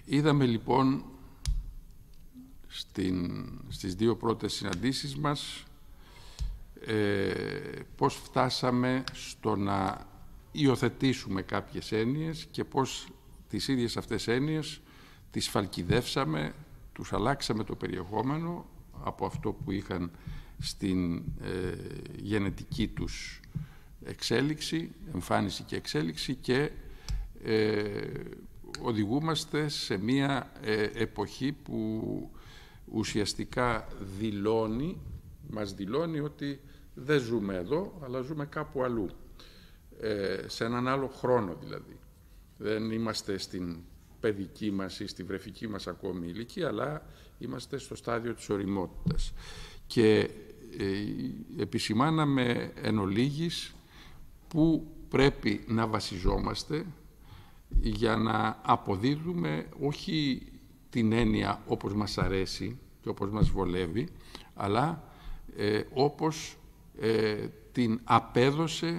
Είδαμε λοιπόν στις δύο πρώτες συναντήσεις μας πώς φτάσαμε στο να υιοθετήσουμε κάποιες έννοιες και πώς τις ίδιες αυτές έννοιες τις φαλκιδεύσαμε, τους αλλάξαμε το περιεχόμενο από αυτό που είχαν στην γενετική τους εξέλιξη, εμφάνιση και εξέλιξη, και οδηγούμαστε σε μία εποχή που ουσιαστικά μας δηλώνει ότι δεν ζούμε εδώ, αλλά ζούμε κάπου αλλού, σε έναν άλλο χρόνο δηλαδή. Δεν είμαστε στην παιδική μας ή στη βρεφική μας ακόμη ηλικία, αλλά είμαστε στο στάδιο της ωριμότητας. Και επισημάναμε εν ολίγης που πρέπει να βασιζόμαστε για να αποδίδουμε όχι την έννοια όπως μας αρέσει και όπως μας βολεύει, αλλά όπως την απέδωσε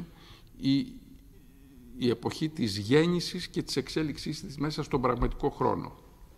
η εποχή της γέννησης και της εξέλιξής της μέσα στον πραγματικό χρόνο.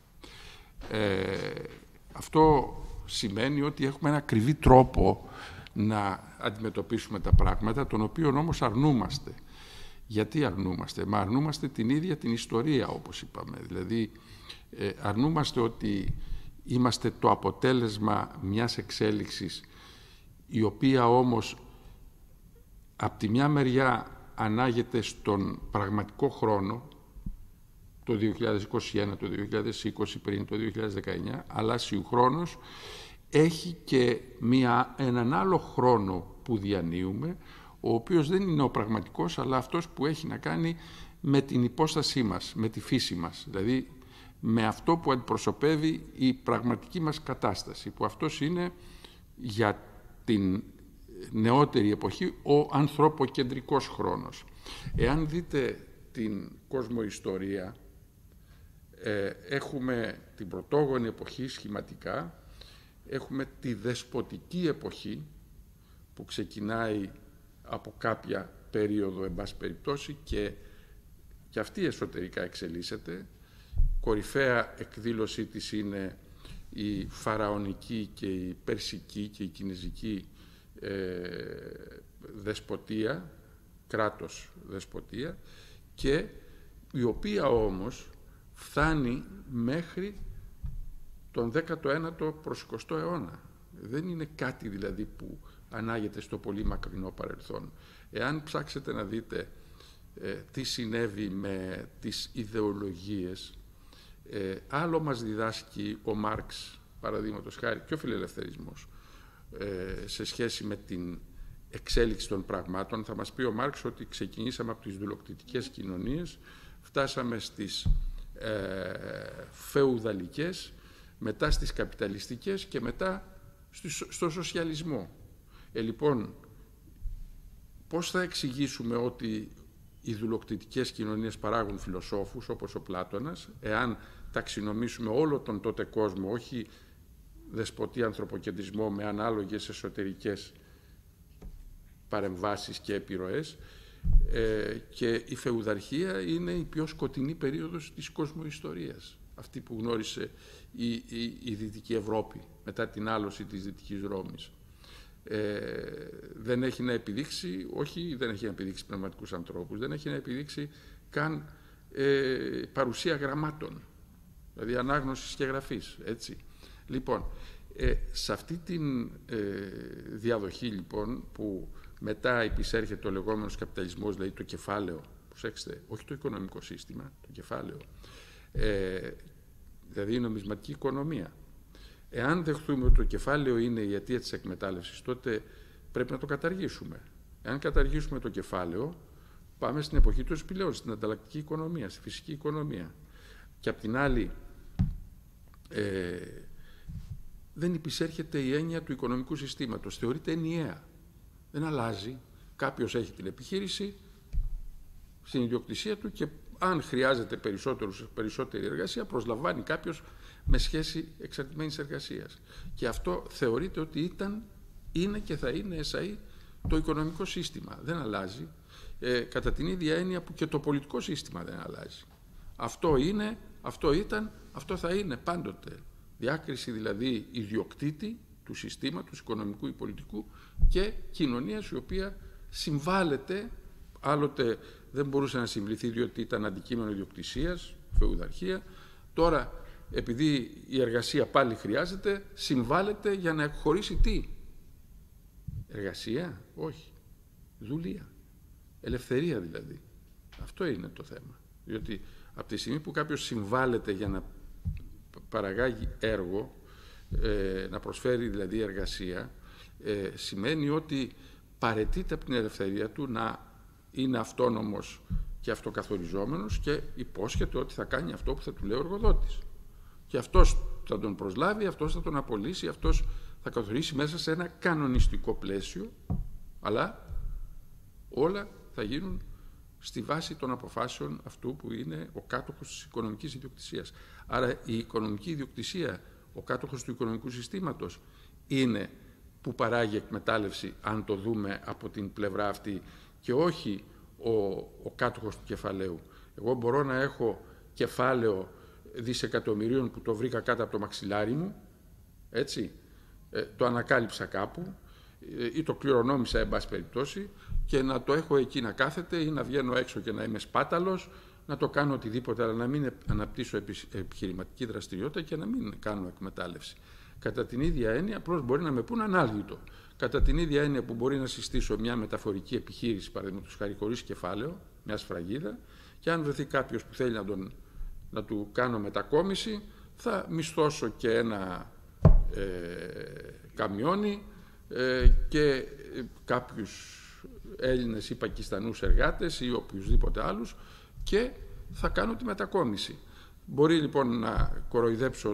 Αυτό σημαίνει ότι έχουμε ένα ακριβή τρόπο να αντιμετωπίσουμε τα πράγματα, τον οποίο όμως αρνούμαστε. Γιατί αρνούμαστε? Μα αρνούμαστε την ίδια την ιστορία, όπως είπαμε. Δηλαδή, αρνούμαστε ότι είμαστε το αποτέλεσμα μιας εξέλιξης, η οποία όμως από τη μια μεριά ανάγεται στον πραγματικό χρόνο, το 2021, το 2020, πριν το 2019, αλλά συγχρόνως έχει και έναν άλλο χρόνο που διανύουμε, ο οποίος δεν είναι ο πραγματικός, αλλά αυτός που έχει να κάνει με την υπόστασή μας, με τη φύση μας, δηλαδή με αυτό που αντιπροσωπεύει η πραγματική μας κατάσταση, που αυτός είναι για την νεότερη εποχή ο ανθρωποκεντρικός χρόνος. Εάν δείτε την κοσμοϊστορία, έχουμε την πρωτόγονη εποχή σχηματικά, έχουμε τη δεσποτική εποχή που ξεκινάει από κάποια περίοδο, εν πάση περιπτώσει, και αυτή εσωτερικά εξελίσσεται. Κορυφαία εκδήλωσή της είναι η φαραωνική και η περσική και η κινεζική δεσποτεία, κράτος δεσποτεία, και η οποία όμως φτάνει μέχρι τον 19ο προς 20ο αιώνα. Δεν είναι κάτι δηλαδή που ανάγεται στο πολύ μακρινό παρελθόν. Εάν ψάξετε να δείτε τι συνέβη με τις ιδεολογίες, άλλο μας διδάσκει ο Μάρξ, παραδείγματος χάρη, και ο φιλελευθερισμός, σε σχέση με την εξέλιξη των πραγμάτων. Θα μας πει ο Μάρξ ότι ξεκινήσαμε από τις δουλοκτητικές κοινωνίες, φτάσαμε στις φεουδαλικές, μετά στις καπιταλιστικές και μετά στο σοσιαλισμό. Λοιπόν, πώς θα εξηγήσουμε ότι οι δουλοκτητικές κοινωνίες παράγουν φιλοσόφους όπως ο Πλάτωνας, εάν ταξινομήσουμε όλο τον τότε κόσμο, όχι δεσποτή ανθρωποκεντρισμό με ανάλογες εσωτερικές παρεμβάσεις και επιρροές, και η φεουδαρχία είναι η πιο σκοτεινή περίοδος της κοσμοϊστορίας, αυτή που γνώρισε η Δυτική Ευρώπη μετά την άλωση της Δυτικής Ρώμης. Δεν έχει να επιδείξει, όχι δεν έχει να επιδείξει πνευματικούς ανθρώπους, δεν έχει να επιδείξει καν παρουσία γραμμάτων, δηλαδή ανάγνωσης και γραφής, έτσι. Λοιπόν, σε αυτή την διαδοχή λοιπόν που μετά επισέρχεται ο λεγόμενος καπιταλισμός, δηλαδή το κεφάλαιο, προσέξτε, όχι το οικονομικό σύστημα, το κεφάλαιο, δηλαδή η νομισματική οικονομία. Εάν δεχθούμε ότι το κεφάλαιο είναι η αιτία της εκμετάλλευσης, τότε πρέπει να το καταργήσουμε. Εάν καταργήσουμε το κεφάλαιο, πάμε στην εποχή του σπηλαίου, στην ανταλλακτική οικονομία, στη φυσική οικονομία. Και απ' την άλλη, δεν υπησέρχεται η έννοια του οικονομικού συστήματος. Θεωρείται ενιαία. Δεν αλλάζει. Κάποιος έχει την επιχείρηση στην ιδιοκτησία του και αν χρειάζεται περισσότερη εργασία, προσλαμβάνει κάποιος με σχέση εξαρτημένης εργασίας. Και αυτό θεωρείται ότι είναι και θα είναι εσαΐ το οικονομικό σύστημα. Δεν αλλάζει. Κατά την ίδια έννοια που και το πολιτικό σύστημα δεν αλλάζει. Αυτό είναι αυτό ήταν, αυτό θα είναι πάντοτε. Διάκριση δηλαδή ιδιοκτήτη του συστήματος οικονομικού ή πολιτικού και κοινωνίας η οποία συμβάλλεται, άλλοτε δεν μπορούσε να συμβληθεί διότι ήταν αντικείμενο ιδιοκτησίας, φεουδαρχία. Τώρα, επειδή η εργασία πάλι χρειάζεται, συμβάλλεται για να εκχωρήσει τι? Εργασία? Όχι. Δουλεία. Ελευθερία δηλαδή. Αυτό είναι το θέμα. Διότι από τη στιγμή που κάποιος συμβάλλεται για να παραγάγει έργο, να προσφέρει δηλαδή εργασία, σημαίνει ότι παραιτείται από την ελευθερία του να είναι αυτόνομος και αυτοκαθοριζόμενος και υπόσχεται ότι θα κάνει αυτό που θα του λέει ο εργοδότης. Και αυτός θα τον προσλάβει, αυτός θα τον απολύσει, αυτός θα καθορίσει μέσα σε ένα κανονιστικό πλαίσιο, αλλά όλα θα γίνουν στη βάση των αποφάσεων αυτού που είναι ο κάτοχος της οικονομικής ιδιοκτησίας. Άρα η οικονομική ιδιοκτησία, ο κάτοχος του οικονομικού συστήματος, είναι που παράγει εκμετάλλευση, αν το δούμε από την πλευρά αυτή, και όχι ο κάτοχος του κεφαλαίου. Εγώ μπορώ να έχω κεφάλαιο δισεκατομμυρίων που το βρήκα κάτω από το μαξιλάρι μου, έτσι, το ανακάλυψα κάπου ή το κληρονόμησα, εν πάση περιπτώσει, και να το έχω εκεί να κάθεται ή να βγαίνω έξω και να είμαι σπάταλος, να το κάνω οτιδήποτε, αλλά να μην αναπτύσσω επιχειρηματική δραστηριότητα και να μην κάνω εκμετάλλευση. Κατά την ίδια έννοια, απλώς μπορεί να με πούν ανάλγητο. Κατά την ίδια έννοια που μπορεί να συστήσω μια μεταφορική επιχείρηση, παραδείγματος χάρη χωρίς κεφάλαιο, μια σφραγίδα, και αν βρεθεί κάποιος που θέλει να του κάνω μετακόμιση, θα μισθώσω και ένα καμιόνι και κάποιους Έλληνες ή Πακιστανούς εργάτες ή οποιουσδήποτε άλλους και θα κάνω τη μετακόμιση. Μπορεί λοιπόν να κοροϊδέψω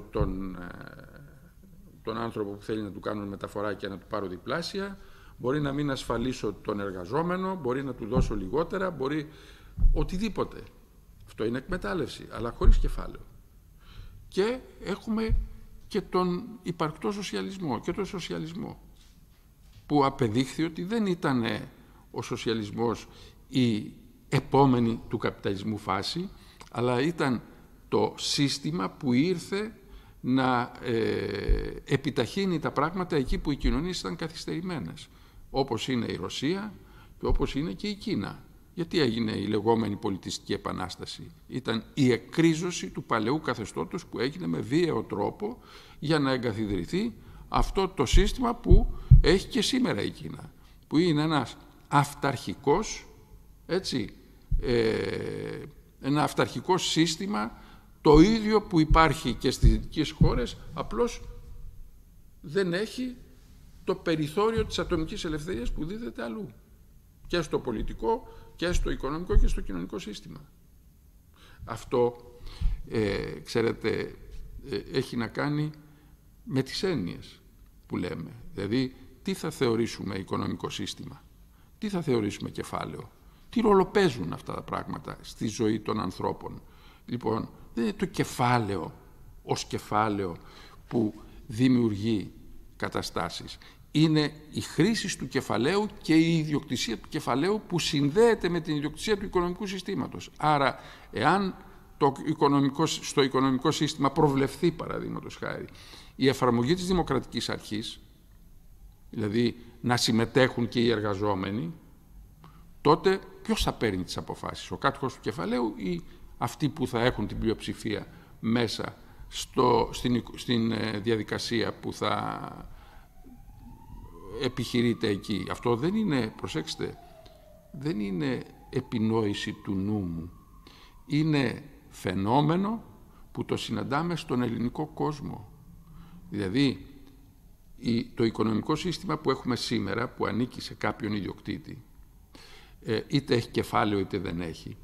τον άνθρωπο που θέλει να του κάνω μεταφορά και να του πάρω διπλάσια, μπορεί να μην ασφαλίσω τον εργαζόμενο, μπορεί να του δώσω λιγότερα, μπορεί οτιδήποτε. Αυτό είναι εκμετάλλευση, αλλά χωρίς κεφάλαιο. Και έχουμε και τον υπαρκτό σοσιαλισμό και τον σοσιαλισμό, που απεδείχθη ότι δεν ήταν ο σοσιαλισμός η επόμενη του καπιταλισμού φάση, αλλά ήταν το σύστημα που ήρθε να επιταχύνει τα πράγματα εκεί που οι κοινωνίες ήταν καθυστερημένες, όπως είναι η Ρωσία και όπως είναι και η Κίνα. Γιατί έγινε η λεγόμενη πολιτιστική επανάσταση? Ήταν η εκρίζωση του παλαιού καθεστώτος που έγινε με βίαιο τρόπο για να εγκαθιδρυθεί αυτό το σύστημα που έχει και σήμερα η Κίνα, που είναι ένας αυταρχικός, έτσι, ένα αυταρχικό σύστημα, το ίδιο που υπάρχει και στις δυτικές χώρες, απλώς δεν έχει το περιθώριο της ατομικής ελευθερίας που δίδεται αλλού, και στο πολιτικό και στο οικονομικό και στο κοινωνικό σύστημα. Αυτό, ξέρετε, έχει να κάνει με τις έννοιες που λέμε. Δηλαδή, τι θα θεωρήσουμε οικονομικό σύστημα, τι θα θεωρήσουμε κεφάλαιο, τι ρόλο παίζουν αυτά τα πράγματα στη ζωή των ανθρώπων. Λοιπόν, δεν είναι το κεφάλαιο ως κεφάλαιο που δημιουργεί καταστάσεις. Είναι η χρήση του κεφαλαίου και η ιδιοκτησία του κεφαλαίου που συνδέεται με την ιδιοκτησία του οικονομικού συστήματος. Άρα, εάν στο οικονομικό σύστημα προβλεφθεί, παραδείγματος χάρη, η εφαρμογή της δημοκρατικής αρχής, δηλαδή να συμμετέχουν και οι εργαζόμενοι, τότε ποιος θα παίρνει τις αποφάσεις, ο κάτοχος του κεφαλαίου ή αυτοί που θα έχουν την πλειοψηφία μέσα στην διαδικασία που θα επιχειρείται εκεί? Αυτό δεν είναι, προσέξτε, δεν είναι επινόηση του νου μου. Είναι φαινόμενο που το συναντάμε στον ελληνικό κόσμο. Δηλαδή, το οικονομικό σύστημα που έχουμε σήμερα, που ανήκει σε κάποιον ιδιοκτήτη, είτε έχει κεφάλαιο είτε δεν έχει,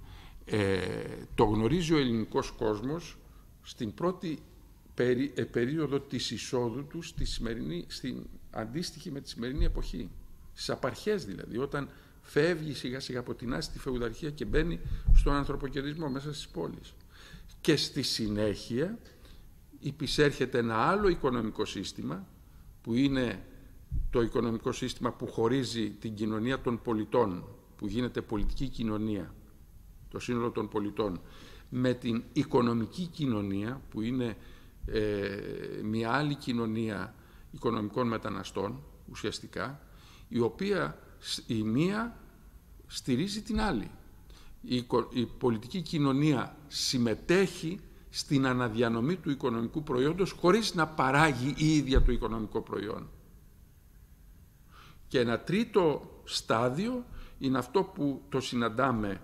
το γνωρίζει ο ελληνικός κόσμος στην πρώτη περίοδο της εισόδου του στην αντίστοιχη με τη σημερινή εποχή. Στις απαρχές δηλαδή, όταν φεύγει σιγά σιγά από την άστη φεουδαρχία και μπαίνει στον ανθρωποκεντρισμό μέσα στις πόλεις. Και στη συνέχεια υπησέρχεται ένα άλλο οικονομικό σύστημα, που είναι το οικονομικό σύστημα που χωρίζει την κοινωνία των πολιτών, που γίνεται πολιτική κοινωνία, το σύνολο των πολιτών, με την οικονομική κοινωνία, που είναι μια άλλη κοινωνία οικονομικών μεταναστών, ουσιαστικά, η οποία η μία στηρίζει την άλλη. Η πολιτική κοινωνία συμμετέχει στην αναδιανομή του οικονομικού προϊόντος χωρίς να παράγει η ίδια το οικονομικό προϊόν. Και ένα τρίτο στάδιο είναι αυτό που το συναντάμε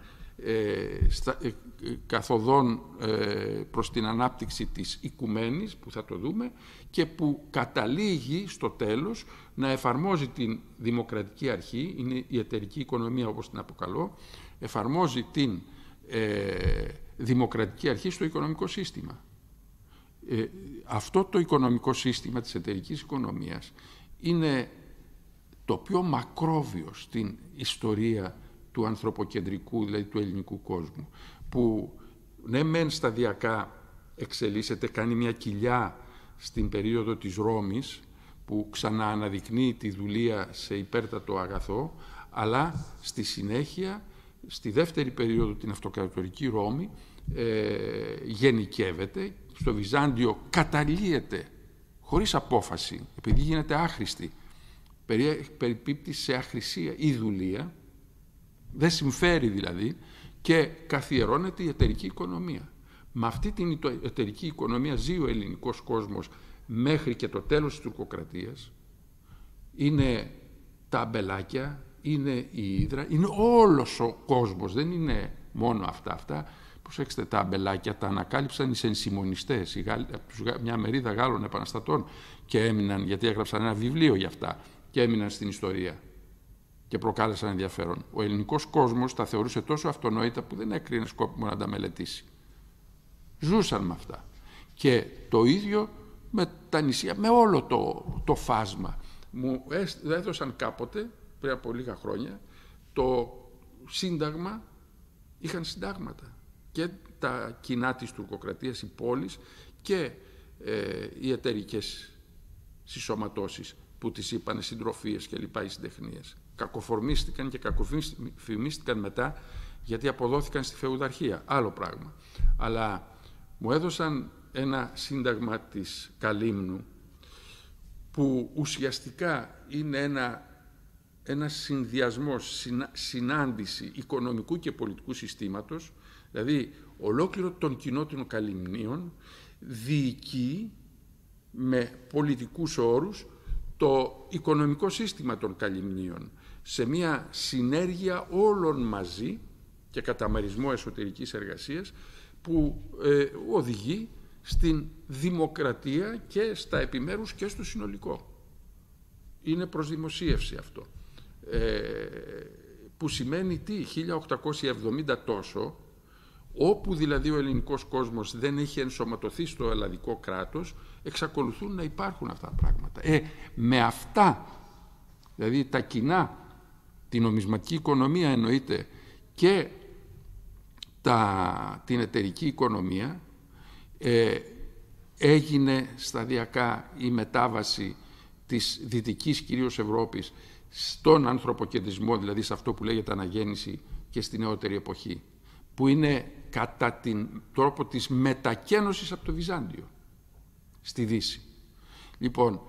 καθοδόν προς την ανάπτυξη της οικουμένης, που θα το δούμε, και που καταλήγει στο τέλος να εφαρμόζει την δημοκρατική αρχή, είναι η εταιρική οικονομία όπως την αποκαλώ, εφαρμόζει την δημοκρατική αρχή στο οικονομικό σύστημα. Αυτό το οικονομικό σύστημα της εταιρικής οικονομίας είναι το πιο μακρόβιο στην ιστορία του ανθρωποκεντρικού, δηλαδή του ελληνικού κόσμου, που ναι μεν σταδιακά εξελίσσεται, κάνει μια κοιλιά στην περίοδο της Ρώμης, που ξανααναδεικνύει τη δουλεία σε υπέρτατο αγαθό, αλλά στη συνέχεια, στη δεύτερη περίοδο, την αυτοκρατορική Ρώμη, γενικεύεται, στο Βυζάντιο καταλύεται χωρίς απόφαση, επειδή γίνεται άχρηστη, περιπίπτει σε αχρησία η δουλεία, δεν συμφέρει δηλαδή, και καθιερώνεται η εταιρική οικονομία. Με αυτή την εταιρική οικονομία ζει ο ελληνικός κόσμος μέχρι και το τέλος της τουρκοκρατίας. Είναι τα αμπελάκια, είναι η Ύδρα, είναι όλος ο κόσμος, δεν είναι μόνο αυτά. Προσέξτε, τα αμπελάκια τα ανακάλυψαν οι σενσιμονιστές, μια μερίδα Γάλλων επαναστατών, και έμειναν, γιατί έγραψαν ένα βιβλίο για αυτά, και έμειναν στην ιστορία και προκάλεσαν ενδιαφέρον. Ο ελληνικός κόσμος τα θεωρούσε τόσο αυτονόητα που δεν έκρινε σκόπιμο να τα μελετήσει. Ζούσαν με αυτά. Και το ίδιο με τα νησιά, με όλο το φάσμα. Μου έδωσαν κάποτε, πριν από λίγα χρόνια, το Σύνταγμα, είχαν συντάγματα. Και τα κοινά της τουρκοκρατίας, οι πόλεις, και οι εταιρικές συσσωματώσεις που τις είπανε συντροφίες και λοιπά, οι συντεχνίες. Κακοφορμίστηκαν και κακοφημίστηκαν μετά, γιατί αποδόθηκαν στη φεουδαρχία. Άλλο πράγμα. Αλλά μου έδωσαν ένα σύνταγμα της Καλύμνου, που ουσιαστικά είναι ένα συνδυασμός, συνάντηση οικονομικού και πολιτικού συστήματος, δηλαδή ολόκληρο των κοινότητων Καλυμνίων διοικεί με πολιτικούς όρους το οικονομικό σύστημα των Καλυμνίων, σε μια συνέργεια όλων μαζί και καταμερισμό εσωτερικής εργασίας, που οδηγεί στην δημοκρατία και στα επιμέρους και στο συνολικό. Είναι προς δημοσίευση αυτό. Που σημαίνει τι, 1870 τόσο, όπου δηλαδή ο ελληνικός κόσμος δεν έχει ενσωματωθεί στο ελλαδικό κράτος, εξακολουθούν να υπάρχουν αυτά τα πράγματα. Με αυτά, δηλαδή τα κοινά, την νομισματική οικονομία εννοείται, και την εταιρική οικονομία, έγινε σταδιακά η μετάβαση της δυτικής κυρίως Ευρώπης στον ανθρωποκεντρισμό, δηλαδή σε αυτό που λέγεται αναγέννηση, και στη νεότερη εποχή, που είναι κατά την τρόπο της μετακαίνωσης από το Βυζάντιο στη Δύση. Λοιπόν,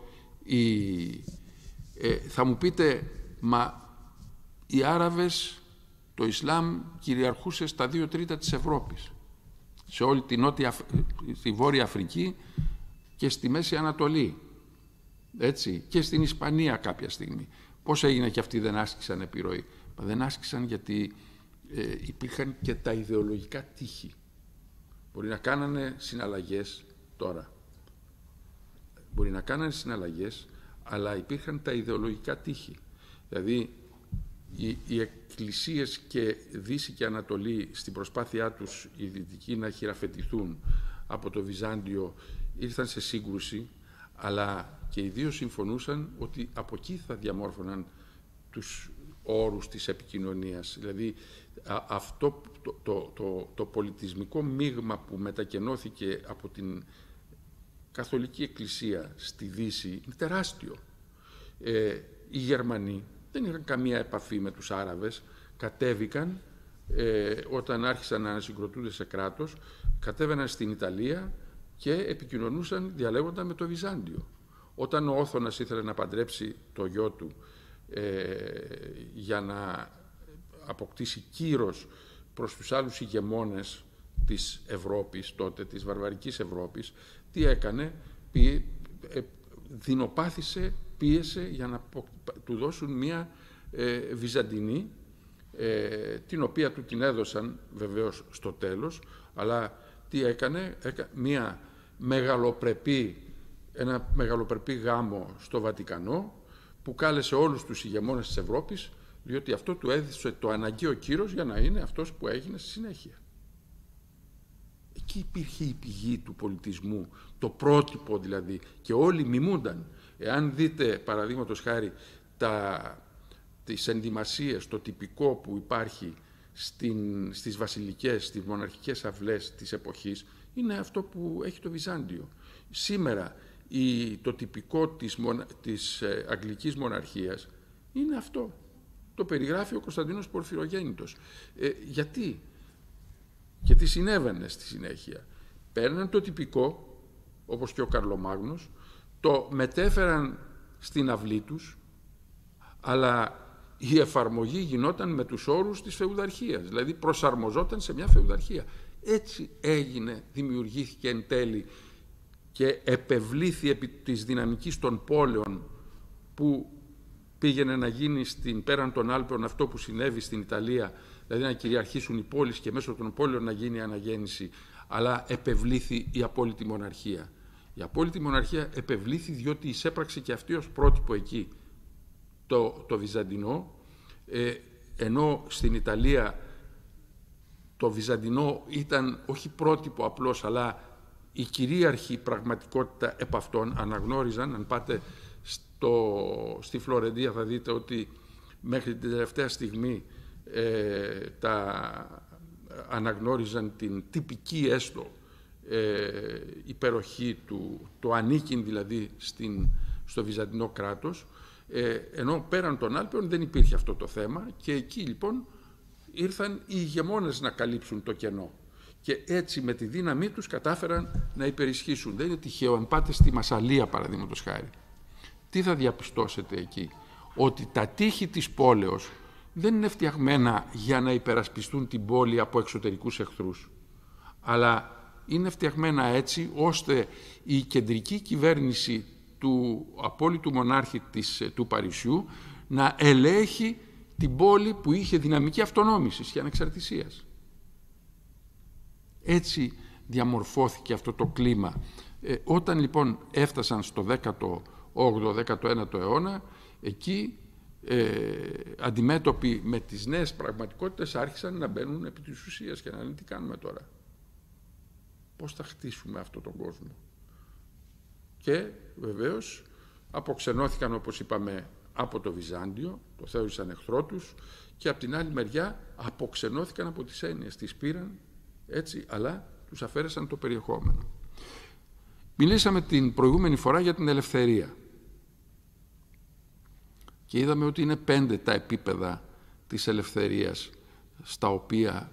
θα μου πείτε, μα οι Άραβες, το Ισλάμ κυριαρχούσε στα 2/3 της Ευρώπης, σε όλη τη Βόρεια Αφρική και στη Μέση Ανατολή, έτσι, και στην Ισπανία κάποια στιγμή. Πώς έγινε και αυτοί δεν άσκησαν επιρροή? Μα δεν άσκησαν γιατί υπήρχαν και τα ιδεολογικά τείχη. Μπορεί να κάνανε συναλλαγές τώρα. Μπορεί να κάνανε συναλλαγές, αλλά υπήρχαν τα ιδεολογικά τείχη. Δηλαδή, οι εκκλησίες και Δύση και Ανατολή, στην προσπάθειά τους οι δυτικοί να χειραφετηθούν από το Βυζάντιο, ήρθαν σε σύγκρουση, αλλά και οι δύο συμφωνούσαν ότι από εκεί θα διαμόρφωναν τους όρους της επικοινωνίας. Δηλαδή, αυτό το πολιτισμικό μείγμα που μετακενώθηκε από την Καθολική Εκκλησία στη Δύση είναι τεράστιο. Οι Γερμανοί δεν είχαν καμία επαφή με τους Άραβες, κατέβηκαν όταν άρχισαν να ανασυγκροτούνται σε κράτος, κατέβαιναν στην Ιταλία και επικοινωνούσαν, διαλέγονταν με το Βυζάντιο. Όταν ο Όθωνας ήθελε να παντρέψει το γιο του για να αποκτήσει κύρος προς τους άλλους ηγεμόνες της Ευρώπης τότε, της βαρβαρικής Ευρώπης, τι έκανε? Δεινοπάθησε, πίεσε για να του δώσουν μία Βυζαντινή, την οποία του την έδωσαν βεβαίως στο τέλος, αλλά τι έκανε? Ένα μεγαλοπρεπή γάμο στο Βατικανό, που κάλεσε όλους τους ηγεμόνες της Ευρώπης, διότι αυτό του έδωσε το αναγκαίο κύρος για να είναι αυτός που έγινε στη συνέχεια. Εκεί υπήρχε η πηγή του πολιτισμού, το πρότυπο δηλαδή, και όλοι μιμούνταν. Εάν δείτε, παραδείγματος χάρη, τις ενδυμασίες, το τυπικό που υπάρχει στις βασιλικές, στις μοναρχικές αυλές της εποχής, είναι αυτό που έχει το Βυζάντιο. Σήμερα το τυπικό της Αγγλικής Μοναρχίας είναι αυτό. Το περιγράφει ο Κωνσταντίνος Πορφυρογέννητος. Γιατί? Και τι συνέβαινε στη συνέχεια? Παίρναν το τυπικό, όπως και ο Καρλομάγνος, το μετέφεραν στην αυλή τους, αλλά η εφαρμογή γινόταν με τους όρους της φεουδαρχίας, δηλαδή προσαρμοζόταν σε μια φεουδαρχία. Έτσι δημιουργήθηκε εν τέλει και επευλήθη επί της δυναμικής των πόλεων, που πήγαινε να γίνει πέραν των Άλπαιων αυτό που συνέβη στην Ιταλία, δηλαδή να κυριαρχήσουν οι πόλεις και μέσω των πόλεων να γίνει η αναγέννηση, αλλά επευλήθη η απόλυτη μοναρχία. Η απόλυτη μοναρχία επευλήθη διότι εισέπραξε και αυτή ως πρότυπο εκεί το Βυζαντινό, ενώ στην Ιταλία το Βυζαντινό ήταν όχι πρότυπο απλώς, αλλά η κυρίαρχη πραγματικότητα επ' αυτών. Αναγνώριζαν, αν πάτε στη Φλωρεντία θα δείτε ότι μέχρι την τελευταία στιγμή αναγνώριζαν την τυπική έστω υπεροχή το ανήκειν δηλαδή στο Βυζαντινό κράτος, ενώ πέραν των Άλπαιων δεν υπήρχε αυτό το θέμα, και εκεί λοιπόν ήρθαν οι ηγεμόνες να καλύψουν το κενό. Και έτσι με τη δύναμή τους κατάφεραν να υπερισχύσουν. Δεν είναι τυχαίο, αν πάτε στη Μασσαλία παραδείγματος χάρη, τι θα διαπιστώσετε εκεί? Ότι τα τείχη της πόλεως δεν είναι φτιαγμένα για να υπερασπιστούν την πόλη από εξωτερικούς εχθρούς, αλλά είναι φτιαγμένα έτσι ώστε η κεντρική κυβέρνηση του απόλυτου μονάρχη του Παρισιού να ελέγχει την πόλη που είχε δυναμική αυτονόμησης και ανεξαρτησίας. Έτσι διαμορφώθηκε αυτό το κλίμα. Όταν λοιπόν έφτασαν στο 18ο-19ο αιώνα, εκεί αντιμέτωποι με τις νέες πραγματικότητες άρχισαν να μπαίνουν επί της ουσίας και να λένε τι κάνουμε τώρα. Πώς θα χτίσουμε αυτόν τον κόσμο? Και βεβαίως αποξενώθηκαν, όπως είπαμε, από το Βυζάντιο, το θεώρησαν εχθρό τους, και από την άλλη μεριά αποξενώθηκαν από τις έννοιες, τις πήραν έτσι, αλλά τους αφαίρεσαν το περιεχόμενο. Μιλήσαμε την προηγούμενη φορά για την ελευθερία και είδαμε ότι είναι 5 τα επίπεδα της ελευθερίας στα οποία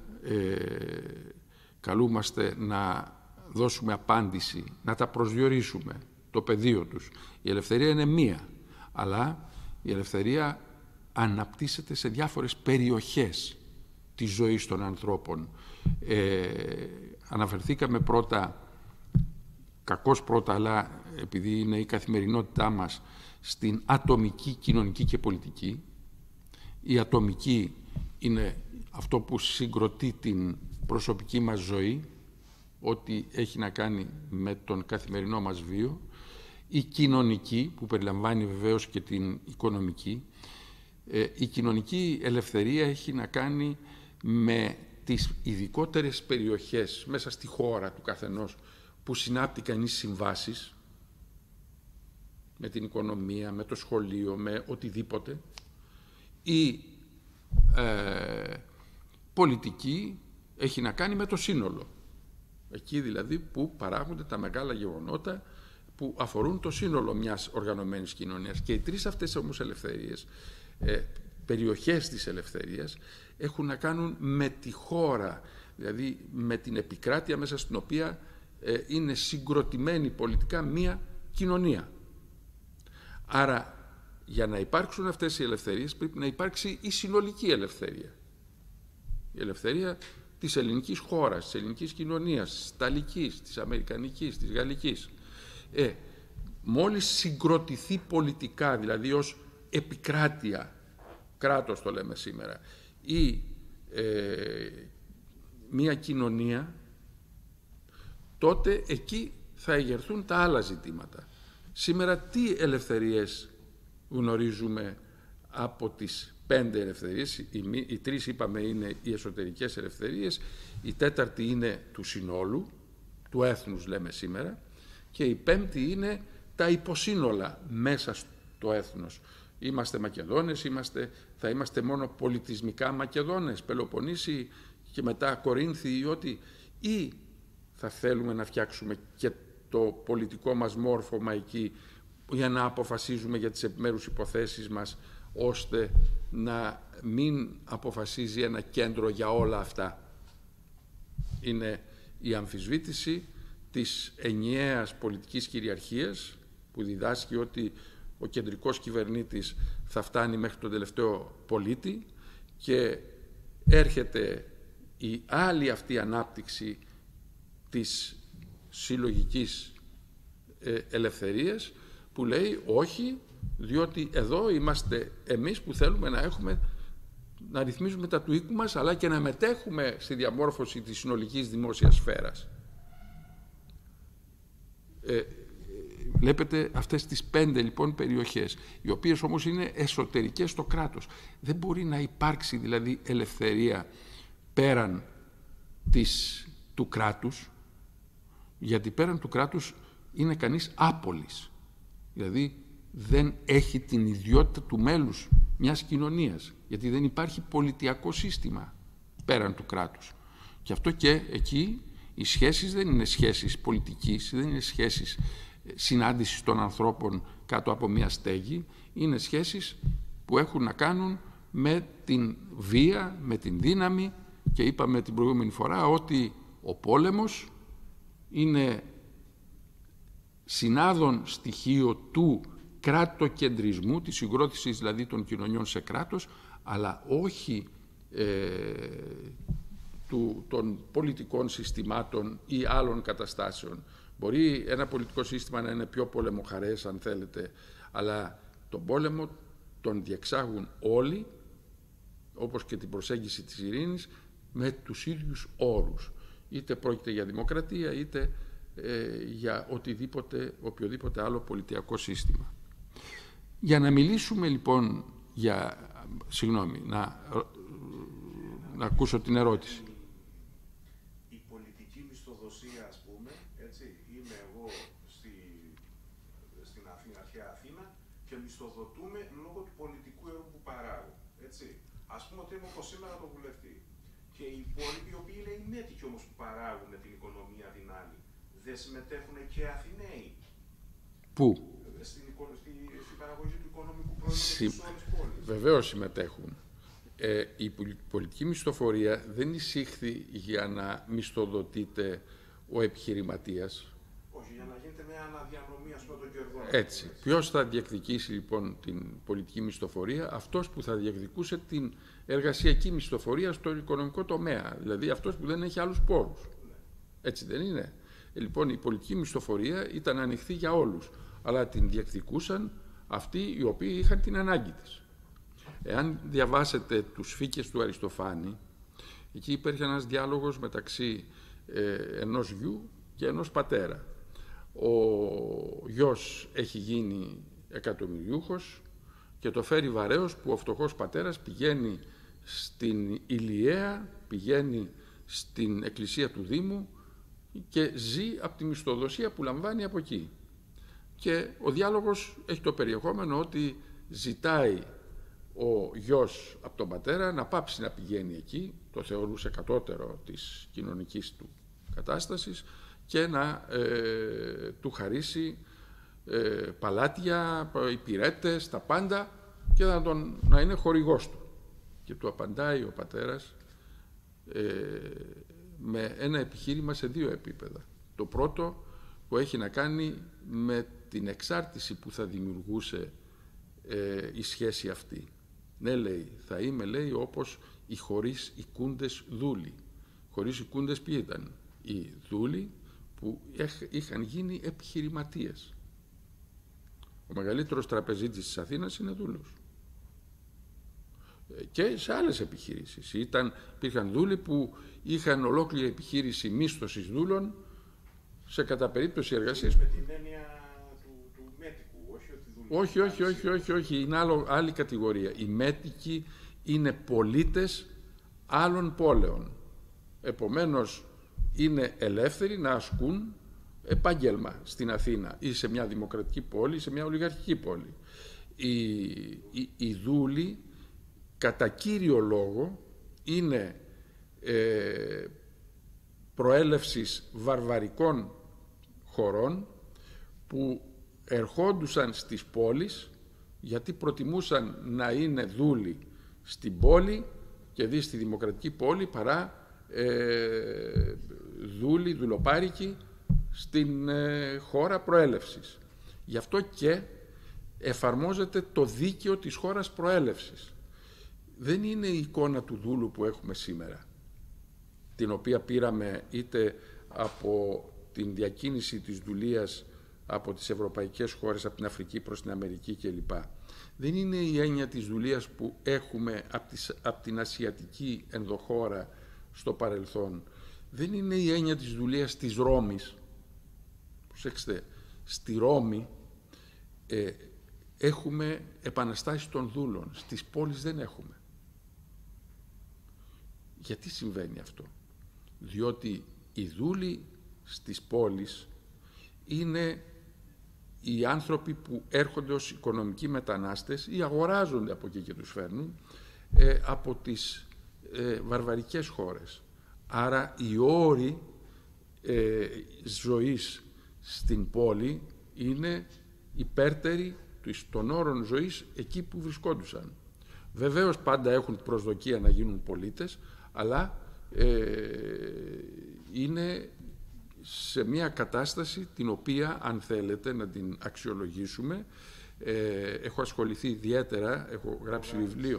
καλούμαστε να δώσουμε απάντηση, να τα προσδιορίσουμε, το πεδίο τους. Η ελευθερία είναι μία, αλλά η ελευθερία αναπτύσσεται σε διάφορες περιοχές της ζωής των ανθρώπων. Αναφερθήκαμε κακώς πρώτα, αλλά επειδή είναι η καθημερινότητά μας, στην ατομική, κοινωνική και πολιτική. Η ατομική είναι αυτό που συγκροτεί την προσωπική μας ζωή, ό,τι έχει να κάνει με τον καθημερινό μας βίο. Η κοινωνική, που περιλαμβάνει βεβαίως και την οικονομική. Η κοινωνική ελευθερία έχει να κάνει με τις ειδικότερες περιοχές μέσα στη χώρα του καθενός που συνάπτει κανείς συμβάσεις με την οικονομία, με το σχολείο, με οτιδήποτε. Η πολιτική έχει να κάνει με το σύνολο. Εκεί δηλαδή που παράγονται τα μεγάλα γεγονότα που αφορούν το σύνολο μιας οργανωμένης κοινωνίας. Και οι τρεις αυτές όμως ελευθερίες περιοχές της ελευθερίας έχουν να κάνουν με τη χώρα, δηλαδή με την επικράτεια μέσα στην οποία είναι συγκροτημένη πολιτικά μία κοινωνία. Άρα, για να υπάρξουν αυτές οι ελευθερίες πρέπει να υπάρξει η συνολική ελευθερία. Η ελευθερία της ελληνικής χώρας, της ελληνικής κοινωνίας, της ιταλικής, της αμερικανικής, της γαλλικής. Μόλις συγκροτηθεί πολιτικά, δηλαδή ως επικράτεια, κράτος το λέμε σήμερα, ή μία κοινωνία, τότε εκεί θα εγερθούν τα άλλα ζητήματα. Σήμερα τι ελευθερίες γνωρίζουμε από τις 5 ελευθερίες? Οι 3 είπαμε είναι οι εσωτερικές ελευθερίες, η 4η είναι του συνόλου, του έθνους λέμε σήμερα, και η 5η είναι τα υποσύνολα μέσα στο έθνος. Είμαστε Μακεδόνες, θα είμαστε μόνο πολιτισμικά Μακεδόνες, Πελοποννήσιοι και μετά Κορίνθιοι, ή θα θέλουμε να φτιάξουμε και το πολιτικό μας μόρφωμα εκεί για να αποφασίζουμε για τις επιμέρους υποθέσεις μας, ώστε να μην αποφασίζει ένα κέντρο για όλα αυτά. Είναι η αμφισβήτηση της ενιαίας πολιτικής κυριαρχίας που διδάσκει ότι ο κεντρικός κυβερνήτης θα φτάνει μέχρι τον τελευταίο πολίτη, και έρχεται η άλλη αυτή ανάπτυξη της συλλογικής ελευθερίας που λέει όχι, διότι εδώ είμαστε εμείς που θέλουμε να ρυθμίζουμε τα του οίκου μας, αλλά και να μετέχουμε στη διαμόρφωση της συνολικής δημόσιας σφαίρας. Βλέπετε αυτές τις 5 λοιπόν περιοχές, οι οποίες όμως είναι εσωτερικές στο κράτος. Δεν μπορεί να υπάρξει δηλαδή ελευθερία πέραν του κράτους, γιατί πέραν του κράτους είναι κανείς άπολης. Δηλαδή δεν έχει την ιδιότητα του μέλους μιας κοινωνίας, γιατί δεν υπάρχει πολιτιακό σύστημα πέραν του κράτους. Και αυτό και εκεί οι σχέσεις δεν είναι σχέσεις πολιτικής, δεν είναι σχέσεις συνάντησης των ανθρώπων κάτω από μια στέγη, είναι σχέσεις που έχουν να κάνουν με την βία, με την δύναμη, και είπαμε την προηγούμενη φορά ότι ο πόλεμος είναι συνάδων στοιχείο του κράτοκεντρισμού, της συγκρότησης δηλαδή των κοινωνιών σε κράτος, αλλά όχι των πολιτικών συστημάτων ή άλλων καταστάσεων. Μπορεί ένα πολιτικό σύστημα να είναι πιο πολεμοχαρές αν θέλετε, αλλά τον πόλεμο τον διεξάγουν όλοι, όπως και την προσέγγιση της ειρήνης, με τους ίδιους όρους. Είτε πρόκειται για δημοκρατία, είτε για οποιοδήποτε άλλο πολιτιακό σύστημα. Για να μιλήσουμε λοιπόν Συγγνώμη, να ακούσω την ερώτηση. Η πολιτική μισθοδοσία, ας πούμε, έτσι, είμαι εγώ στην αρχαία Αθήνα και μισθοδοτούμε λόγω του πολιτικού έργου που παράγω, έτσι. Ας πούμε ότι είμαι όπως σήμερα το βουλευτή. Και οι υπόλοιποι, οι οποίοι είναι οι μέτυχοι όμως που παράγουν την οικονομία την άλλη, δεν συμμετέχουν και Αθηναίοι? Πού? Στην παραγωγή του οικονομικού προϊόντος της όλης πόλης. Βεβαίως συμμετέχουν. Η πολιτική μισθοφορία δεν εισήχθη για να μισθοδοτείται ο επιχειρηματίας. Όχι, για να γίνεται μια αναδιανομή, ας πούμε, των κερδών. Έτσι. Ποιος θα διεκδικήσει λοιπόν την πολιτική μισθοφορία? Αυτός που θα διεκδικούσε την εργασιακή μισθοφορία στο οικονομικό τομέα. Δηλαδή αυτός που δεν έχει άλλους πόρους. Έτσι δεν είναι? Λοιπόν, η πολιτική μισθοφορία ήταν ανοιχτή για όλους, αλλά την διεκδικούσαν αυτοί οι οποίοι είχαν την ανάγκη της. Εάν διαβάσετε τους Φύκες του Αριστοφάνη, εκεί υπήρχε ένας διάλογος μεταξύ ενός γιου και ενός πατέρα. Ο γιος έχει γίνει εκατομμυριούχος και το φέρει βαρέως που ο φτωχός πατέρας πηγαίνει στην Ηλιαία, πηγαίνει στην εκκλησία του Δήμου και ζει από τη μισθοδοσία που λαμβάνει από εκεί. Και ο διάλογος έχει το περιεχόμενο ότι ζητάει ο γιος από τον πατέρα να πάψει να πηγαίνει εκεί, το θεωρούσε κατώτερο της κοινωνικής του κατάστασης, και να του χαρίσει παλάτια, υπηρέτες, τα πάντα, και να είναι χορηγός του. Και του απαντάει ο πατέρας με ένα επιχείρημα σε δύο επίπεδα. Το πρώτο που έχει να κάνει με την εξάρτηση που θα δημιουργούσε η σχέση αυτή. Ναι, λέει, θα είμαι, λέει, όπως οι χωρίς οικούντες δούλοι. Χωρίς οικούντες ποιοι ήταν? Οι δούλοι που είχαν γίνει επιχειρηματίες. Ο μεγαλύτερος τραπεζίτης της Αθήνας είναι δούλος. Και σε άλλες επιχειρήσεις. Υπήρχαν δούλοι που είχαν ολόκληρη επιχείρηση μίσθωσης δούλων σε κατά περίπτωση εργασίας. Με την έννοια του μέτικου, όχι ότι Όχι. Είναι άλλη κατηγορία. Οι μέτικοι είναι πολίτες άλλων πόλεων. Επομένως, είναι ελεύθεροι να ασκούν επάγγελμα στην Αθήνα ή σε μια δημοκρατική πόλη ή σε μια ολιγαρχική πόλη. Οι δούλοι, κατά κύριο λόγο, είναι προέλευσης βαρβαρικών χωρών που ερχόντουσαν στις πόλεις γιατί προτιμούσαν να είναι δούλοι στην πόλη και δει στη δημοκρατική πόλη παρά δούλοι, δουλοπάρικοι στην χώρα προέλευσης. Γι' αυτό και εφαρμόζεται το δίκαιο της χώρας προέλευσης. Δεν είναι η εικόνα του δούλου που έχουμε σήμερα, την οποία πήραμε είτε από την διακίνηση της δουλείας από τις ευρωπαϊκές χώρες, από την Αφρική προς την Αμερική κλπ. Δεν είναι η έννοια της δουλείας που έχουμε από την ασιατική ενδοχώρα στο παρελθόν. Δεν είναι η έννοια της δουλείας της Ρώμης. Προσέξτε, στη Ρώμη έχουμε επαναστάσεις των δούλων, στις πόλεις δεν έχουμε. Γιατί συμβαίνει αυτό? Διότι οι δούλοι στις πόλεις είναι οι άνθρωποι που έρχονται ως οικονομικοί μετανάστες ή αγοράζονται από εκεί και τους φέρνουν από τις βαρβαρικές χώρες. Άρα οι όροι ζωής στην πόλη είναι υπέρτεροι των όρων ζωής εκεί που βρισκόντουσαν. Βεβαίως πάντα έχουν προσδοκία να γίνουν πολίτες, αλλά είναι σε μια κατάσταση την οποία, αν θέλετε να την αξιολογήσουμε, έχω ασχοληθεί ιδιαίτερα, έχω γράψει βιβλίο.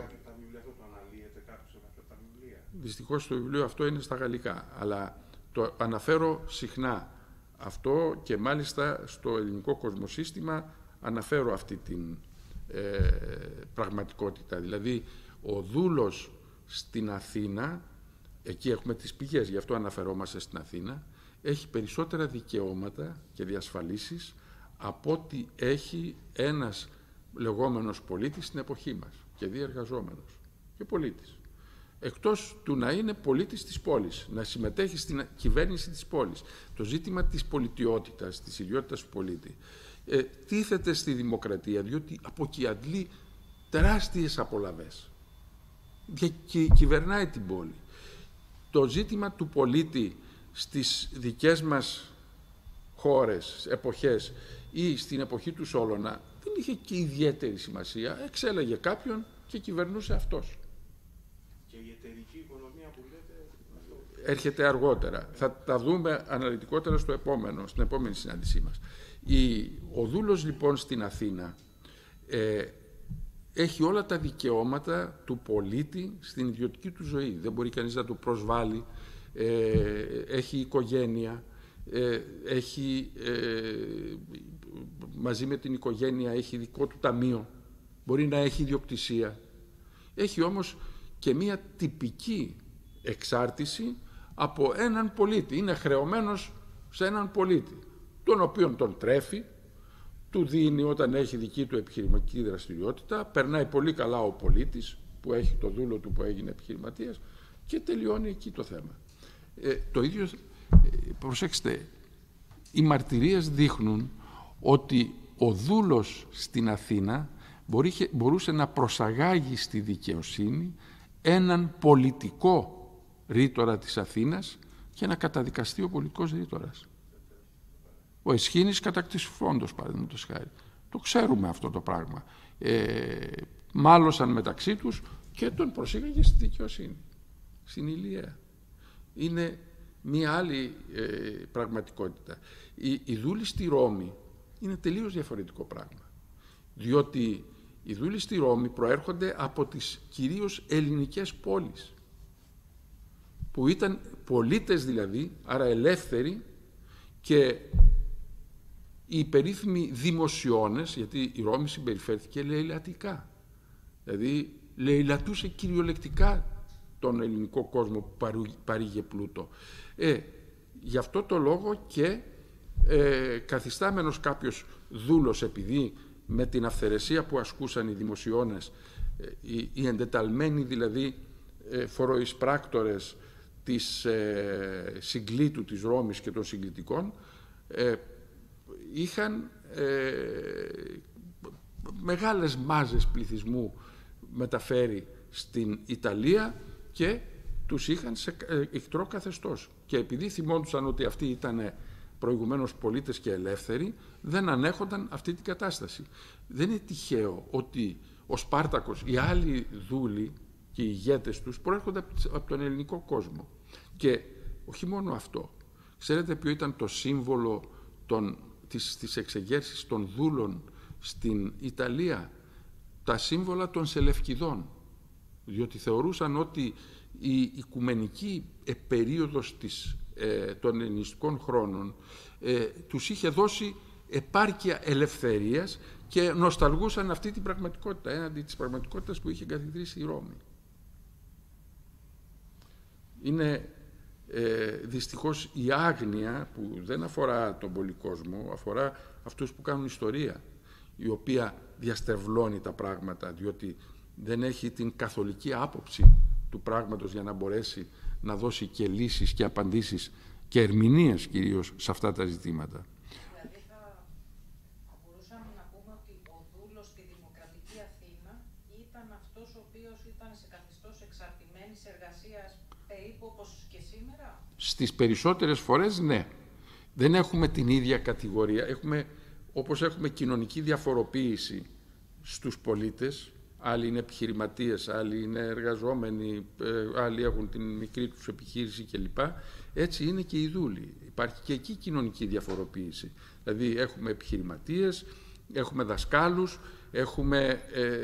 Δυστυχώς το βιβλίο αυτό είναι στα γαλλικά, αλλά το αναφέρω συχνά αυτό και μάλιστα στο ελληνικό κοσμοσύστημα αναφέρω αυτή την πραγματικότητα. Δηλαδή, ο δούλος στην Αθήνα, εκεί έχουμε τις πηγές, γι' αυτό αναφερόμαστε στην Αθήνα, έχει περισσότερα δικαιώματα και διασφαλίσεις από ό,τι έχει ένας λεγόμενος πολίτης στην εποχή μας, και διεργαζόμενος και πολίτης. Εκτός του να είναι πολίτης της πόλης, να συμμετέχει στην κυβέρνηση της πόλης. Το ζήτημα της πολιτιότητας, της ιδιότητας του πολίτη, τίθεται στη δημοκρατία, διότι από εκεί αντλεί τεράστιες απολαβές και κυβερνάει την πόλη. Το ζήτημα του πολίτη στις δικές μας χώρες, εποχές ή στην εποχή του Σόλωνα δεν είχε και ιδιαίτερη σημασία. Εξέλεγε κάποιον και κυβερνούσε αυτός. Και η εταιρική οικονομία που λέτε έρχεται αργότερα. Θα τα δούμε αναλυτικότερα στην επόμενη συνάντησή μας. Ο δούλος λοιπόν στην Αθήνα έχει όλα τα δικαιώματα του πολίτη στην ιδιωτική του ζωή. Δεν μπορεί κανείς να του προσβάλλει. Έχει οικογένεια, μαζί με την οικογένεια έχει δικό του ταμείο, μπορεί να έχει ιδιοκτησία. Έχει όμως και μία τυπική εξάρτηση από έναν πολίτη. Είναι χρεωμένος σε έναν πολίτη, τον οποίον τον τρέφει, του δίνει όταν έχει δική του επιχειρηματική δραστηριότητα, περνάει πολύ καλά ο πολίτης που έχει το δούλο του που έγινε επιχειρηματίας και τελειώνει εκεί το θέμα. Το ίδιο, προσέξτε, οι μαρτυρίες δείχνουν ότι ο δούλος στην Αθήνα μπορούσε να προσαγάγει στη δικαιοσύνη έναν πολιτικό ρήτορα της Αθήνας και να καταδικαστεί ο πολιτικός ρήτορας. Ο Αισχήνης κατακτήσει φόντος, παραδείγματος χάρη. Το ξέρουμε αυτό το πράγμα. μάλωσαν μεταξύ τους και τον προσήγαγε στη δικαιοσύνη, στην Ηλία. Είναι μία άλλη πραγματικότητα. Οι δούλοι στη Ρώμη είναι τελείως διαφορετικό πράγμα, διότι οι δούλοι στη Ρώμη προέρχονται από τις κυρίως ελληνικές πόλεις, που ήταν πολίτες δηλαδή, άρα ελεύθεροι, και οι περίφημοι δημοσιώνες, γιατί η Ρώμη συμπεριφέρθηκε λαιλατικά, δηλαδή λαιλατούσε κυριολεκτικά τον ελληνικό κόσμο που παρήγε πλούτο. Γι' αυτό το λόγο και καθιστάμενος κάποιος δούλος, επειδή με την αυθαιρεσία που ασκούσαν οι δημοσιώνες, οι εντεταλμένοι δηλαδή φοροεισπράκτορες της συγκλήτου της Ρώμης και των συγκλητικών, είχαν μεγάλες μάζες πληθυσμού μεταφέρει στην Ιταλία και τους είχαν σε εχθρό καθεστώς. Και επειδή θυμόντουσαν ότι αυτοί ήταν προηγουμένως πολίτες και ελεύθεροι, δεν ανέχονταν αυτή την κατάσταση. Δεν είναι τυχαίο ότι ο Σπάρτακος, οι άλλοι δούλοι και οι ηγέτες τους προέρχονται από τον ελληνικό κόσμο. Και όχι μόνο αυτό. Ξέρετε ποιο ήταν το σύμβολο της εξεγέρσης των δούλων στην Ιταλία? Τα σύμβολα των Σελευκηδών. Διότι θεωρούσαν ότι η οικουμενική περίοδος των ελληνιστικών χρόνων τους είχε δώσει επάρκεια ελευθερίας και νοσταλγούσαν αυτή την πραγματικότητα, έναντι της πραγματικότητας που είχε εγκαθιδρύσει η Ρώμη. Είναι δυστυχώς η άγνοια που δεν αφορά τον πολυκόσμο, αφορά αυτούς που κάνουν ιστορία, η οποία διαστρεβλώνει τα πράγματα, διότι δεν έχει την καθολική άποψη του πράγματος για να μπορέσει να δώσει και λύσεις και απαντήσεις και ερμηνείες κυρίως σε αυτά τα ζητήματα. Δηλαδή θα μπορούσαμε να πούμε ότι ο δούλος στη δημοκρατική Αθήνα ήταν αυτός ο οποίος ήταν σε καθεστώς εξαρτημένης εργασίας περίπου όπως και σήμερα? Στις περισσότερες φορές ναι. Δεν έχουμε την ίδια κατηγορία. Όπως έχουμε κοινωνική διαφοροποίηση στους πολίτες, άλλοι είναι επιχειρηματίες, άλλοι είναι εργαζόμενοι, άλλοι έχουν την μικρή τους επιχείρηση κλπ. Έτσι είναι και οι δούλοι. Υπάρχει και εκεί κοινωνική διαφοροποίηση. Δηλαδή έχουμε επιχειρηματίες, έχουμε δασκάλους, έχουμε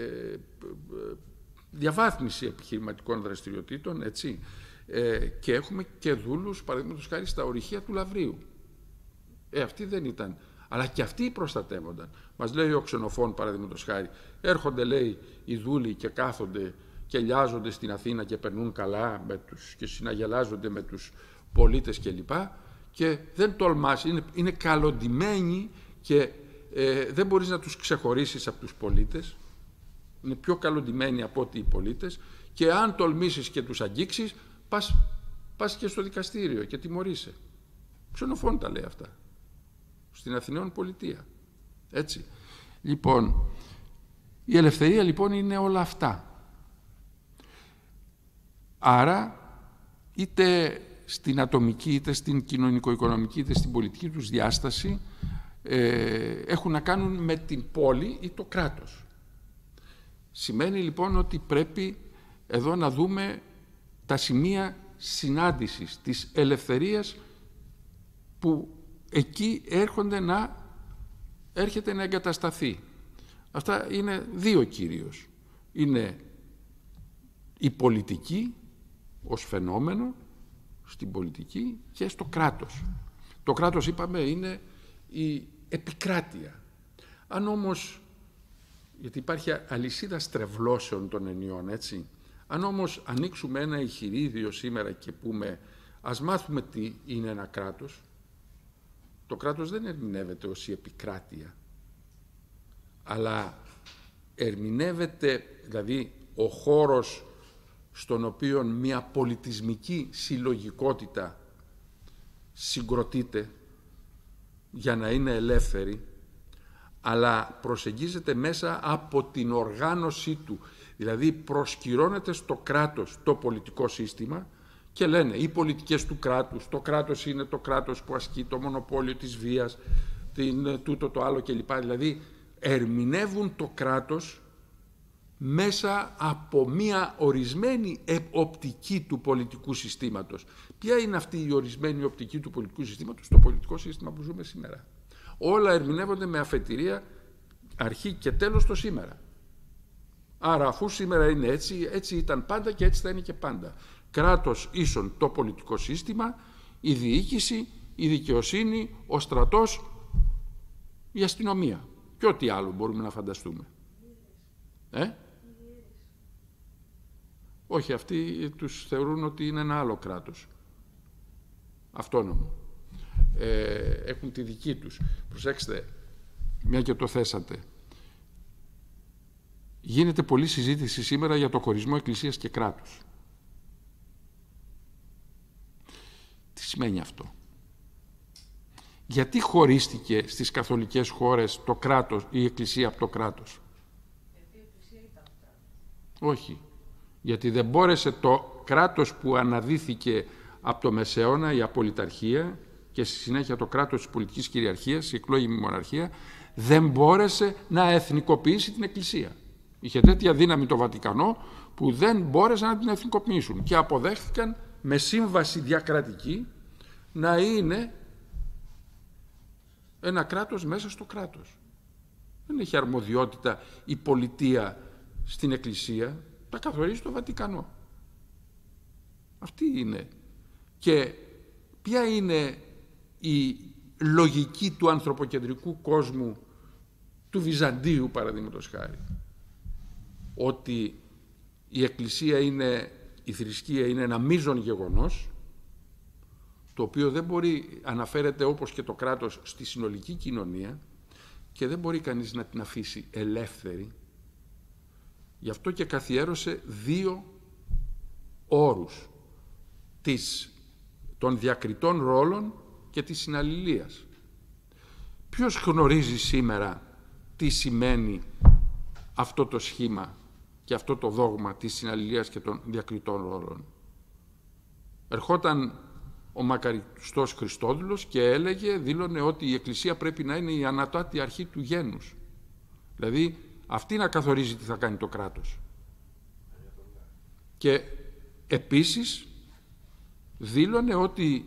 διαβάθμιση επιχειρηματικών δραστηριοτήτων, έτσι. Και έχουμε και δούλους, παραδείγματος χάρη, στα ορυχεία του Λαυρίου. Αυτοί δεν ήταν. Αλλά και αυτοί προστατεύονταν. Μας λέει ο Ξενοφών, παραδείγματος χάρη, έρχονται, λέει, οι δούλοι και κάθονται και λιάζονται στην Αθήνα και περνούν καλά και συναγελάζονται με τους πολίτες κλπ. Και δεν τολμάς, είναι καλοντημένοι και δεν μπορείς να τους ξεχωρίσεις από τους πολίτες. Είναι πιο καλοντημένοι από ότι οι πολίτες, και αν τολμήσεις και τους αγγίξεις, πας και στο δικαστήριο και τιμωρείσαι. Ξενοφών τα λέει αυτά. Στην Αθηναίων πολιτεία. Έτσι. Λοιπόν, η ελευθερία λοιπόν είναι όλα αυτά. Άρα, είτε στην ατομική, είτε στην κοινωνικο-οικονομική, είτε στην πολιτική τους διάσταση, έχουν να κάνουν με την πόλη ή το κράτος. Σημαίνει λοιπόν ότι πρέπει εδώ να δούμε τα σημεία συνάντησης της ελευθερίας που εκεί έρχεται να εγκατασταθεί. Αυτά είναι δύο κυρίως. Είναι η πολιτική ως φαινόμενο στην πολιτική και στο κράτος. Το κράτος, είπαμε, είναι η επικράτεια. Αν όμως, γιατί υπάρχει αλυσίδα στρεβλώσεων των ενιών, έτσι, αν όμως ανοίξουμε ένα ηχηρίδιο σήμερα και πούμε ας μάθουμε τι είναι ένα κράτος, το κράτος δεν ερμηνεύεται ως η επικράτεια, αλλά ερμηνεύεται, δηλαδή, ο χώρος στον οποίο μια πολιτισμική συλλογικότητα συγκροτείται για να είναι ελεύθερη, αλλά προσεγγίζεται μέσα από την οργάνωσή του. Δηλαδή προσκυρώνεται στο κράτος το πολιτικό σύστημα και λένε οι πολιτικές του κράτους, το κράτος είναι το κράτος που ασκεί το μονοπόλιο της βίας, τούτο το άλλο κλπ. Δηλαδή ερμηνεύουν το κράτος μέσα από μία ορισμένη οπτική του πολιτικού συστήματος. Ποια είναι αυτή η ορισμένη οπτική του πολιτικού συστήματος? Το πολιτικό σύστημα που ζούμε σήμερα. Όλα ερμηνεύονται με αφετηρία αρχή και τέλος το σήμερα. Άρα αφού σήμερα είναι έτσι, έτσι ήταν πάντα και έτσι θα είναι και πάντα. Κράτος ίσον το πολιτικό σύστημα, η διοίκηση, η δικαιοσύνη, ο στρατός, η αστυνομία και ό,τι άλλο μπορούμε να φανταστούμε. Όχι, αυτοί τους θεωρούν ότι είναι ένα άλλο κράτος. Αυτόνομο. Έχουν τη δική τους. Προσέξτε, μια και το θέσατε. Γίνεται πολλή συζήτηση σήμερα για το χωρισμό εκκλησίας και κράτους. Τι σημαίνει αυτό? Γιατί χωρίστηκε στις καθολικές χώρες το κράτος, η εκκλησία από το κράτος? Γιατί η εκκλησία ήταν κράτος. Όχι. Γιατί δεν μπόρεσε το κράτος που αναδύθηκε από το Μεσαίωνα, η απολυταρχία και στη συνέχεια το κράτος της πολιτικής κυριαρχίας, η εκλόγιμη μοναρχία, δεν μπόρεσε να εθνικοποιήσει την εκκλησία. Είχε τέτοια δύναμη το Βατικανό που δεν μπόρεσαν να την εθνικοποιήσουν και αποδέχθηκαν με σύμβαση διακρατική να είναι ένα κράτος μέσα στο κράτος. Δεν έχει αρμοδιότητα η πολιτεία στην εκκλησία, τα καθορίζει το Βατικανό. Αυτή είναι. Και ποια είναι η λογική του ανθρωποκεντρικού κόσμου του Βυζαντίου, παραδείγματος χάρη? Ότι η εκκλησία είναι, η θρησκεία είναι ένα μείζον γεγονός, το οποίο δεν μπορεί, αναφέρεται όπως και το κράτος, στη συνολική κοινωνία και δεν μπορεί κανείς να την αφήσει ελεύθερη. Γι' αυτό και καθιέρωσε δύο όρους, των διακριτών ρόλων και της συναλληλίας. Ποιος γνωρίζει σήμερα τι σημαίνει αυτό το σχήμα και αυτό το δόγμα της συναλληλίας και των διακριτών ρόλων? Ερχόταν ο μακαριστός Χριστόδουλος και έλεγε, δήλωνε ότι η εκκλησία πρέπει να είναι η ανατάτη αρχή του γένους. Δηλαδή αυτή να καθορίζει τι θα κάνει το κράτος. Και επίσης δήλωνε ότι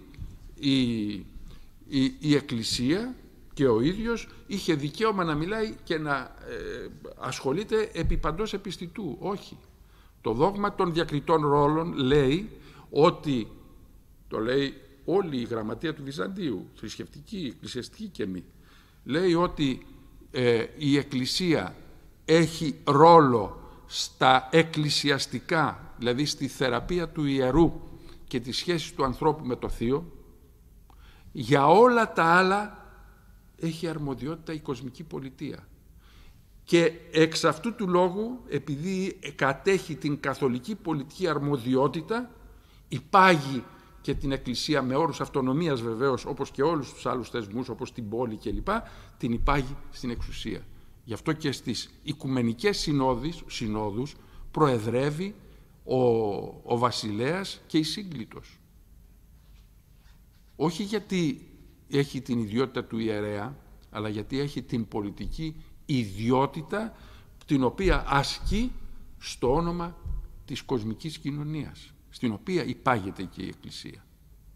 η εκκλησία και ο ίδιος είχε δικαίωμα να μιλάει και να ασχολείται επί παντός επιστητού. Όχι. Το δόγμα των διακριτών ρόλων λέει ότι, το λέει όλη η γραμματεία του Βυζαντίου, θρησκευτική, εκκλησιαστική και μη, λέει ότι η εκκλησία έχει ρόλο στα εκκλησιαστικά, δηλαδή στη θεραπεία του ιερού και τις σχέσεις του ανθρώπου με το θείο. Για όλα τα άλλα έχει αρμοδιότητα η κοσμική πολιτεία. Και εξ αυτού του λόγου, επειδή κατέχει την καθολική πολιτική αρμοδιότητα, υπάγει και την εκκλησία με όρους αυτονομίας βεβαίως, όπως και όλους τους άλλους θεσμούς, όπως την πόλη κλπ, την υπάγει στην εξουσία. Γι' αυτό και στις οικουμενικές συνόδους προεδρεύει ο βασιλέας και η σύγκλιτος. Όχι γιατί έχει την ιδιότητα του ιερέα, αλλά γιατί έχει την πολιτική ιδιότητα την οποία ασκεί στο όνομα της κοσμικής κοινωνίας, στην οποία υπάγεται και η Εκκλησία.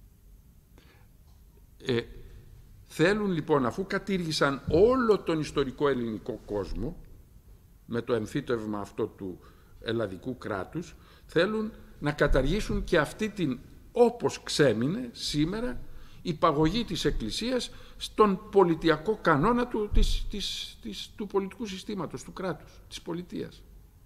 Θέλουν λοιπόν, αφού κατήργησαν όλο τον ιστορικό ελληνικό κόσμο με το εμφύτευμα αυτό του ελλαδικού κράτους, θέλουν να καταργήσουν και αυτή την, όπως ξέμεινε σήμερα, υπαγωγή της Εκκλησίας στον πολιτιακό κανόνα του πολιτικού συστήματος, του κράτους, της πολιτείας.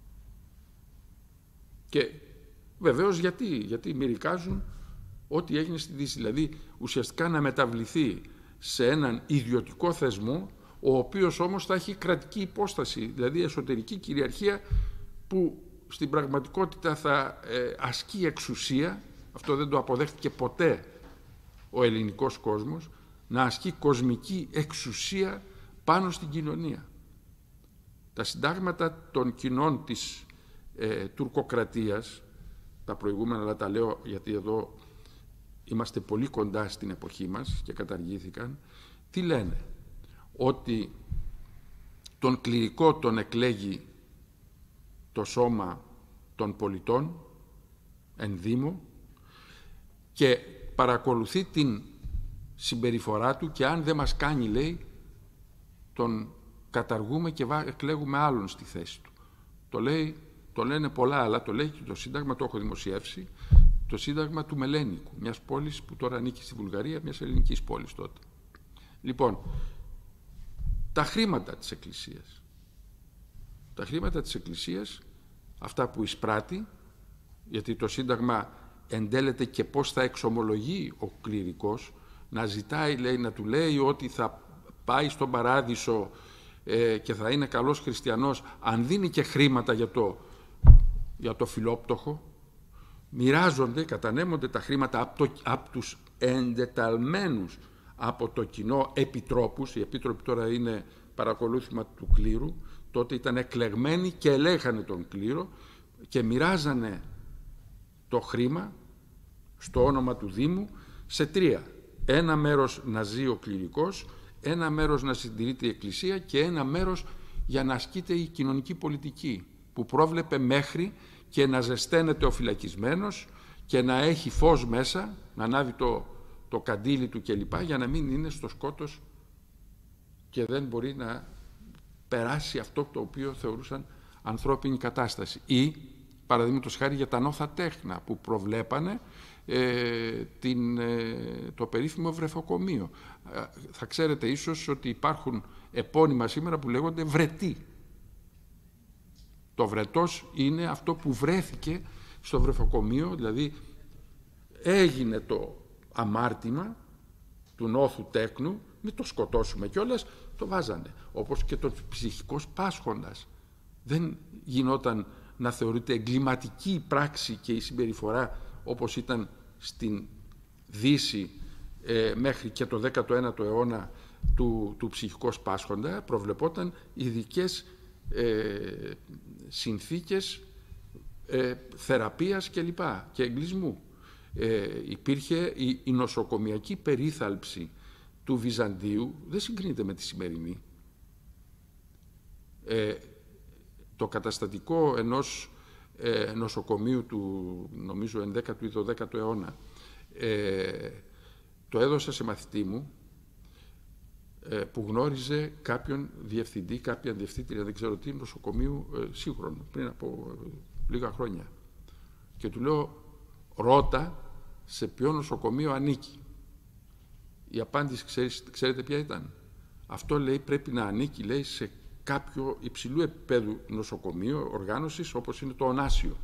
Και βεβαίως γιατί μυρικάζουν ό,τι έγινε στη Δύση, δηλαδή ουσιαστικά να μεταβληθεί σε έναν ιδιωτικό θεσμό, ο οποίος όμως θα έχει κρατική υπόσταση, δηλαδή εσωτερική κυριαρχία που στην πραγματικότητα θα ασκεί εξουσία. Αυτό δεν το αποδέχτηκε ποτέ ο ελληνικός κόσμος, να ασκεί κοσμική εξουσία πάνω στην κοινωνία. Τα συντάγματα των κοινών της τουρκοκρατίας, τα προηγούμενα, αλλά τα λέω γιατί εδώ είμαστε πολύ κοντά στην εποχή μας και καταργήθηκαν, τι λένε? Ότι τον κληρικό τον εκλέγει το σώμα των πολιτών εν δήμο και παρακολουθεί την συμπεριφορά του και αν δεν μας κάνει, λέει, τον καταργούμε και εκλέγουμε άλλον στη θέση του. Το λένε πολλά, αλλά το λέει και το Σύνταγμα, το έχω δημοσιεύσει, το Σύνταγμα του Μελένικου, μιας πόλης που τώρα ανήκει στη Βουλγαρία, μιας ελληνικής πόλης τότε. Λοιπόν, τα χρήματα της Εκκλησίας. Τα χρήματα της Εκκλησίας, αυτά που εισπράττει, γιατί το Σύνταγμα εντέλεται και πώς θα εξομολογεί ο κληρικός, να ζητάει, λέει, να του λέει ότι θα πάει στον παράδεισο και θα είναι καλός χριστιανός, αν δίνει και χρήματα για το φιλόπτωχο, μοιράζονται, κατανέμονται τα χρήματα από τους εντεταλμένους από το κοινό επιτρόπους. Οι επίτροποι τώρα είναι παρακολούθημα του κλήρου, τότε ήταν εκλεγμένοι και ελέγχανε τον κλήρο και μοιράζανε το χρήμα στο όνομα του Δήμου σε τρία. Ένα μέρος να ζει ο κληρικός, ένα μέρος να συντηρείται η Εκκλησία και ένα μέρος για να ασκείται η κοινωνική πολιτική, που πρόβλεπε μέχρι και να ζεσταίνεται ο φυλακισμένος και να έχει φως μέσα, να ανάβει το καντήλι του κλπ, για να μην είναι στο σκότος και δεν μπορεί να περάσει αυτό το οποίο θεωρούσαν ανθρώπινη κατάσταση. Ή, παραδείγματος χάρη, για τα νόθα τέχνα που προβλέπανε το περίφημο βρεφοκομείο. Θα ξέρετε ίσως ότι υπάρχουν επώνυμα σήμερα που λέγονται βρετοί. Το βρετός είναι αυτό που βρέθηκε στο βρεφοκομείο, δηλαδή έγινε το αμάρτημα του νόθου τέκνου, μην το σκοτώσουμε κιόλας, το βάζανε. Όπως και το ψυχικός πάσχοντας. Δεν γινόταν να θεωρείται εγκληματική η πράξη και η συμπεριφορά όπως ήταν στην Δύση μέχρι και το 19ο αιώνα του ψυχικός πάσχοντα. Προβλεπόταν ειδικές συνθήκες θεραπείας κλπ. Και εγκλισμού. Υπήρχε η νοσοκομιακή περίθαλψη του Βυζαντίου, δεν συγκρίνεται με τη σημερινή. Το καταστατικό ενός νοσοκομείου του, νομίζω, 11ου ή 12ου αιώνα, το έδωσα σε μαθητή μου που γνώριζε κάποιον διευθυντή, κάποια διευθύντρια, δεν ξέρω τι, νοσοκομείου σύγχρονου, πριν από λίγα χρόνια. Και του λέω, ρώτα σε ποιο νοσοκομείο ανήκει. Η απάντηση ξέρετε ποια ήταν? Αυτό, λέει, πρέπει να ανήκει, λέει, σε κάποιο υψηλού επίπεδου νοσοκομείο οργάνωσης όπως είναι το Ωνάσιο.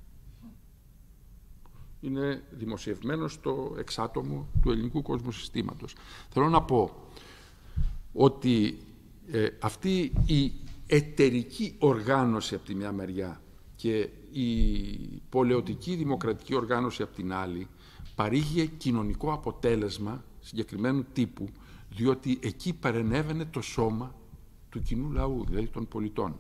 Είναι δημοσιευμένο στο εξάτομο του ελληνικού κοσμοσυστήματος. Θέλω να πω ότι αυτή η εταιρική οργάνωση από τη μια μεριά και η πολεωτική δημοκρατική οργάνωση από την άλλη παρήγε κοινωνικό αποτέλεσμα συγκεκριμένου τύπου, διότι εκεί παρενέβαινε το σώμα του κοινού λαού, δηλαδή των πολιτών.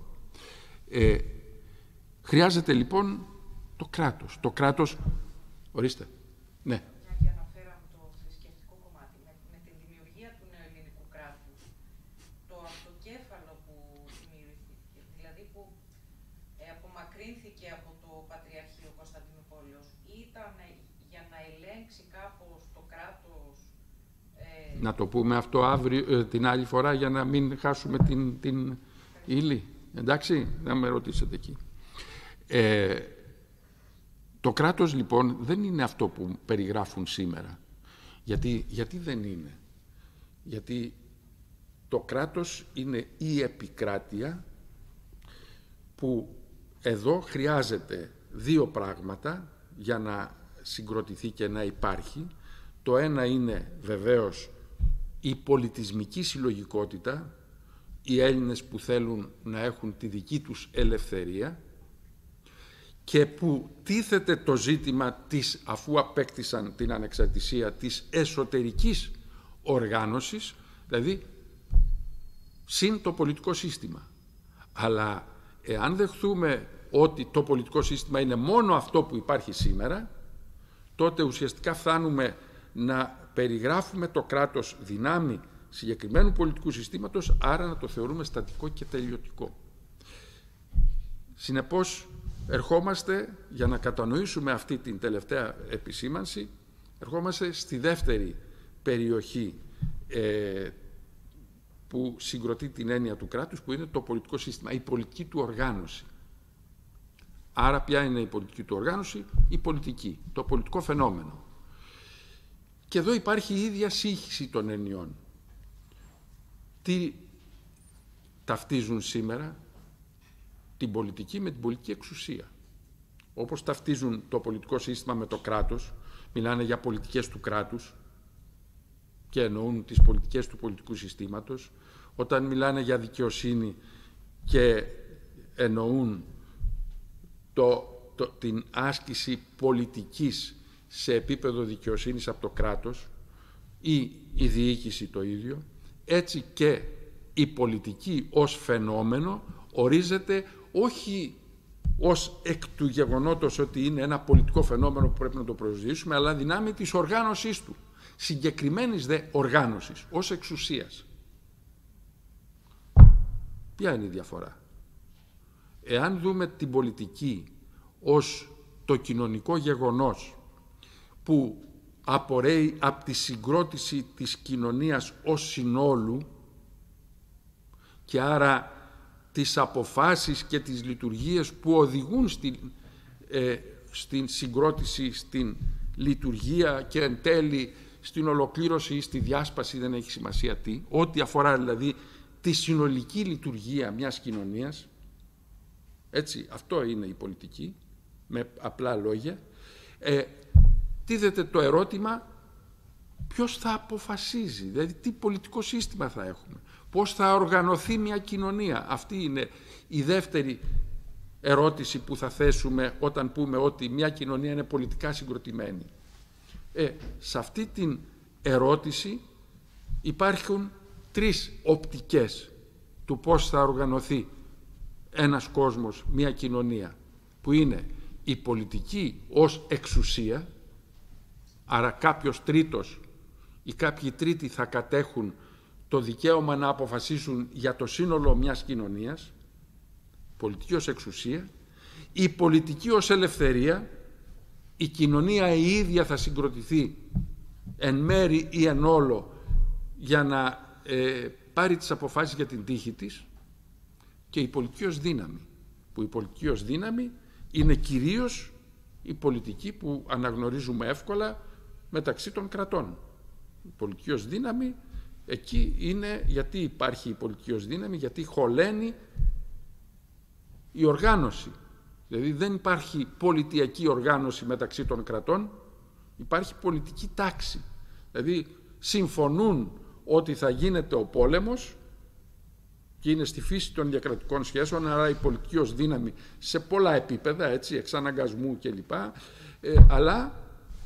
Χρειάζεται λοιπόν το κράτος. Το κράτος, ορίστε, ναι. Μια και αναφέραμε το θρησκευτικό κομμάτι, με την δημιουργία του νεοελληνικού κράτους, το αυτοκέφαλο που δημιουργήθηκε, δηλαδή που απομακρύνθηκε από το Πατριαρχείο Κωνσταντινούπολεως, ήταν για να ελέγξει κάπως το κράτος. Να το πούμε αυτό αύριο, την άλλη φορά, για να μην χάσουμε την ύλη. Εντάξει, να με ρωτήσετε εκεί. Το κράτος λοιπόν δεν είναι αυτό που περιγράφουν σήμερα. Γιατί δεν είναι? Γιατί το κράτος είναι η επικράτεια που εδώ χρειάζεται δύο πράγματα για να συγκροτηθεί και να υπάρχει. Το ένα είναι βεβαίως η πολιτισμική συλλογικότητα, οι Έλληνες που θέλουν να έχουν τη δική τους ελευθερία και που τίθεται το ζήτημα της, αφού απέκτησαν την ανεξαρτησία, της εσωτερικής οργάνωσης, δηλαδή συν το πολιτικό σύστημα. Αλλά εάν δεχθούμε ότι το πολιτικό σύστημα είναι μόνο αυτό που υπάρχει σήμερα, τότε ουσιαστικά φτάνουμε να περιγράφουμε το κράτος δυνάμει συγκεκριμένου πολιτικού συστήματος, άρα να το θεωρούμε στατικό και τελειωτικό. Συνεπώς, ερχόμαστε, για να κατανοήσουμε αυτή την τελευταία επισήμανση, ερχόμαστε στη δεύτερη περιοχή που συγκροτεί την έννοια του κράτους, που είναι το πολιτικό σύστημα, η πολιτική του οργάνωση. Άρα ποια είναι η πολιτική του οργάνωση? Η πολιτική, το πολιτικό φαινόμενο. Και εδώ υπάρχει η ίδια σύγχυση των εννοιών. Τι ταυτίζουν σήμερα? Την πολιτική με την πολιτική εξουσία. Όπως ταυτίζουν το πολιτικό σύστημα με το κράτος, μιλάνε για πολιτικές του κράτους και εννοούν τις πολιτικές του πολιτικού συστήματος. Όταν μιλάνε για δικαιοσύνη και εννοούν την άσκηση πολιτικής σε επίπεδο δικαιοσύνης από το κράτος ή η διοίκηση το ίδιο, έτσι και η πολιτική ως φαινόμενο ορίζεται όχι ως εκ του γεγονότος ότι είναι ένα πολιτικό φαινόμενο που πρέπει να το προσδιορίσουμε, αλλά δυνάμει της οργάνωσής του, συγκεκριμένης δε οργάνωσης, ως εξουσίας. Ποια είναι η διαφορά? Εάν δούμε την πολιτική ως το κοινωνικό γεγονός που απορρέει από τη συγκρότηση της κοινωνίας ως συνόλου και άρα τις αποφάσεις και τις λειτουργίες που οδηγούν στην συγκρότηση, στην λειτουργία και εν τέλει στην ολοκλήρωση ή στη διάσπαση, δεν έχει σημασία τι, ό,τι αφορά δηλαδή τη συνολική λειτουργία μιας κοινωνίας. Έτσι, αυτό είναι η πολιτική, με απλά λόγια. Τίθεται το ερώτημα ποιος θα αποφασίζει, δηλαδή τι πολιτικό σύστημα θα έχουμε, πώς θα οργανωθεί μια κοινωνία. Αυτή είναι η δεύτερη ερώτηση που θα θέσουμε όταν πούμε ότι μια κοινωνία είναι πολιτικά συγκροτημένη. Σε αυτή την ερώτηση υπάρχουν τρεις οπτικές του πώς θα οργανωθεί ένας κόσμος, μια κοινωνία, που είναι η πολιτική ως εξουσία, άρα κάποιος τρίτος ή κάποιοι τρίτοι θα κατέχουν το δικαίωμα να αποφασίσουν για το σύνολο μιας κοινωνίας, πολιτική ως εξουσία, η πολιτική ως ελευθερία, η κοινωνία η ίδια θα συγκροτηθεί εν μέρη ή εν όλο για να πάρει τις αποφάσεις για την τύχη της, και η πολιτική ως δύναμη, που η πολιτική ως δύναμη είναι κυρίως η πολιτική που αναγνωρίζουμε εύκολα μεταξύ των κρατών. Η πολιτική ως δύναμη εκεί είναι, γιατί υπάρχει η πολιτική ως δύναμη, γιατί χωλαίνει η οργάνωση. Δηλαδή δεν υπάρχει πολιτιακή οργάνωση μεταξύ των κρατών, υπάρχει πολιτική τάξη. Δηλαδή συμφωνούν ότι θα γίνεται ο πόλεμος και είναι στη φύση των διακρατικών σχέσεων, άρα η πολιτική ως δύναμη σε πολλά επίπεδα, έτσι, εξαναγκασμού κλπ. Αλλά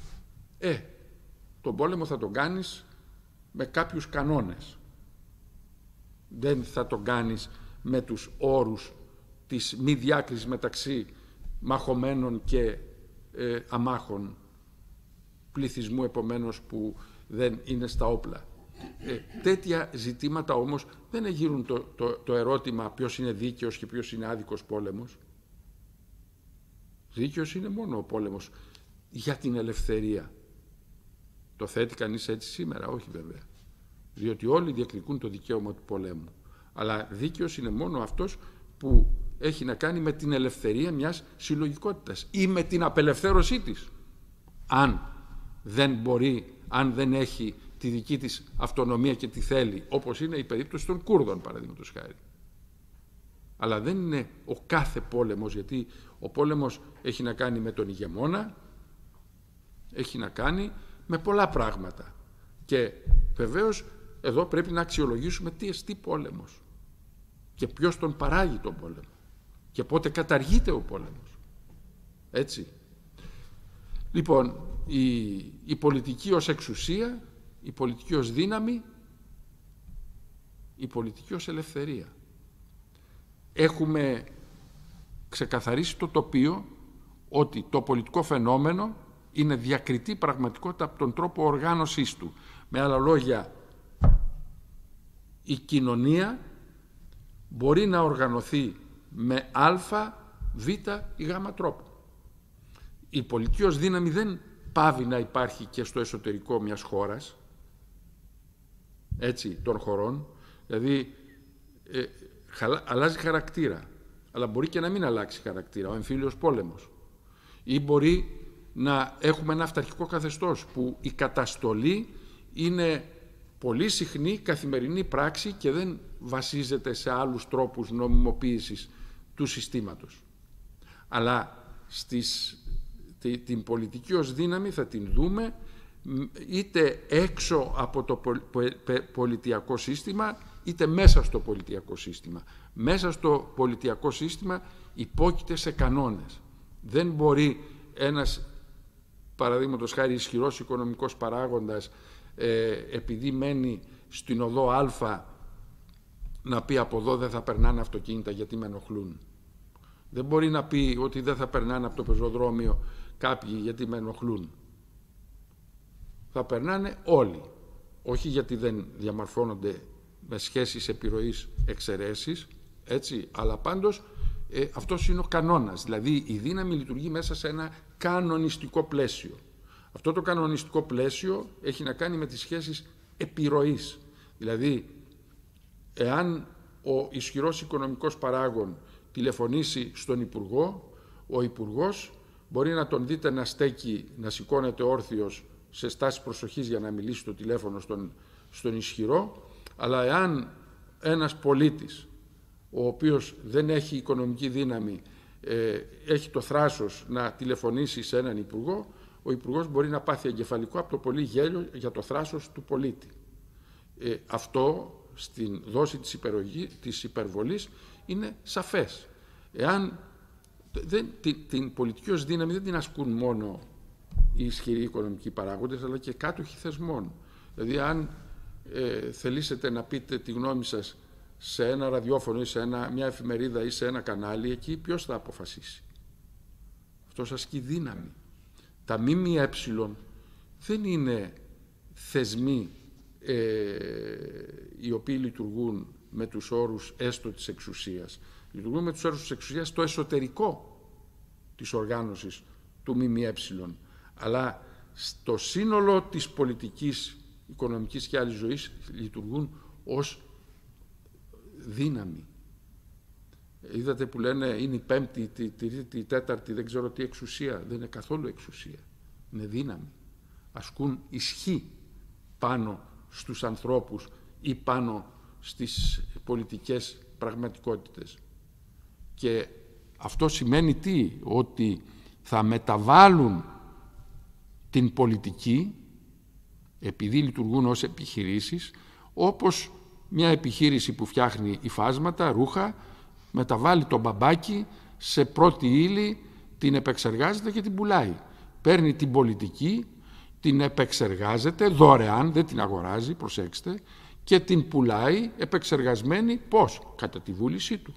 τον πόλεμο θα τον κάνεις με κάποιους κανόνες. Δεν θα τον κάνεις με τους όρους της μη διάκρισης μεταξύ μαχωμένων και αμάχων πληθυσμού, επομένως, που δεν είναι στα όπλα. Τέτοια ζητήματα όμως δεν εγείρουν το ερώτημα ποιος είναι δίκαιος και ποιος είναι άδικος πόλεμος. Δίκαιος είναι μόνο ο πόλεμος για την ελευθερία. Το θέτει κανείς έτσι σήμερα? Όχι βέβαια. Διότι όλοι διεκδικούν το δικαίωμα του πολέμου. Αλλά δίκαιος είναι μόνο αυτός που έχει να κάνει με την ελευθερία μιας συλλογικότητας ή με την απελευθέρωσή της. Αν δεν μπορεί, αν δεν έχει τη δική της αυτονομία και τη θέλει, όπως είναι η περίπτωση των Κούρδων παραδείγματος χάρη. Αλλά δεν είναι ο κάθε πόλεμος, γιατί ο πόλεμος έχει να κάνει με τον ηγεμόνα, έχει να κάνει με πολλά πράγματα. Και βεβαίως εδώ πρέπει να αξιολογήσουμε τι εστί πόλεμος και ποιος τον παράγει τον πόλεμο και πότε καταργείται ο πόλεμος. Έτσι. Λοιπόν, η πολιτική ως εξουσία, η πολιτική ως δύναμη, η πολιτική ως ελευθερία. Έχουμε ξεκαθαρίσει το τοπίο ότι το πολιτικό φαινόμενο είναι διακριτή πραγματικότητα από τον τρόπο οργάνωσής του. Με άλλα λόγια, η κοινωνία μπορεί να οργανωθεί με α Β ή Γ τρόπο. Η πολιτική ως δύναμη δεν πάβει να υπάρχει και στο εσωτερικό μιας χώρας, έτσι, των χωρών, δηλαδή αλλάζει χαρακτήρα, αλλά μπορεί και να μην αλλάξει χαρακτήρα, ο εμφύλιος πόλεμος. Ή μπορεί να έχουμε ένα αυταρχικό καθεστώς που η καταστολή είναι πολύ συχνή καθημερινή πράξη και δεν βασίζεται σε άλλους τρόπους νομιμοποίησης του συστήματος. Αλλά την πολιτική ως δύναμη θα την δούμε είτε έξω από το πολιτιακό σύστημα είτε μέσα στο πολιτιακό σύστημα. Μέσα στο πολιτιακό σύστημα υπόκειται σε κανόνες. Δεν μπορεί ένας, παραδείγματος χάρη, ισχυρός οικονομικός παράγοντας επειδή μένει στην οδό Α να πει από εδώ δεν θα περνάνε αυτοκίνητα γιατί με ενοχλούν. Δεν μπορεί να πει ότι δεν θα περνάνε από το πεζοδρόμιο κάποιοι γιατί με ενοχλούν. Θα περνάνε όλοι. Όχι γιατί δεν διαμορφώνονται με σχέσεις επιρροής εξαιρέσεις, έτσι, αλλά πάντως αυτός είναι ο κανόνας. Δηλαδή η δύναμη λειτουργεί μέσα σε ένα κανονιστικό πλαίσιο. Αυτό το κανονιστικό πλαίσιο έχει να κάνει με τις σχέσεις επιρροής. Δηλαδή, εάν ο ισχυρός οικονομικός παράγων τηλεφωνήσει στον Υπουργό, ο Υπουργός μπορεί να τον δείτε να στέκει, να σηκώνεται όρθιος σε στάση προσοχής για να μιλήσει στο τηλέφωνο στον ισχυρό, αλλά εάν ένας πολίτης, ο οποίος δεν έχει οικονομική δύναμη, έχει το θράσος να τηλεφωνήσει σε έναν Υπουργό, ο Υπουργός μπορεί να πάθει εγκεφαλικό από το πολύ γέλιο για το θράσος του πολίτη. Αυτό στην δόση της υπερβολής είναι σαφές. Εάν την πολιτική ως δύναμη δεν την ασκούν μόνο οι ισχυροί οικονομικοί παράγοντες, αλλά και κάτοχοι θεσμών. Δηλαδή, αν θελήσετε να πείτε τη γνώμη σας σε ένα ραδιόφωνο ή σε μια εφημερίδα ή σε ένα κανάλι, εκεί ποιος θα αποφασίσει? Αυτός ασκεί δύναμη. Τα ΜΜΕ δεν είναι θεσμοί οι οποίοι λειτουργούν με τους όρους έστω της εξουσίας. Λειτουργούν με τους όρους της εξουσίας στο εσωτερικό της οργάνωσης του ΜΜΕ. Αλλά στο σύνολο της πολιτικής, οικονομικής και άλλης ζωής λειτουργούν ως δύναμη. Είδατε που λένε είναι η πέμπτη, η τρίτη, η τέταρτη, δεν ξέρω τι εξουσία. Δεν είναι καθόλου εξουσία. Είναι δύναμη. Ασκούν ισχύ πάνω στους ανθρώπους ή πάνω στις πολιτικές πραγματικότητες. Και αυτό σημαίνει τι? Ότι θα μεταβάλουν την πολιτική, επειδή λειτουργούν ως επιχειρήσεις, όπως μια επιχείρηση που φτιάχνει υφάσματα, ρούχα, μεταβάλει τον μπαμπάκι σε πρώτη ύλη, την επεξεργάζεται και την πουλάει. Παίρνει την πολιτική, την επεξεργάζεται δωρεάν, δεν την αγοράζει, προσέξτε, και την πουλάει επεξεργασμένη πώς? Κατά τη βούλησή του.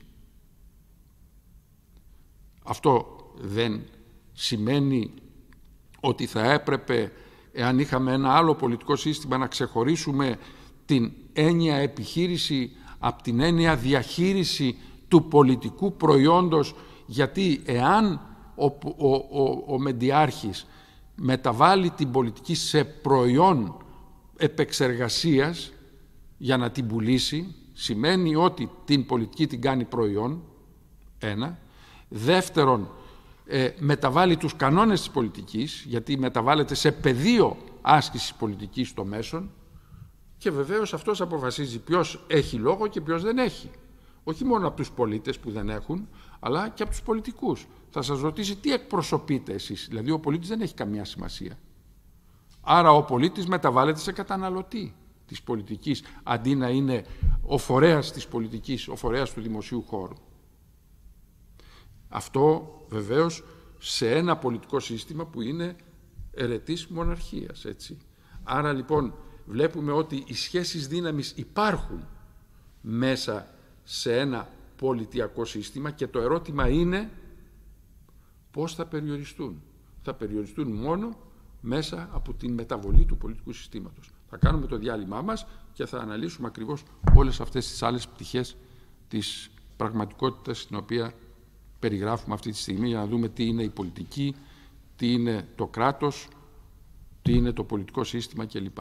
Αυτό δεν σημαίνει ότι θα έπρεπε, εάν είχαμε ένα άλλο πολιτικό σύστημα, να ξεχωρίσουμε την έννοια επιχείρηση από την έννοια διαχείριση του πολιτικού προϊόντος, γιατί εάν ο μεντιάρχης μεταβάλει την πολιτική σε προϊόν επεξεργασίας για να την πουλήσει, σημαίνει ότι την πολιτική την κάνει προϊόν, ένα. Δεύτερον, μεταβάλει τους κανόνες της πολιτικής, γιατί μεταβάλλεται σε πεδίο άσκησης πολιτικής στο μέσον, και βεβαίως αυτός αποφασίζει ποιος έχει λόγο και ποιος δεν έχει. Όχι μόνο από τους πολίτες που δεν έχουν, αλλά και από τους πολιτικούς. Θα σας ρωτήσει τι εκπροσωπείτε εσείς. Δηλαδή ο πολίτης δεν έχει καμία σημασία. Άρα ο πολίτης μεταβάλλεται σε καταναλωτή της πολιτικής, αντί να είναι ο φορέας της πολιτικής, ο φορέας του δημοσίου χώρου. Αυτό βεβαίως σε ένα πολιτικό σύστημα που είναι αιρετής μοναρχίας, έτσι. Άρα λοιπόν βλέπουμε ότι οι σχέσεις δύναμης υπάρχουν μέσα σε ένα πολιτιακό σύστημα και το ερώτημα είναι πώς θα περιοριστούν. Θα περιοριστούν μόνο μέσα από την μεταβολή του πολιτικού συστήματος. Θα κάνουμε το διάλειμμά μας και θα αναλύσουμε ακριβώς όλες αυτές τις άλλες πτυχές της πραγματικότητας στην οποία περιγράφουμε αυτή τη στιγμή για να δούμε τι είναι η πολιτική, τι είναι το κράτος, τι είναι το πολιτικό σύστημα κλπ.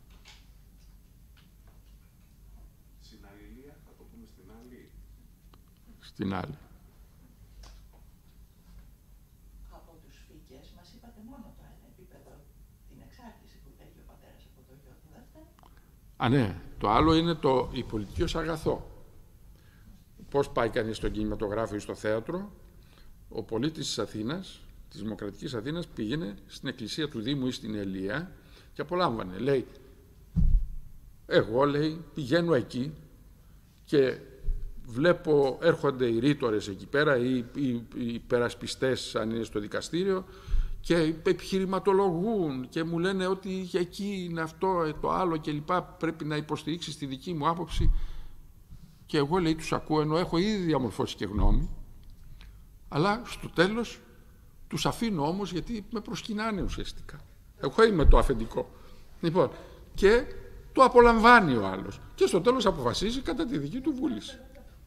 Στην αλληλεία, θα το πούμε στην άλλη. Στην άλλη. Από τους φοιτητές μας είπατε μόνο το ένα επίπεδο, την εξάρτηση που έχει ο πατέρας από το γιο του, δεν φτάνει. Ναι, το άλλο είναι η πολιτική ως αγαθό. Πώς πάει κανείς στο κινηματογράφο ή στο θέατρο, ο πολίτης της Αθήνας, της Δημοκρατικής Αθήνας, πήγαινε στην εκκλησία του Δήμου ή στην Ελία και απολάμβανε. Λέει, εγώ, λέει, πηγαίνω εκεί και βλέπω, έρχονται οι ρήτορες εκεί πέρα ή οι υπερασπιστές αν είναι στο δικαστήριο και επιχειρηματολογούν και μου λένε ότι εκεί είναι αυτό, το άλλο κλπ. Πρέπει να υποστηρίξεις τη δική μου άποψη. Και εγώ, λέει, τους ακούω, ενώ έχω ήδη διαμορφώσει και γνώμη, αλλά στο τέλος τους αφήνω όμως γιατί με προσκυνάνε ουσιαστικά. Εγώ είμαι το αφεντικό. Λοιπόν, και το απολαμβάνει ο άλλος. Και στο τέλος αποφασίζει κατά τη δική του βούληση.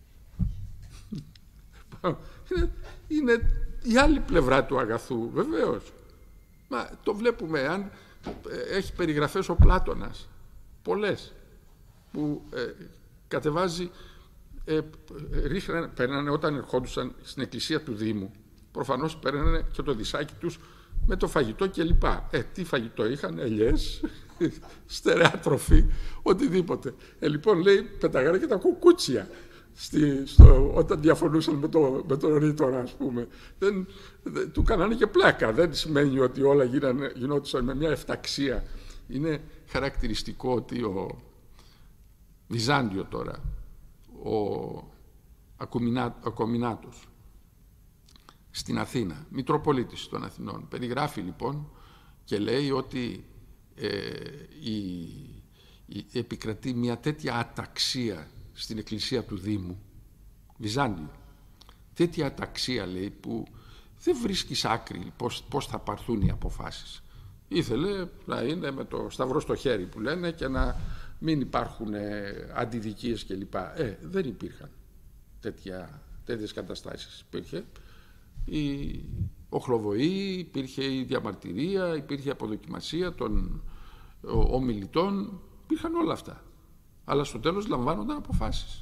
Είναι η άλλη πλευρά του αγαθού, βεβαίως. Μα το βλέπουμε, αν έχει περιγραφές ο Πλάτωνας, πολλές, που κατεβάζει, παίρνανε όταν ερχόντουσαν στην εκκλησία του Δήμου, προφανώς παίρνανε και το δισάκι τους με το φαγητό κλπ. Τι φαγητό είχαν, ελιές, στερεά τροφή, οτιδήποτε. Λοιπόν, λέει, πεταγάνε και τα κουκούτσια όταν διαφωνούσαν με τον ρήτορα, ας πούμε. Του κάνανε και πλάκα. Δεν σημαίνει ότι όλα γινόντουσαν με μια εφταξία. Είναι χαρακτηριστικό ότι ο Βυζάντιο τώρα, ο Ακομινάτος, στην Αθήνα, Μητροπολίτης των Αθηνών, περιγράφει λοιπόν και λέει ότι επικρατεί μια τέτοια αταξία στην εκκλησία του Δήμου, Βυζάντιο, τέτοια αταξία, λέει, που δεν βρίσκεις άκρη πώς θα πάρθουν οι αποφάσεις. Ήθελε να είναι με το σταυρό στο χέρι που λένε και να μην υπάρχουν αντιδικίες κλπ. Δεν υπήρχαν τέτοιες καταστάσεις. Υπήρχε η οχλοβοή, υπήρχε η διαμαρτυρία, υπήρχε η αποδοκιμασία των ομιλητών, υπήρχαν όλα αυτά. Αλλά στο τέλος λαμβάνονταν αποφάσεις.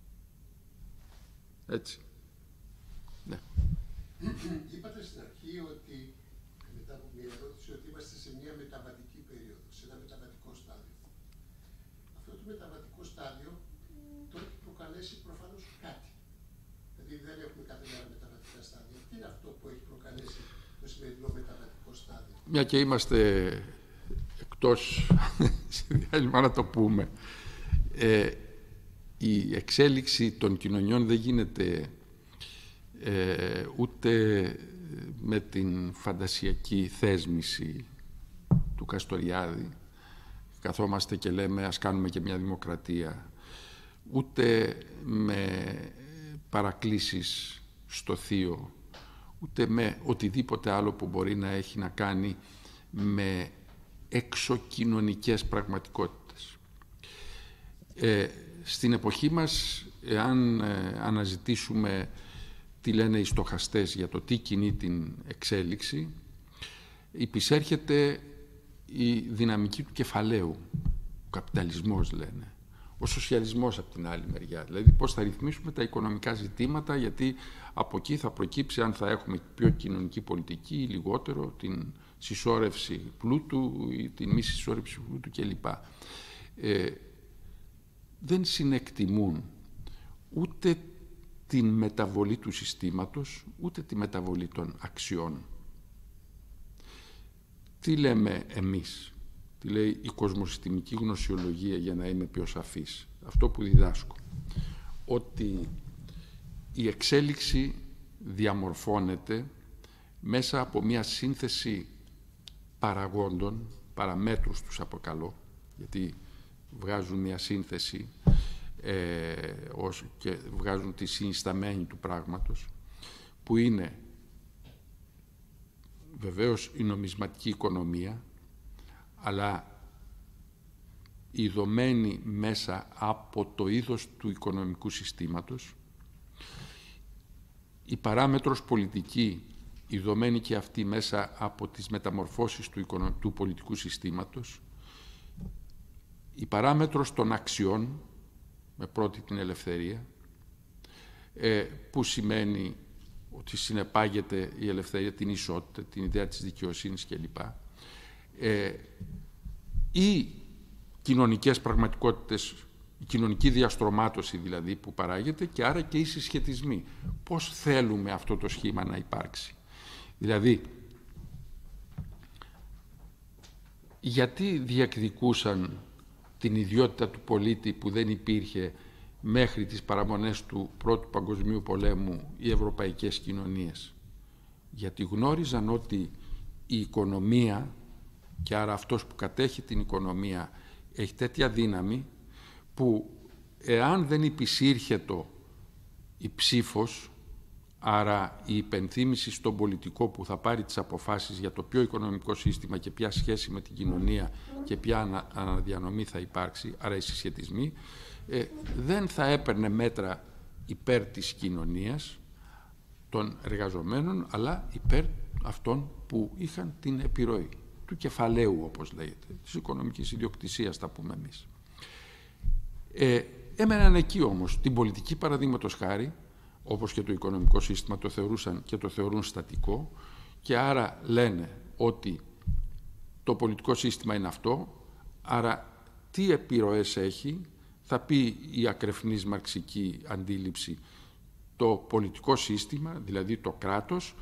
Έτσι. Ναι. Είπατε στην αρχή ότι, μετά από μια ερώτηση, ότι είμαστε σε μια μεταβατική περίοδο, σε ένα μεταβατικό στάδιο. Αυτό το μεταβατικό στάδιο το έχει προκαλέσει προφανώς κάτι. Δηλαδή δεν έχουμε κάθε μέρα μεταβατικά στάδια. Τι είναι αυτό που έχει προκαλέσει το σημερινό μεταβατικό στάδιο? Μια και είμαστε εκτός διάλειμμα να το πούμε. Η εξέλιξη των κοινωνιών δεν γίνεται ούτε με την φαντασιακή θέσμηση του Καστοριάδη, καθόμαστε και λέμε ας κάνουμε και μια δημοκρατία, ούτε με παρακλήσεις στο θείο, ούτε με οτιδήποτε άλλο που μπορεί να έχει να κάνει με εξωκοινωνικές πραγματικότητες. Στην εποχή μας, εάν αναζητήσουμε τι λένε οι στοχαστές για το τι κινεί την εξέλιξη, υπησέρχεται η δυναμική του κεφαλαίου, ο καπιταλισμός λένε, ο σοσιαλισμός από την άλλη μεριά, δηλαδή πώς θα ρυθμίσουμε τα οικονομικά ζητήματα, γιατί από εκεί θα προκύψει αν θα έχουμε πιο κοινωνική πολιτική ή λιγότερο, την συσσόρευση πλούτου ή την μη συσσόρευση πλούτου κλπ. Δεν συνεκτιμούν ούτε την μεταβολή του συστήματος, ούτε τη μεταβολή των αξιών. Τι λέμε εμείς, τι λέει η κοσμοσυστημική γνωσιολογία, για να είμαι πιο σαφής, αυτό που διδάσκω, ότι η εξέλιξη διαμορφώνεται μέσα από μια σύνθεση παραγόντων, παραμέτρους τους αποκαλώ, γιατί βγάζουν μια σύνθεση και βγάζουν τη συνισταμένη του πράγματος, που είναι βεβαίως η νομισματική οικονομία, αλλά ειδωμένη μέσα από το είδος του οικονομικού συστήματος, η παράμετρος πολιτική, ειδωμένη και αυτή μέσα από τις μεταμορφώσεις του πολιτικού συστήματος, η παράμετρος των αξιών, με πρώτη την ελευθερία, που σημαίνει ότι συνεπάγεται η ελευθερία την ισότητα, την ιδέα της δικαιοσύνης κλπ. Οι κοινωνικές πραγματικότητες, η κοινωνική διαστρωμάτωση δηλαδή που παράγεται, και άρα και οι συσχετισμοί. Πώς θέλουμε αυτό το σχήμα να υπάρξει. Δηλαδή, γιατί διεκδικούσαν την ιδιότητα του πολίτη που δεν υπήρχε μέχρι τις παραμονές του Πρώτου Παγκοσμίου Πολέμου οι ευρωπαϊκές κοινωνίες? Γιατί γνώριζαν ότι η οικονομία, και άρα αυτός που κατέχει την οικονομία, έχει τέτοια δύναμη που εάν δεν υπησύρχετο η ψήφος, άρα η υπενθύμηση στον πολιτικό που θα πάρει τις αποφάσεις για το ποιο οικονομικό σύστημα και ποια σχέση με την κοινωνία και ποια αναδιανομή θα υπάρξει, άρα οι συσχετισμοί, δεν θα έπαιρνε μέτρα υπέρ της κοινωνίας των εργαζομένων, αλλά υπέρ αυτών που είχαν την επιρροή του κεφαλαίου, όπως λέγεται, της οικονομικής ιδιοκτησίας, θα πούμε εμείς. Έμεναν εκεί όμως. Την πολιτική, παραδείγματος χάρη, όπως και το οικονομικό σύστημα, το θεωρούσαν και το θεωρούν στατικό, και άρα λένε ότι το πολιτικό σύστημα είναι αυτό, άρα τι επιρροές έχει, θα πει η ακρεφνής μαρξική αντίληψη, το πολιτικό σύστημα, δηλαδή το κράτος,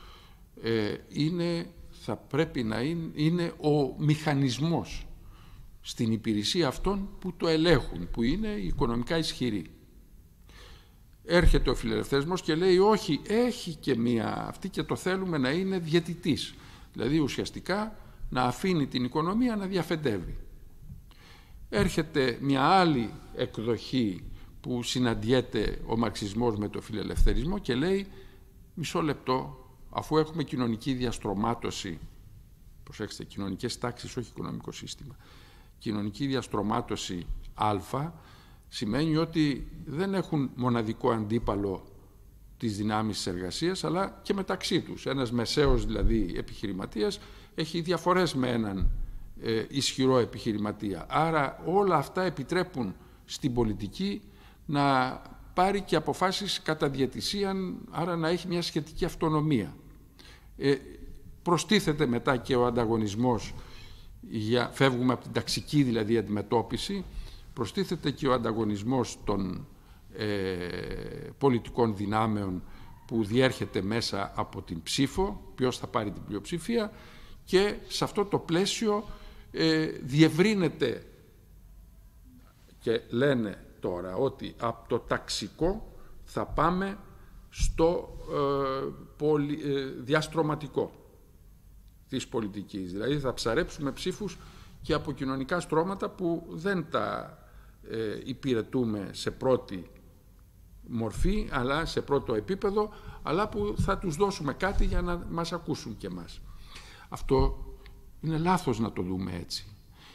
θα πρέπει να είναι ο μηχανισμός στην υπηρεσία αυτών που το ελέγχουν, που είναι οι οικονομικά ισχυροί. Έρχεται ο φιλελευθερισμός και λέει όχι, έχει και μία αυτή και το θέλουμε να είναι διαιτητής. Δηλαδή ουσιαστικά να αφήνει την οικονομία να διαφεντεύει. Έρχεται μια άλλη εκδοχή που συναντιέται ο μαρξισμός με το φιλελευθερισμό και λέει μισό λεπτό, αφού έχουμε κοινωνική διαστρωμάτωση, προσέξτε, κοινωνικές τάξεις, όχι οικονομικό σύστημα, κοινωνική διαστρωμάτωση α, σημαίνει ότι δεν έχουν μοναδικό αντίπαλο τις δυνάμεις της εργασίας, αλλά και μεταξύ τους. Ένας μεσαίος δηλαδή επιχειρηματίας έχει διαφορές με έναν ισχυρό επιχειρηματία. Άρα όλα αυτά επιτρέπουν στην πολιτική να πάρει και αποφάσεις κατά διαιτησίαν, άρα να έχει μια σχετική αυτονομία. Προστίθεται μετά και ο ανταγωνισμός, φεύγουμε από την ταξική δηλαδή αντιμετώπιση, προστίθεται και ο ανταγωνισμός των πολιτικών δυνάμεων που διέρχεται μέσα από την ψήφο, ποιος θα πάρει την πλειοψηφία, και σε αυτό το πλαίσιο διευρύνεται, και λένε τώρα ότι από το ταξικό θα πάμε στο διαστρωματικό της πολιτικής. Δηλαδή θα ψαρέψουμε ψήφους και από κοινωνικά στρώματα που δεν τα υπηρετούμε σε πρώτη μορφή, αλλά σε πρώτο επίπεδο, αλλά που θα τους δώσουμε κάτι για να μας ακούσουν και μας. Αυτό είναι λάθος να το δούμε έτσι.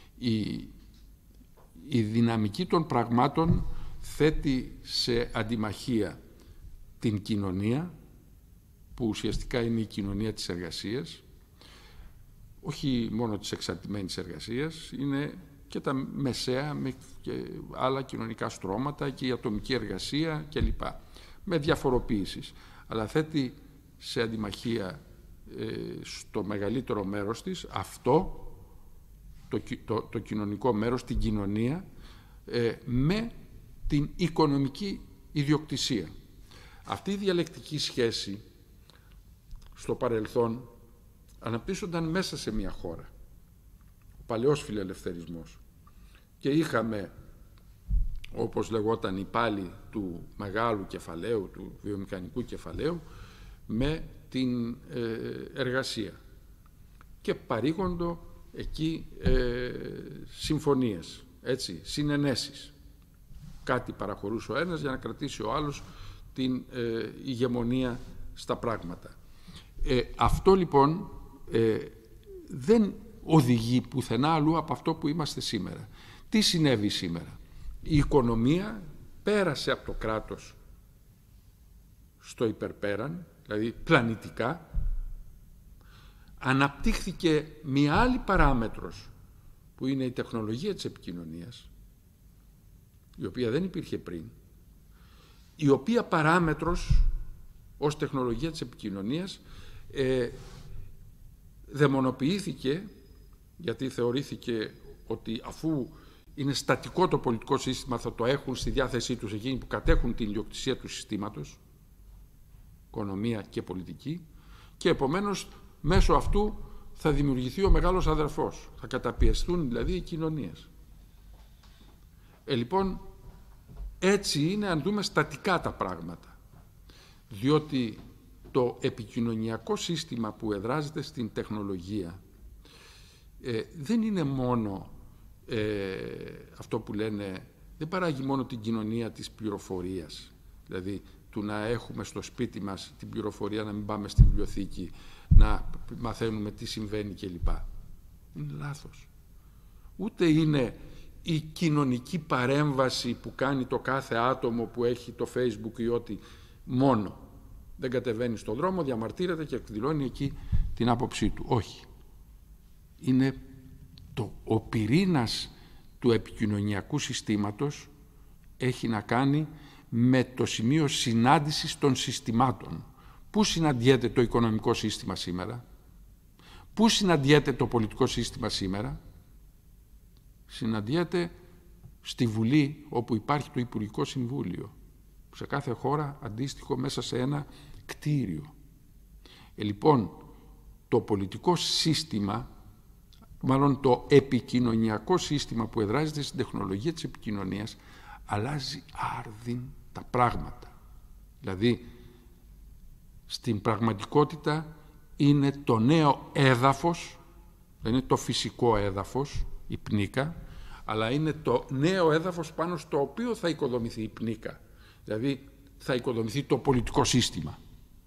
Η δυναμική των πραγμάτων θέτει σε αντιμαχία την κοινωνία, που ουσιαστικά είναι η κοινωνία της εργασίας, όχι μόνο της εξαρτημένης εργασίας, είναι και τα μεσαία και άλλα κοινωνικά στρώματα και η ατομική εργασία κλπ. Με διαφοροποίησεις. Αλλά θέτει σε αντιμαχία στο μεγαλύτερο μέρος της αυτό το κοινωνικό μέρος, την κοινωνία, με την οικονομική ιδιοκτησία. Αυτή η διαλεκτική σχέση στο παρελθόν αναπτύσσονταν μέσα σε μια χώρα. Ο παλαιός φιλελευθερισμός. Και είχαμε, όπως λεγόταν, η πάλη του μεγάλου κεφαλαίου, του βιομηχανικού κεφαλαίου, με την εργασία. Και παρήγοντο εκεί συμφωνίες, έτσι, συνενέσεις. Κάτι παραχωρούσε ο ένας για να κρατήσει ο άλλος την ηγεμονία στα πράγματα. Αυτό λοιπόν δεν οδηγεί πουθενά αλλού από αυτό που είμαστε σήμερα. Τι συνέβη σήμερα? Η οικονομία πέρασε από το κράτος στο υπερπέραν δηλαδή πλανητικά, αναπτύχθηκε μία άλλη παράμετρος που είναι η τεχνολογία της επικοινωνίας, η οποία δεν υπήρχε πριν, η οποία παράμετρος ως τεχνολογία της επικοινωνίας δαιμονοποιήθηκε, γιατί θεωρήθηκε ότι αφού είναι στατικό το πολιτικό σύστημα θα το έχουν στη διάθεσή τους εκείνοι που κατέχουν την ιδιοκτησία του συστήματος, οικονομία και πολιτική, και επομένως μέσω αυτού θα δημιουργηθεί ο μεγάλος αδερφός, θα καταπιεστούν δηλαδή οι κοινωνίες. Λοιπόν, έτσι είναι αν δούμε στατικά τα πράγματα, διότι το επικοινωνιακό σύστημα που εδράζεται στην τεχνολογία δεν είναι μόνο αυτό που λένε, δεν παράγει μόνο την κοινωνία της πληροφορίας, δηλαδή του να έχουμε στο σπίτι μας την πληροφορία, να μην πάμε στην βιβλιοθήκη, να μαθαίνουμε τι συμβαίνει κλπ. Είναι λάθος. Ούτε είναι η κοινωνική παρέμβαση που κάνει το κάθε άτομο που έχει το Facebook ή ό,τι μόνο. Δεν κατεβαίνει στον δρόμο, διαμαρτύρεται και εκδηλώνει εκεί την άποψή του. Όχι. Είναι ο πυρήνας του επικοινωνιακού συστήματος έχει να κάνει με το σημείο συνάντησης των συστημάτων. Πού συναντιέται το οικονομικό σύστημα σήμερα? Πού συναντιέται το πολιτικό σύστημα σήμερα? Συναντιέται στη Βουλή, όπου υπάρχει το Υπουργικό Συμβούλιο. Σε κάθε χώρα αντίστοιχο μέσα σε ένα κτίριο. Λοιπόν, το πολιτικό σύστημα, μάλλον το επικοινωνιακό σύστημα που εδράζεται στην τεχνολογία της επικοινωνίας, αλλάζει άρδιν τα πράγματα. Δηλαδή, στην πραγματικότητα είναι το νέο έδαφος, δεν είναι το φυσικό έδαφος, η πνίκα, αλλά είναι το νέο έδαφος πάνω στο οποίο θα οικοδομηθεί η πνίκα. Δηλαδή, θα οικοδομηθεί το πολιτικό σύστημα.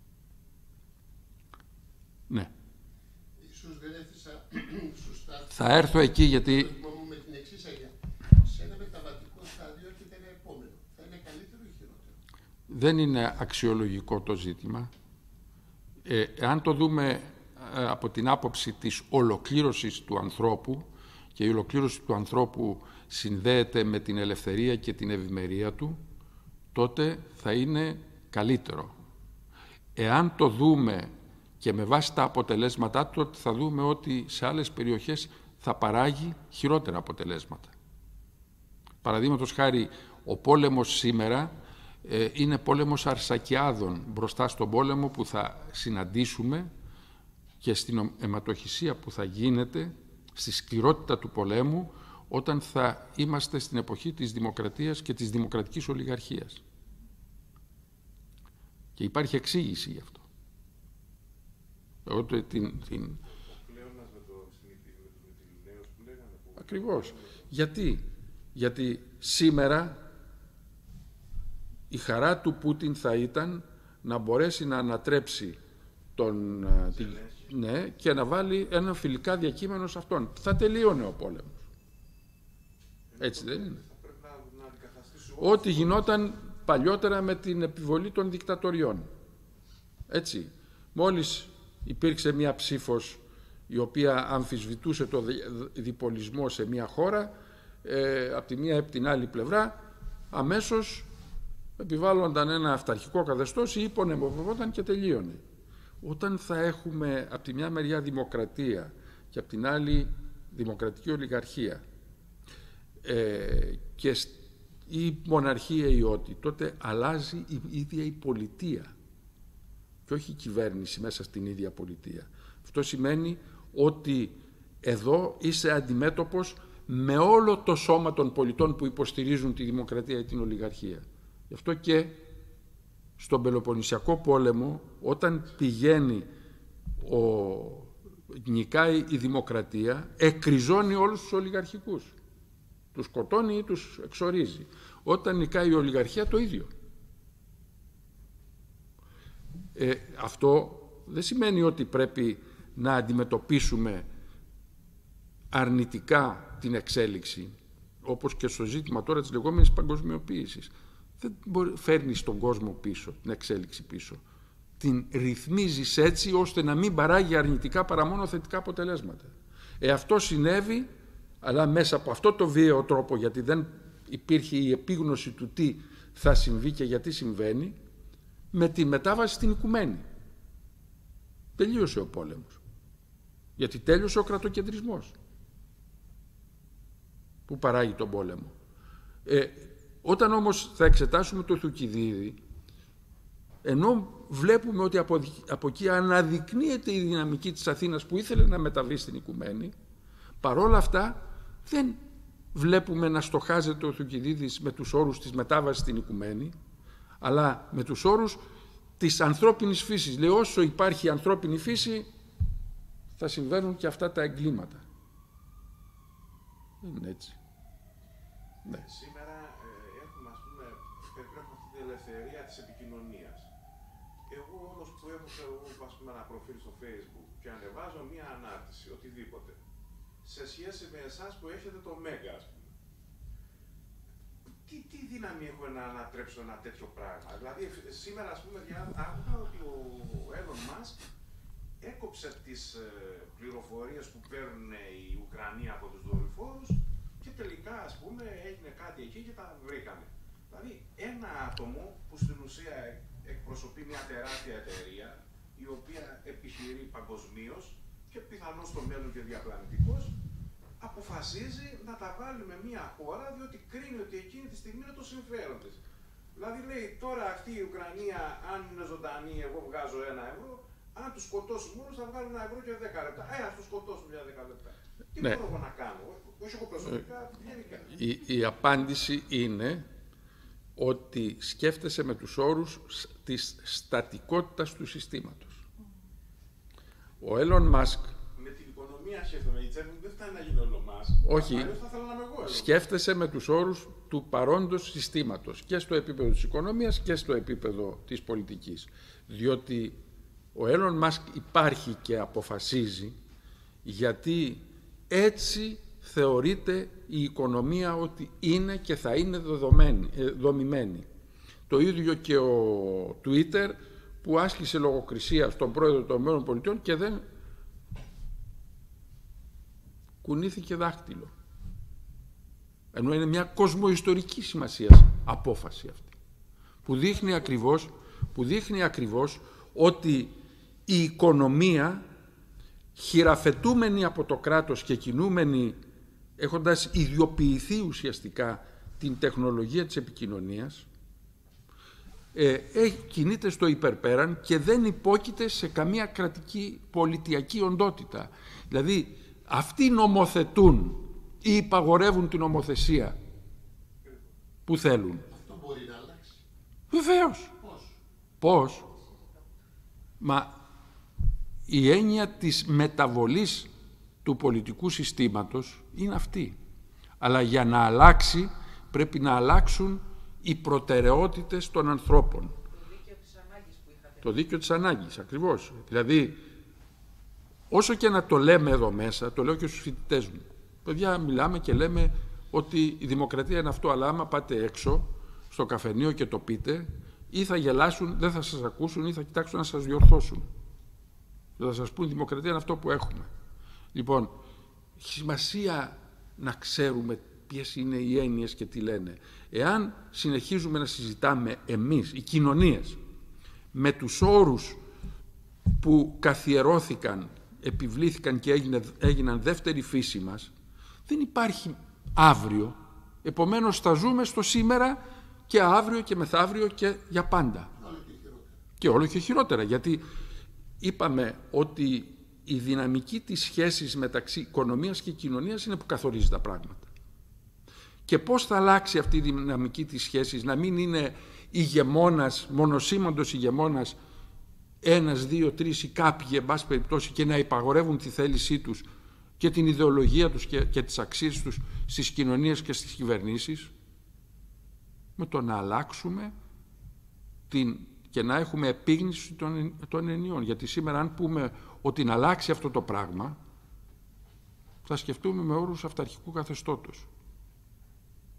Ναι. Ίσως δεν έθεσα σωστά. Θα έρθω εκεί γιατί... Με την εξής έννοια. Σε ένα μεταβατικό στάδιο έρχεται ένα επόμενο. Θα είναι καλύτερο ή χειρότερο? Δεν είναι αξιολογικό το ζήτημα. Εάν το δούμε από την άποψη της ολοκλήρωσης του ανθρώπου, και η ολοκλήρωση του ανθρώπου συνδέεται με την ελευθερία και την ευημερία του, τότε θα είναι καλύτερο. Εάν το δούμε και με βάση τα αποτελέσματά του, τότε θα δούμε ότι σε άλλες περιοχές θα παράγει χειρότερα αποτελέσματα. Παραδείγματος χάρη, ο πόλεμος σήμερα είναι πόλεμος αρσακιάδων μπροστά στον πόλεμο που θα συναντήσουμε και στην αιματοχυσία που θα γίνεται, στη σκληρότητα του πολέμου, όταν θα είμαστε στην εποχή της δημοκρατίας και της δημοκρατικής ολιγαρχίας. Και υπάρχει εξήγηση γι' αυτό. Εγώ Ακριβώς. Γιατί σήμερα η χαρά του Πούτιν θα ήταν να μπορέσει να ανατρέψει ναι, και να βάλει ένα φιλικά διακείμενο σε αυτόν. Θα τελείωνε ο πόλεμος. Έτσι δεν είναι? Ό,τι γινόταν παλιότερα με την επιβολή των δικτατοριών. Έτσι. Μόλις υπήρξε μια ψήφος η οποία αμφισβητούσε το διπολισμό σε μια χώρα, από τη μία από την άλλη πλευρά, αμέσως επιβάλλονταν ένα αυταρχικό καθεστώς ή υπονεμοποιόταν και τελείωνε. Όταν θα έχουμε από τη μια μεριά δημοκρατία και από την άλλη δημοκρατική ολιγαρχία και η μοναρχία ή ό,τι, τότε αλλάζει η ίδια η πολιτεία και όχι η κυβέρνηση μέσα στην ίδια πολιτεία. Αυτό σημαίνει ότι εδώ είσαι αντιμέτωπος με όλο το σώμα των πολιτών που υποστηρίζουν τη δημοκρατία ή την ολιγαρχία. Γι' αυτό και στον Πελοποννησιακό πόλεμο, όταν πηγαίνει νικάει η δημοκρατία, εκριζώνει όλους τους ολιγαρχικούς. Τους σκοτώνει ή τους εξορίζει. Όταν νικάει η ολιγαρχία, το ίδιο. Αυτό δεν σημαίνει ότι πρέπει να αντιμετωπίσουμε αρνητικά την εξέλιξη, όπως και στο ζήτημα τώρα της λεγόμενης παγκοσμιοποίησης. Δεν φέρνει τον κόσμο πίσω, την εξέλιξη πίσω. την ρυθμίζεις έτσι ώστε να μην παράγει αρνητικά παρά μόνο θετικά αποτελέσματα. Αυτό συνέβη, αλλά μέσα από αυτό το βίαιο τρόπο, γιατί δεν υπήρχε η επίγνωση του τι θα συμβεί και γιατί συμβαίνει, με τη μετάβαση στην οικουμένη. Τελείωσε ο πόλεμος. Γιατί τέλειωσε ο κρατοκεντρισμός που παράγει τον πόλεμο. Όταν όμως θα εξετάσουμε το Θουκυδίδη, ενώ βλέπουμε ότι από εκεί αναδεικνύεται η δυναμική της Αθήνας που ήθελε να μεταβεί στην οικουμένη, παρόλα αυτά δεν βλέπουμε να στοχάζεται ο Θουκυδίδης με τους όρους της μετάβασης στην οικουμένη, αλλά με τους όρους της ανθρώπινης φύσης. Λέει, όσο υπάρχει ανθρώπινη φύση θα συμβαίνουν και αυτά τα εγκλήματα. Είναι έτσι. Ναι. Σήμερα έχουμε, ας πούμε, αυτή την ελευθερία της επικοινωνίας. Εγώ όμως που έχω, ας πούμε, ένα προφίλ στο Facebook και ανεβάζω μία ανάρτηση, οτιδήποτε, σε σχέση με εσάς που έχετε το Μέγκα, ας πούμε, τι δύναμη έχω να ανατρέψω ένα τέτοιο πράγμα? Δηλαδή, σήμερα, ας πούμε, άκουγα ότι ο Elon Musk έκοψε τις πληροφορίες που παίρνουν οι Ουκρανοί από τους δορυφόρους και τελικά, ας πούμε, έγινε κάτι εκεί και τα βρήκανε. Δηλαδή, ένα άτομο που στην ουσία εκπροσωπεί μια τεράστια εταιρεία, η οποία επιχειρεί παγκοσμίως και πιθανώς στο μέλλον και διαπλανητικός, αποφασίζει να τα βάλει με μια χώρα διότι κρίνει ότι εκείνη τη στιγμή είναι το συμφέρον της. Δηλαδή λέει, τώρα αυτή η Ουκρανία, αν είναι ζωντανή, εγώ βγάζω 1 ευρώ, αν τους σκοτώσουν μόνος θα βγάλουν 1 ευρώ και 10 λεπτά. Ας τους σκοτώσουν για 10 λεπτά. Τι μπορώ εγώ να κάνω? Όχι εγώ προσωπικά, γενικά. Η απάντηση είναι ότι σκέφτεσαι με τους όρους της στατικότητας του συστήματος. Ο Elon Musk, με την οικονομία σκέφτομαι, η τσέπη μου δεν φτάνει να γίνει ο Elon Musk. όχι, θα ήθελα να είμαι εγώ. σκέφτεσαι με τους όρους του παρόντος συστήματος και στο επίπεδο της οικονομίας και στο επίπεδο της πολιτικής. Διότι ο Elon Musk υπάρχει και αποφασίζει γιατί έτσι θεωρείται η οικονομία ότι είναι και θα είναι δομημένη. Το ίδιο και ο Twitter που άσκησε λογοκρισία στον πρόεδρο των ΗΠΑ και δεν κουνήθηκε δάχτυλο. Ενώ είναι μια κοσμοϊστορική σημασία απόφαση αυτή. Που δείχνει ακριβώς ότι η οικονομία, χειραφετούμενη από το κράτος και κινούμενη, έχοντας ιδιοποιηθεί ουσιαστικά την τεχνολογία της επικοινωνίας, κινείται στο υπερπέραν και δεν υπόκειται σε καμία κρατική πολιτιακή οντότητα. Δηλαδή, αυτοί νομοθετούν ή υπαγορεύουν την νομοθεσία που θέλουν. Αυτό μπορεί να αλλάξει. Βεβαίως. Πώς? Μα η έννοια της μεταβολής του πολιτικού συστήματος είναι αυτή. Αλλά για να αλλάξει πρέπει να αλλάξουν οι προτεραιότητες των ανθρώπων. Το δίκαιο της ανάγκης που είχατε. Το δίκαιο της ανάγκης, ακριβώς. Δηλαδή, όσο και να το λέμε εδώ μέσα, το λέω και στους φοιτητές μου. Παιδιά, μιλάμε και λέμε ότι η δημοκρατία είναι αυτό, αλλά άμα πάτε έξω, στο καφενείο και το πείτε, ή θα γελάσουν, δεν θα σας ακούσουν, ή θα κοιτάξουν να σας διορθώσουν. Θα σας πούν, η δημοκρατία είναι αυτό που έχουμε. Λοιπόν, έχει σημασία να ξέρουμε ποιες είναι οι έννοιες και τι λένε. Εάν συνεχίζουμε να συζητάμε εμείς, οι κοινωνίες, με τους όρους που καθιερώθηκαν, επιβλήθηκαν και έγιναν δεύτερη φύση μας, δεν υπάρχει αύριο. Επομένως θα ζούμε στο σήμερα και αύριο και μεθαύριο και για πάντα. Και όλο και χειρότερα, γιατί είπαμε ότι η δυναμική της σχέσης μεταξύ οικονομίας και κοινωνίας είναι που καθορίζει τα πράγματα. Και πώς θα αλλάξει αυτή η δυναμική της σχέσης, να μην είναι ηγεμόνας, μονοσήμαντος ηγεμόνας, 1, 2, 3 ή κάποιοι, εν πάση περιπτώσει, και να υπαγορεύουν τη θέλησή τους και την ιδεολογία τους και τις αξίες τους στις κοινωνίες και στις κυβερνήσεις, με το να αλλάξουμε και να έχουμε επίγνωση των ενιών. Γιατί σήμερα αν πούμε ότι να αλλάξει αυτό το πράγμα, θα σκεφτούμε με όρους αυταρχικού καθεστώτος.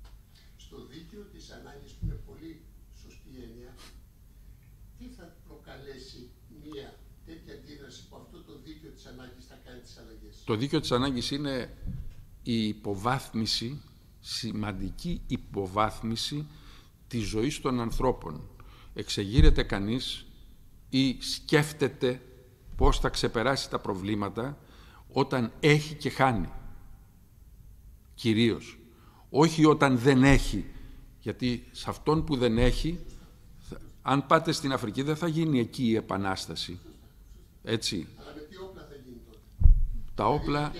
Στο δίκαιο της ανάγκης, που είναι πολύ σωστή έννοια, τι θα προκαλέσει προκαλέσει μία τέτοια αντίδραση που αυτό το δίκαιο της ανάγκης θα κάνει τις αλλαγές? Το δίκαιο της ανάγκης είναι η υποβάθμιση, σημαντική υποβάθμιση της ζωής των ανθρώπων. Εξεγείρεται κανείς ή σκέφτεται πώς θα ξεπεράσει τα προβλήματα όταν έχει και χάνει. Κυρίως. Όχι όταν δεν έχει. Γιατί σε αυτόν που δεν έχει, αν πάτε στην Αφρική δεν θα γίνει εκεί η επανάσταση. Έτσι. Αλλά με τι όπλα θα γίνει τότε? Τα όπλα...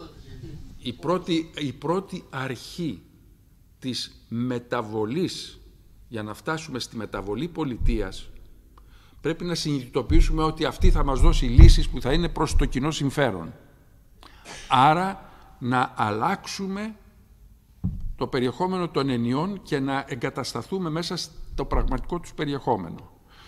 Η πρώτη αρχή της μεταβολής, για να φτάσουμε στη μεταβολή πολιτείας, πρέπει να συνειδητοποιήσουμε ότι αυτή θα μας δώσει λύσεις που θα είναι προς το κοινό συμφέρον. Άρα να αλλάξουμε το περιεχόμενο των ενιών και να εγκατασταθούμε μέσα στο πραγματικό τους περιεχόμενο.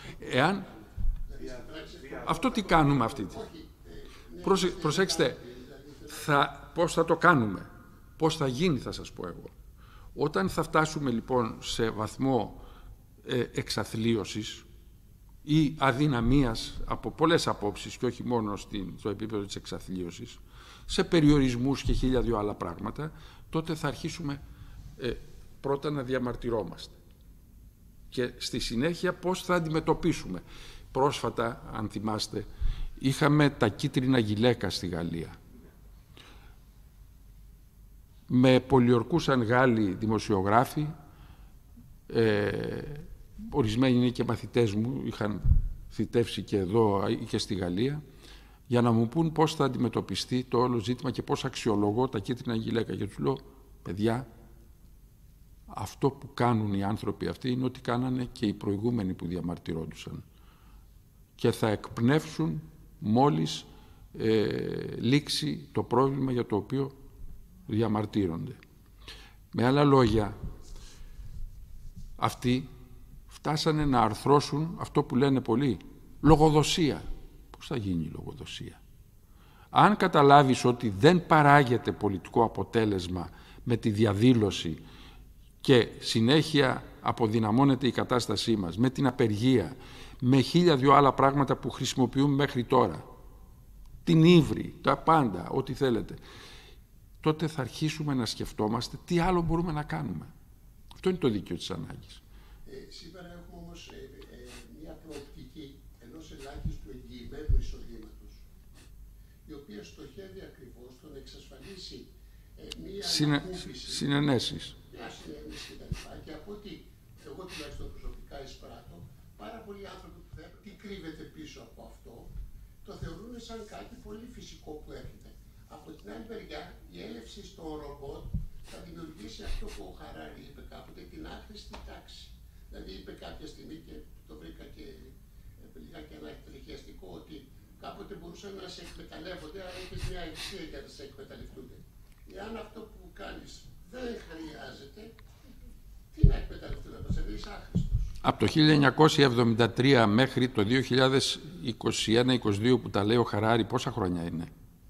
Αυτό τι κάνουμε αυτή τη... Προσέξτε, πώς θα το κάνουμε, πώς θα γίνει θα σας πω εγώ. Όταν θα φτάσουμε λοιπόν σε βαθμό εξαθλίωσης ή αδυναμίας από πολλές απόψεις και όχι μόνο στο επίπεδο της εξαθλίωσης, σε περιορισμούς και 1002 άλλα πράγματα, τότε θα αρχίσουμε πρώτα να διαμαρτυρόμαστε. Και στη συνέχεια πώς θα αντιμετωπίσουμε. Πρόσφατα, αν θυμάστε, είχαμε τα κίτρινα γυλαίκα στη Γαλλία. Με πολιορκούσαν Γάλλοι δημοσιογράφοι, ορισμένοι είναι και μαθητές μου, είχαν θητεύσει και εδώ ή και στη Γαλλία, για να μου πούν πώς θα αντιμετωπιστεί το όλο ζήτημα και πώς αξιολογώ τα κίτρινα γυλαίκα. Και τους λέω, παιδιά, αυτό που κάνουν οι άνθρωποι αυτοί είναι ό,τι κάνανε και οι προηγούμενοι που διαμαρτυρόντουσαν. Και θα εκπνεύσουν μόλις λήξει το πρόβλημα για το οποίο διαμαρτύρονται. Με άλλα λόγια, αυτοί φτάσανε να αρθρώσουν αυτό που λένε πολλοί, λογοδοσία. Πώς θα γίνει η λογοδοσία? Αν καταλάβεις ότι δεν παράγεται πολιτικό αποτέλεσμα με τη διαδήλωση και συνέχεια αποδυναμώνεται η κατάστασή μας, με την απεργία, με 1002 άλλα πράγματα που χρησιμοποιούμε μέχρι τώρα, την ύβρι, τα πάντα, ό,τι θέλετε, τότε θα αρχίσουμε να σκεφτόμαστε τι άλλο μπορούμε να κάνουμε. Αυτό είναι το δίκαιο της ανάγκης. Σήμερα έχουμε όμως μια προοπτική ενός ελάχιστου εγγυημένου εισοδήματος, η οποία στοχεύει ακριβώς στο να εξασφαλίσει μια ανακούφιση, συνενέσεις. Μια συνένεση κτλ. Και από ό,τι εγώ τουλάχιστον προσωπικά εισπράττω, πάρα πολλοί άνθρωποι που βλέπουν τι κρύβεται πίσω από αυτό, το θεωρούν σαν κάτι πολύ φυσικό που έρχεται. Από την άλλη μεριά, η έλευση στον ρομπότ θα δημιουργήσει αυτό που ο Χαράρι είπε κάποτε, την άχρηστη τάξη. Δηλαδή είπε κάποια στιγμή, και το βρήκα και λιγάκι ανατριχιαστικό, ότι κάποτε μπορούσαν να σε εκμεταλλεύονται, αλλά έχεις μια αξία για να σε εκμεταλλευτούν. Εάν αυτό που κάνεις δεν χρειάζεται, τι να εκμεταλλευτούν, να σε βρεις άχρηστος. Από το 1973 μέχρι το 2021-22 που τα λέει ο Χαράρι, πόσα χρόνια είναι?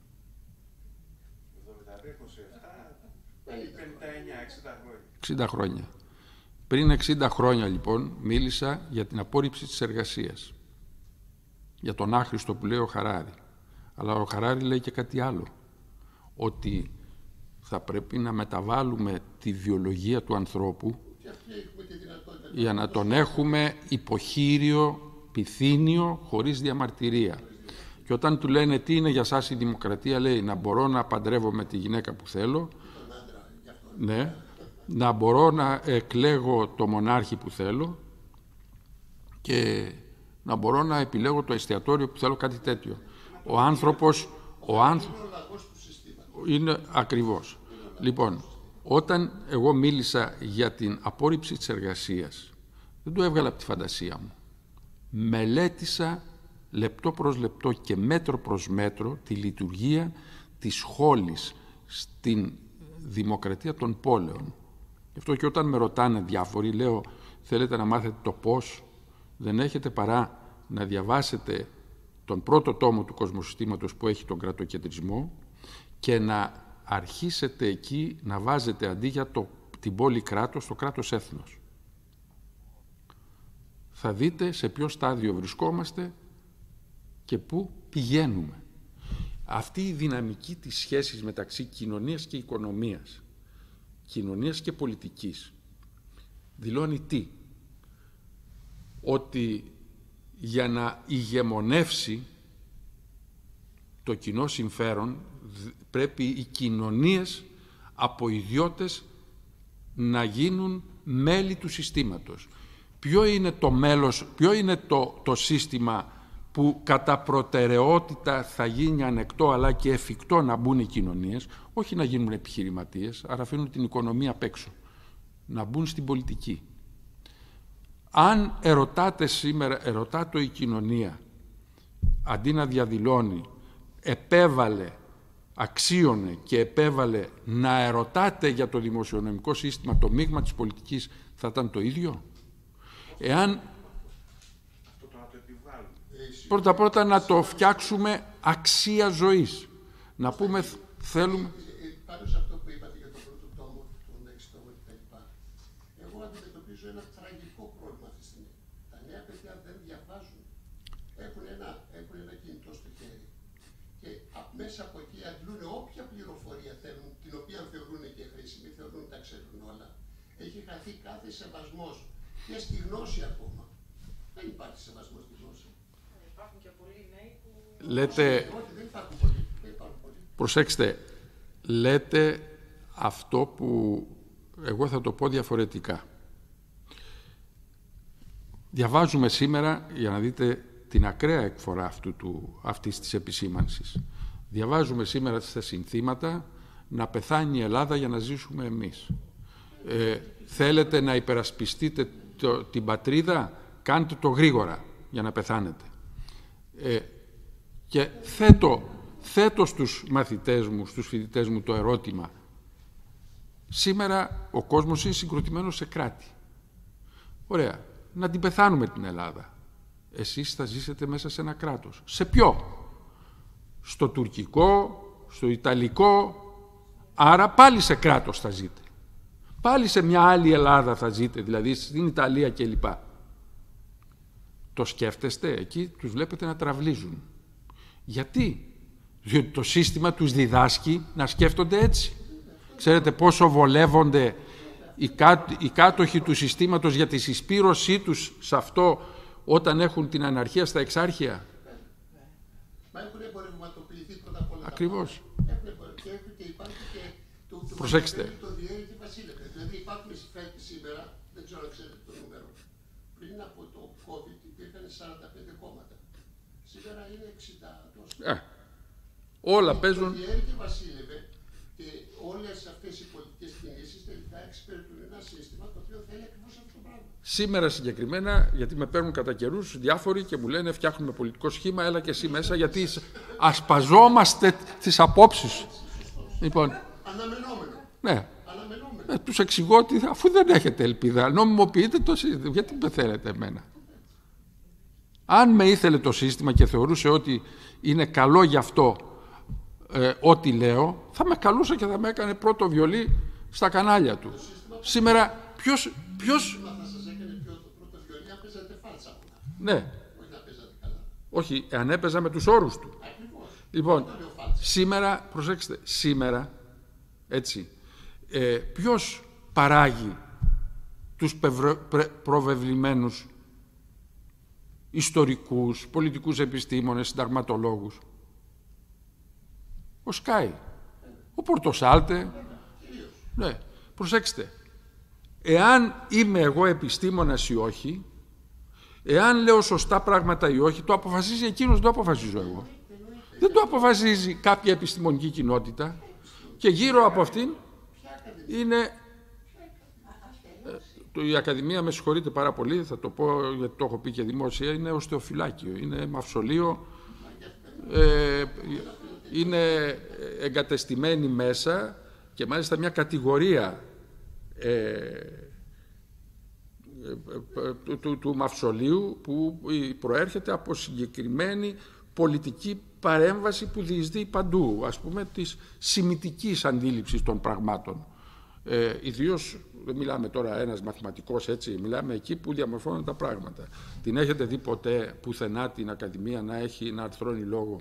60 χρόνια. Πριν 60 χρόνια λοιπόν μίλησα για την απόρριψη της εργασίας. Για τον άχρηστο που λέει ο Χαράρι. Αλλά ο Χαράρι λέει και κάτι άλλο. Ότι θα πρέπει να μεταβάλουμε τη βιολογία του ανθρώπου για να τον έχουμε υποχείριο, πυθύνιο, χωρίς διαμαρτυρία. Και όταν του λένε τι είναι για σας η δημοκρατία, λέει να μπορώ να παντρεύομαι τη γυναίκα που θέλω, ναι, να μπορώ να εκλέγω το μονάρχη που θέλω και να μπορώ να επιλέγω το εστιατόριο που θέλω, κάτι τέτοιο. Ο άνθρωπος είναι ακριβώς. Λοιπόν, όταν εγώ μίλησα για την απόρριψη της εργασίας, δεν το έβγαλα από τη φαντασία μου. Μελέτησα λεπτό προς λεπτό και μέτρο προς μέτρο τη λειτουργία της σχόλης στην δημοκρατία των πόλεων. Γι' αυτό και όταν με ρωτάνε διάφοροι, λέω, θέλετε να μάθετε το πώς, δεν έχετε παρά να διαβάσετε τον πρώτο τόμο του κοσμοσυστήματος που έχει τον κρατοκεντρισμό και να αρχίσετε εκεί να βάζετε αντί για την πόλη κράτος, το κράτος έθνος. θα δείτε σε ποιο στάδιο βρισκόμαστε και πού πηγαίνουμε. Αυτή η δυναμική της σχέσης μεταξύ κοινωνίας και οικονομίας, κοινωνίας και πολιτικής, δηλώνει τι? Ότι για να ηγεμονεύσει το κοινό συμφέρον πρέπει οι κοινωνίες από ιδιώτες να γίνουν μέλη του συστήματος. Ποιο είναι το μέλος, ποιο είναι το σύστημα που κατά προτεραιότητα θα γίνει ανεκτό αλλά και εφικτό να μπουν οι κοινωνίες, όχι να γίνουν επιχειρηματίες, άρα αφήνουν την οικονομία απ' έξω, να μπουν στην πολιτική. Αν ερωτάτε σήμερα, ερωτάτο η κοινωνία, αντί να διαδηλώνει, επέβαλε, αξίωνε και επέβαλε να ερωτάτε για το δημοσιονομικό σύστημα, το μείγμα της πολιτικής θα ήταν το ίδιο? Εάν πρώτα να το φτιάξουμε αξία ζωής. Να πούμε θέλουμε... Πάνω σε αυτό που είπατε για τον πρώτο τόμο, τον 6 τόμο κτλ. Εγώ αντιμετωπίζω ένα τραγικό πρόβλημα αυτή τη στιγμή. Τα νέα παιδιά δεν διαβάζουν. Έχουν ένα κινητό στο χέρι. Και μέσα από εκεί αντλούν όποια πληροφορία θέλουν, την οποία θεωρούν και χρήσιμη, θεωρούν τα ξέρουν όλα. Έχει χαθεί κάθε σεβασμός και στη γνώση ακόμα. Δεν υπάρχει σεβασμός στη γνώση. Υπάρχουν και πολλοί νέοι που... Λέτε... Όχι, δεν υπάρχουν πολλοί. Προσέξτε, λέτε αυτό που εγώ θα το πω διαφορετικά. Διαβάζουμε σήμερα, για να δείτε την ακραία εκφορά αυτής της επισήμανσης, διαβάζουμε σήμερα στα συνθήματα να πεθάνει η Ελλάδα για να ζήσουμε εμείς. Θέλετε να υπερασπιστείτε την πατρίδα, κάντε το γρήγορα για να πεθάνετε. Και θέτω στους μαθητές μου, στους φοιτητές μου το ερώτημα. Σήμερα ο κόσμος είναι συγκροτημένος σε κράτη. Ωραία. Να την πεθάνουμε την Ελλάδα. Εσείς θα ζήσετε μέσα σε ένα κράτος. Σε ποιο? Στο τουρκικό, στο ιταλικό, άρα πάλι σε κράτος θα ζείτε. Πάλι σε μια άλλη Ελλάδα θα ζείτε, δηλαδή στην Ιταλία κλπ. Το σκέφτεστε, εκεί τους βλέπετε να τραυλίζουν. Γιατί? Διότι το σύστημα τους διδάσκει να σκέφτονται έτσι. Ξέρετε πόσο βολεύονται οι κάτοχοι του συστήματος για τη συσπήρωσή τους σε αυτό όταν έχουν την αναρχία στα εξάρχεια. Μα έχουν εμπορευματοποιηθεί πρώτα απ' όλα. Ακριβώς. Και υπάρχει και προσέξτε. το διέρη βασίλευε. Δηλαδή υπάρχουν σήμερα, δεν ξέρω αν ξέρετε το νούμερο, πριν από το COVID υπήρχαν 45 κόμματα. Σήμερα είναι 60. Όλα παίζουν. Το διέρη βασίλευε και όλες αυτές οι πολιτικές κινήσεις τελικά εξυπηρετούν ένα σύστημα το οποίο θέλει ακριβώς αυτό το πράγμα. Σήμερα συγκεκριμένα, γιατί με παίρνουν κατά καιρούς διάφοροι και μου λένε φτιάχνουμε πολιτικό σχήμα, έλα και εσύ μέσα, γιατί ασπαζόμαστε τις απόψεις. Λοιπόν, αναμενόμενο. Ναι. Τους εξηγώ ότι αφού δεν έχετε ελπίδα, νομιμοποιείτε το σύστημα, γιατί με θέλετε εμένα? Αν με ήθελε το σύστημα και θεωρούσε ότι είναι καλό γι' αυτό ό,τι λέω, θα με καλούσε και θα με έκανε πρώτο βιολί στα κανάλια του. Σήμερα ποιος... Θα σας έκανε πρώτο βιολί αν παίζατε φάλτσα. Ναι. Όχι να παίζατε καλά. Όχι, αν έπαιζα με τους όρους του. Ακριβώς. Λοιπόν, σήμερα, προσέξτε, σήμερα, έτσι, ποιος παράγει τους προβεβλημένους ιστορικούς, πολιτικούς επιστήμονες, συνταγματολόγους? Ο Σκάι, ο Πορτοσάλτε. Ναι, προσέξτε. Εάν είμαι εγώ επιστήμονας ή όχι, εάν λέω σωστά πράγματα ή όχι, το αποφασίζει εκείνος, δεν το αποφασίζω εγώ. Δεν το αποφασίζει κάποια επιστημονική κοινότητα και γύρω από αυτήν είναι... Η Ακαδημία, με συγχωρείτε πάρα πολύ, θα το πω γιατί το έχω πει και δημόσια, είναι οστεοφυλάκιο, είναι μαυσολείο, είναι εγκατεστημένη μέσα και μάλιστα μια κατηγορία του μαυσολείου που προέρχεται από συγκεκριμένη πολιτική παρέμβαση που διεισδύει παντού, ας πούμε της σημιτικής αντίληψης των πραγμάτων. Ιδίως, δεν μιλάμε τώρα ένας μαθηματικός, έτσι, μιλάμε εκεί που διαμορφώνουν τα πράγματα. Την έχετε δει ποτέ πουθενά την Ακαδημία να αρθρώνει λόγο?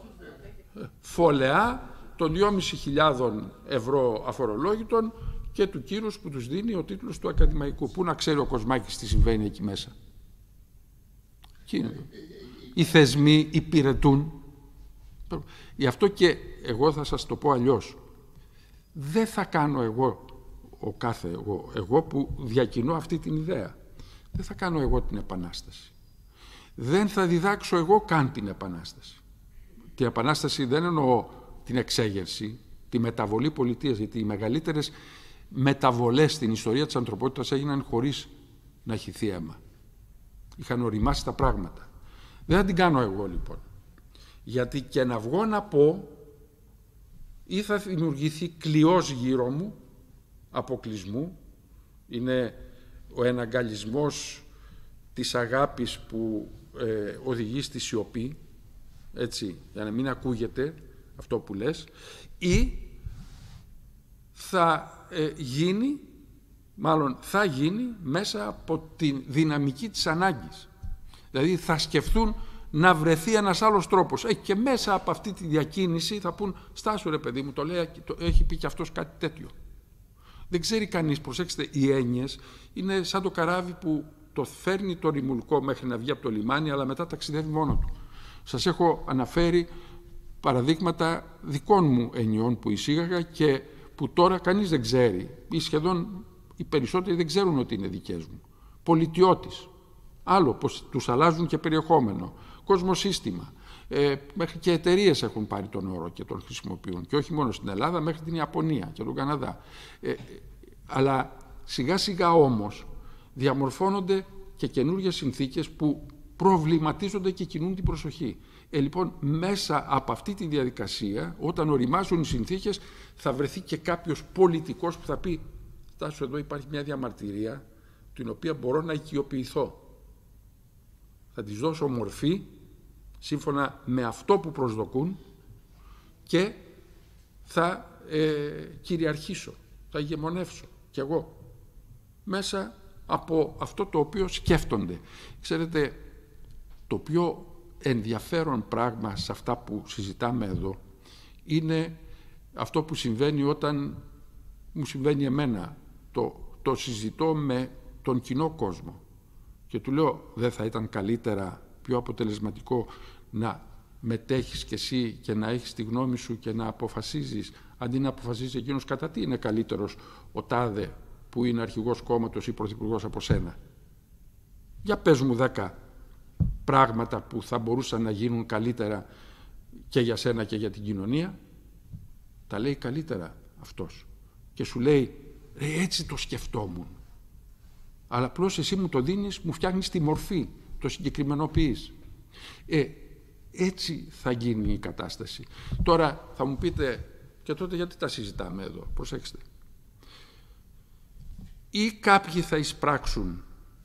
Φωλεά των 2.500 ευρώ αφορολόγητων και του κύρους που τους δίνει ο τίτλος του ακαδημαϊκού. Πού να ξέρει ο Κοσμάκης τι συμβαίνει εκεί μέσα? Οι θεσμοί υπηρετούν. Γι' αυτό και εγώ θα σας το πω αλλιώς. Δεν θα κάνω εγώ που διακινώ αυτή την ιδέα, δεν θα κάνω εγώ την Επανάσταση. Δεν θα διδάξω εγώ καν την Επανάσταση. Την Επανάσταση δεν εννοώ την εξέγερση, τη μεταβολή πολιτείας, γιατί οι μεγαλύτερες μεταβολές στην ιστορία της ανθρωπότητας έγιναν χωρίς να έχει αίμα. Είχαν οριμάσει τα πράγματα. Δεν θα την κάνω εγώ λοιπόν. Γιατί και να βγω να πω, ή θα δημιουργηθεί κλειός γύρω μου, αποκλεισμού, είναι ο εναγκαλισμός της αγάπης που οδηγεί στη σιωπή, έτσι, για να μην ακούγεται αυτό που λες, ή θα γίνει μέσα από τη δυναμική της ανάγκης. Δηλαδή θα σκεφτούν να βρεθεί ένας άλλος τρόπος. Και μέσα από αυτή τη διακίνηση θα πούν, στάσου ρε παιδί μου, έχει πει και αυτός κάτι τέτοιο. Δεν ξέρει κανείς, προσέξτε, οι έννοιες είναι σαν το καράβι που το φέρνει το ρημουλκό μέχρι να βγει από το λιμάνι, αλλά μετά ταξιδεύει μόνο του. Σας έχω αναφέρει παραδείγματα δικών μου εννοιών που εισήγαγα και που τώρα κανείς δεν ξέρει, ή σχεδόν οι περισσότεροι δεν ξέρουν ότι είναι δικές μου. Πολιτιώτης. Άλλο, πως τους αλλάζουν και περιεχόμενο. Κοσμοσύστημα. Μέχρι και εταιρείες έχουν πάρει τον όρο και τον χρησιμοποιούν. Και όχι μόνο στην Ελλάδα, μέχρι την Ιαπωνία και τον Καναδά. Αλλά σιγά σιγά όμως διαμορφώνονται και καινούργιες συνθήκες που προβληματίζονται και κινούν την προσοχή. Λοιπόν, μέσα από αυτή τη διαδικασία, όταν οριμάζουν οι συνθήκες, θα βρεθεί και κάποιος πολιτικός που θα πει, φτάσου εδώ υπάρχει μια διαμαρτυρία, την οποία μπορώ να οικειοποιηθώ. Θα της δώσω μορφή, σύμφωνα με αυτό που προσδοκούν, και θα κυριαρχήσω, θα ηγεμονεύσω κι εγώ, μέσα από αυτό το οποίο σκέφτονται. Ξέρετε, το πιο ενδιαφέρον πράγμα σε αυτά που συζητάμε εδώ είναι αυτό που συμβαίνει όταν μου συμβαίνει εμένα. Το συζητώ με τον κοινό κόσμο και του λέω, δεν θα ήταν καλύτερα, πιο αποτελεσματικό να μετέχεις κι εσύ και να έχεις τη γνώμη σου και να αποφασίζεις, αντί να αποφασίζει εκείνος κατά τι είναι καλύτερος ο τάδε που είναι αρχηγός κόμματος ή πρωθυπουργός από σένα? Για πες μου 10 πράγματα που θα μπορούσαν να γίνουν καλύτερα και για σένα και για την κοινωνία. Τα λέει καλύτερα αυτός και σου λέει, έτσι το σκεφτόμουν, αλλά απλώς εσύ μου το δίνεις, μου φτιάχνεις τη μορφή, το συγκεκριμενοποιείς. Έτσι θα γίνει η κατάσταση. Τώρα θα μου πείτε, και τότε γιατί τα συζητάμε εδώ? Προσέξτε. Ή κάποιοι θα εισπράξουν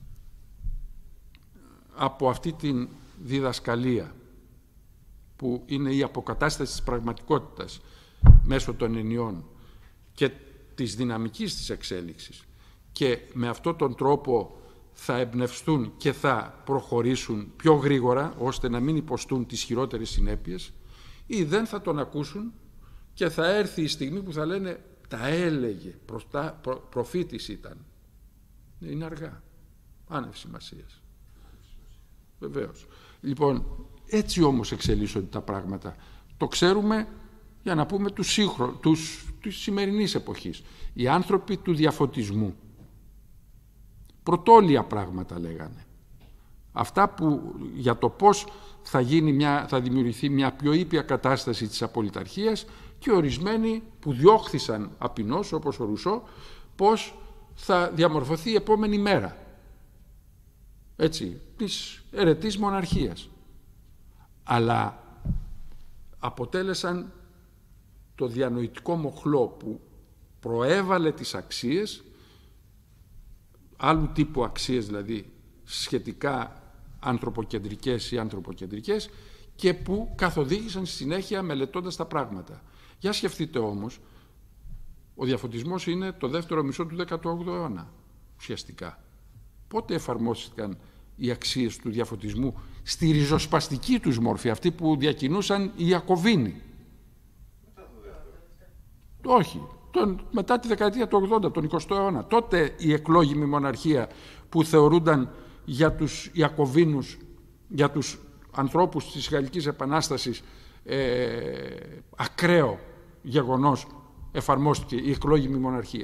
από αυτή την διδασκαλία που είναι η αποκατάσταση της πραγματικότητας μέσω των ενιών και της δυναμικής της εξέλιξης, και με αυτόν τον τρόπο θα εμπνευστούν και θα προχωρήσουν πιο γρήγορα ώστε να μην υποστούν τις χειρότερες συνέπειες, ή δεν θα τον ακούσουν και θα έρθει η στιγμή που θα λένε, τα έλεγε, προφήτης ήταν. Είναι αργά, άνευ σημασίας. Βεβαίως. Λοιπόν, έτσι όμως εξελίσσονται τα πράγματα. Το ξέρουμε, για να πούμε, της σημερινής εποχής. Οι άνθρωποι του διαφωτισμού. Πρωτόλια πράγματα λέγανε. Αυτά που για το πώς θα δημιουργηθεί μια πιο ήπια κατάσταση της απολυταρχίας, και ορισμένοι που διώχθησαν απεινώς, όπως ο Ρουσό, πώς θα διαμορφωθεί η επόμενη μέρα. Έτσι, της αιρετής μοναρχίας. Αλλά αποτέλεσαν το διανοητικό μοχλό που προέβαλε τις αξίες, άλλου τύπου αξίες δηλαδή, σχετικά ανθρωποκεντρικές ή ανθρωποκεντρικές, και που καθοδήγησαν στη συνέχεια μελετώντας τα πράγματα. Για σκεφτείτε όμως Ο διαφωτισμός είναι το δεύτερο μισό του 18ου αιώνα, ουσιαστικά. Πότε εφαρμόστηκαν οι αξίες του διαφωτισμού στη ριζοσπαστική τους μόρφη, αυτή που διακινούσαν οι Ιακωβίνοι? Όχι. Μετά τη δεκαετία του 80, τον 20ο αιώνα. Τότε η εκλόγιμη μοναρχία που θεωρούνταν για τους Ιακωβίνους, για τους ανθρώπους της Γαλλικής Επανάστασης ακραίο γεγονός, εφαρμόστηκε η εκλόγιμη μοναρχία.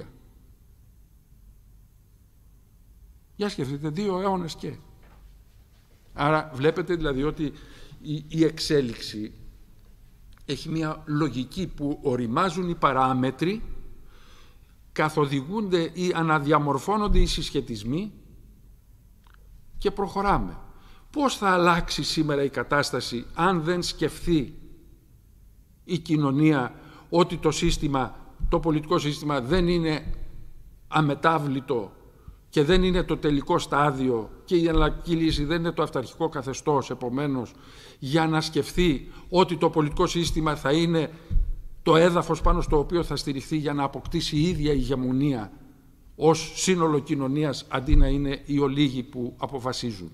Για σκεφτείτε, 2 αιώνες και. Άρα βλέπετε δηλαδή ότι η εξέλιξη έχει μια λογική που οριμάζουν οι παράμετροι, καθοδηγούνται ή αναδιαμορφώνονται οι συσχετισμοί και προχωράμε. Πώς θα αλλάξει σήμερα η κατάσταση αν δεν σκεφτεί η κοινωνία ότι το πολιτικό σύστημα δεν είναι αμετάβλητο και δεν είναι το τελικό στάδιο και η εναλλακτική λύση δεν είναι το αυταρχικό καθεστώς, επομένως, για να σκεφτεί ότι το πολιτικό σύστημα θα είναι το έδαφος πάνω στο οποίο θα στηριχθεί για να αποκτήσει η ίδια ηγεμονία ως σύνολο κοινωνίας, αντί να είναι οι ολίγοι που αποφασίζουν.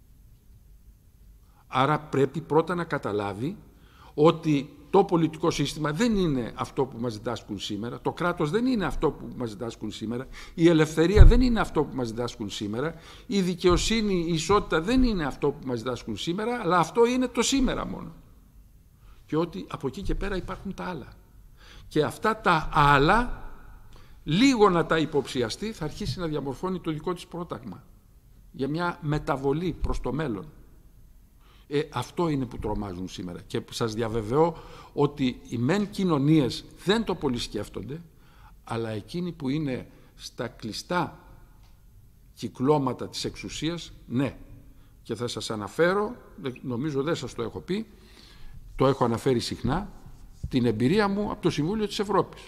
Άρα πρέπει πρώτα να καταλάβει ότι το πολιτικό σύστημα δεν είναι αυτό που μας διδάσκουν σήμερα, το κράτος δεν είναι αυτό που μας διδάσκουν σήμερα, η ελευθερία δεν είναι αυτό που μας διδάσκουν σήμερα, η δικαιοσύνη, η ισότητα δεν είναι αυτό που μας διδάσκουν σήμερα, αλλά αυτό είναι το σήμερα μόνο. Και ότι από εκεί και πέρα υπάρχουν τα άλλα. Και αυτά τα άλλα, λίγο να τα υποψιαστεί, θα αρχίσει να διαμορφώνει το δικό της πρόταγμα για μια μεταβολή προς το μέλλον. Αυτό είναι που τρομάζουν σήμερα και σας διαβεβαιώ ότι οι μεν κοινωνίες δεν το πολύ σκέφτονται, αλλά εκείνοι που είναι στα κλειστά κυκλώματα της εξουσίας, ναι. Και θα σας αναφέρω, νομίζω δεν σας το έχω πει, το έχω αναφέρει συχνά, την εμπειρία μου από το Συμβούλιο της Ευρώπης.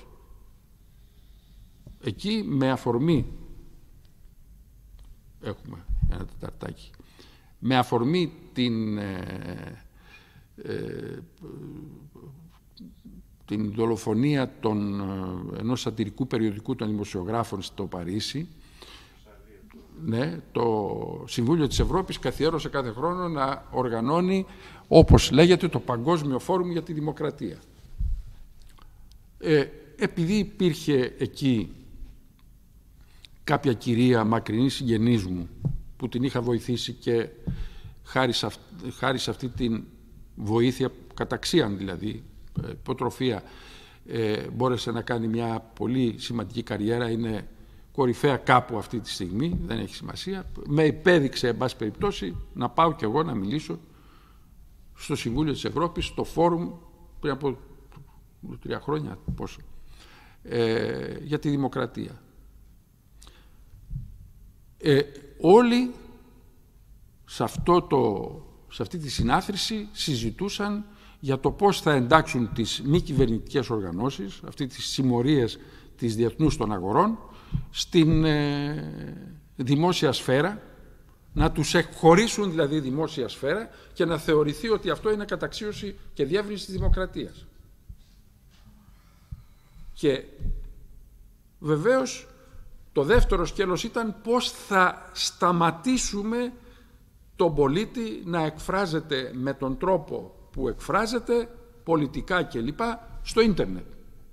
Εκεί με αφορμή, έχουμε ένα τεταρτάκι, με αφορμή την δολοφονία ενός σατυρικού περιοδικού των δημοσιογράφων στο Παρίσι, ναι, το Συμβούλιο της Ευρώπης καθιέρωσε κάθε χρόνο να οργανώνει, όπως λέγεται, το Παγκόσμιο Φόρουμ για τη Δημοκρατία. Επειδή υπήρχε εκεί κάποια κυρία μακρινή συγγενής μου που την είχα βοηθήσει και χάρη σε αυτή την βοήθεια, καταξίαν δηλαδή, υποτροφία, μπόρεσε να κάνει μια πολύ σημαντική καριέρα, είναι κορυφαία κάπου αυτή τη στιγμή, δεν έχει σημασία. Με υπέδειξε, εν πάση περιπτώσει, να πάω κι εγώ να μιλήσω στο Συμβούλιο της Ευρώπης, στο φόρουμ πριν από 3 χρόνια, πόσο, για τη δημοκρατία. Όλοι σε αυτή τη συνάθρηση συζητούσαν για το πώς θα εντάξουν τις μη κυβερνητικές οργανώσεις, αυτές τις συμμορίες της διεθνούς των αγορών, στην δημόσια σφαίρα, να τους εκχωρήσουν δηλαδή δημόσια σφαίρα και να θεωρηθεί ότι αυτό είναι καταξίωση και διεύρυνση της δημοκρατίας. Και βεβαίως το δεύτερο σκέλος ήταν πώς θα σταματήσουμε τον πολίτη να εκφράζεται με τον τρόπο που εκφράζεται, πολιτικά κλπ, στο ίντερνετ.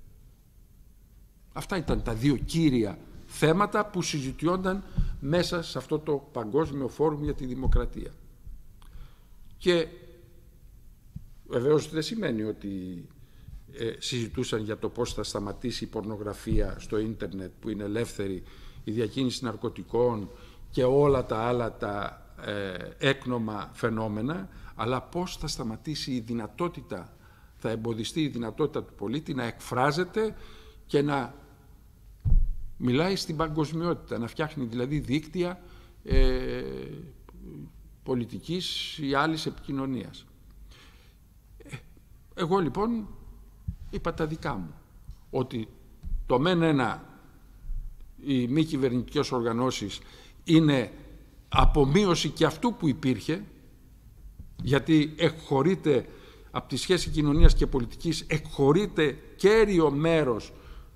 Αυτά ήταν τα 2 κύρια θέματα που συζητιόνταν μέσα σε αυτό το Παγκόσμιο Φόρουμ για τη Δημοκρατία. Και βεβαίως δεν σημαίνει ότι συζητούσαν για το πώς θα σταματήσει η πορνογραφία στο ίντερνετ που είναι ελεύθερη, η διακίνηση ναρκωτικών και όλα τα άλλα τα έκνομα φαινόμενα, αλλά πώς θα σταματήσει η δυνατότητα, θα εμποδιστεί η δυνατότητα του πολίτη να εκφράζεται και να μιλάει στην παγκοσμιότητα, να φτιάχνει δηλαδή δίκτυα πολιτικής ή άλλης επικοινωνίας. Εγώ λοιπόν είπα τα δικά μου, ότι το μεν ένα, οι μη κυβερνητικές οργανώσεις είναι απομείωση και αυτού που υπήρχε, γιατί εκχωρείται από τη σχέση κοινωνίας και πολιτικής, εκχωρείται κέριο μέρος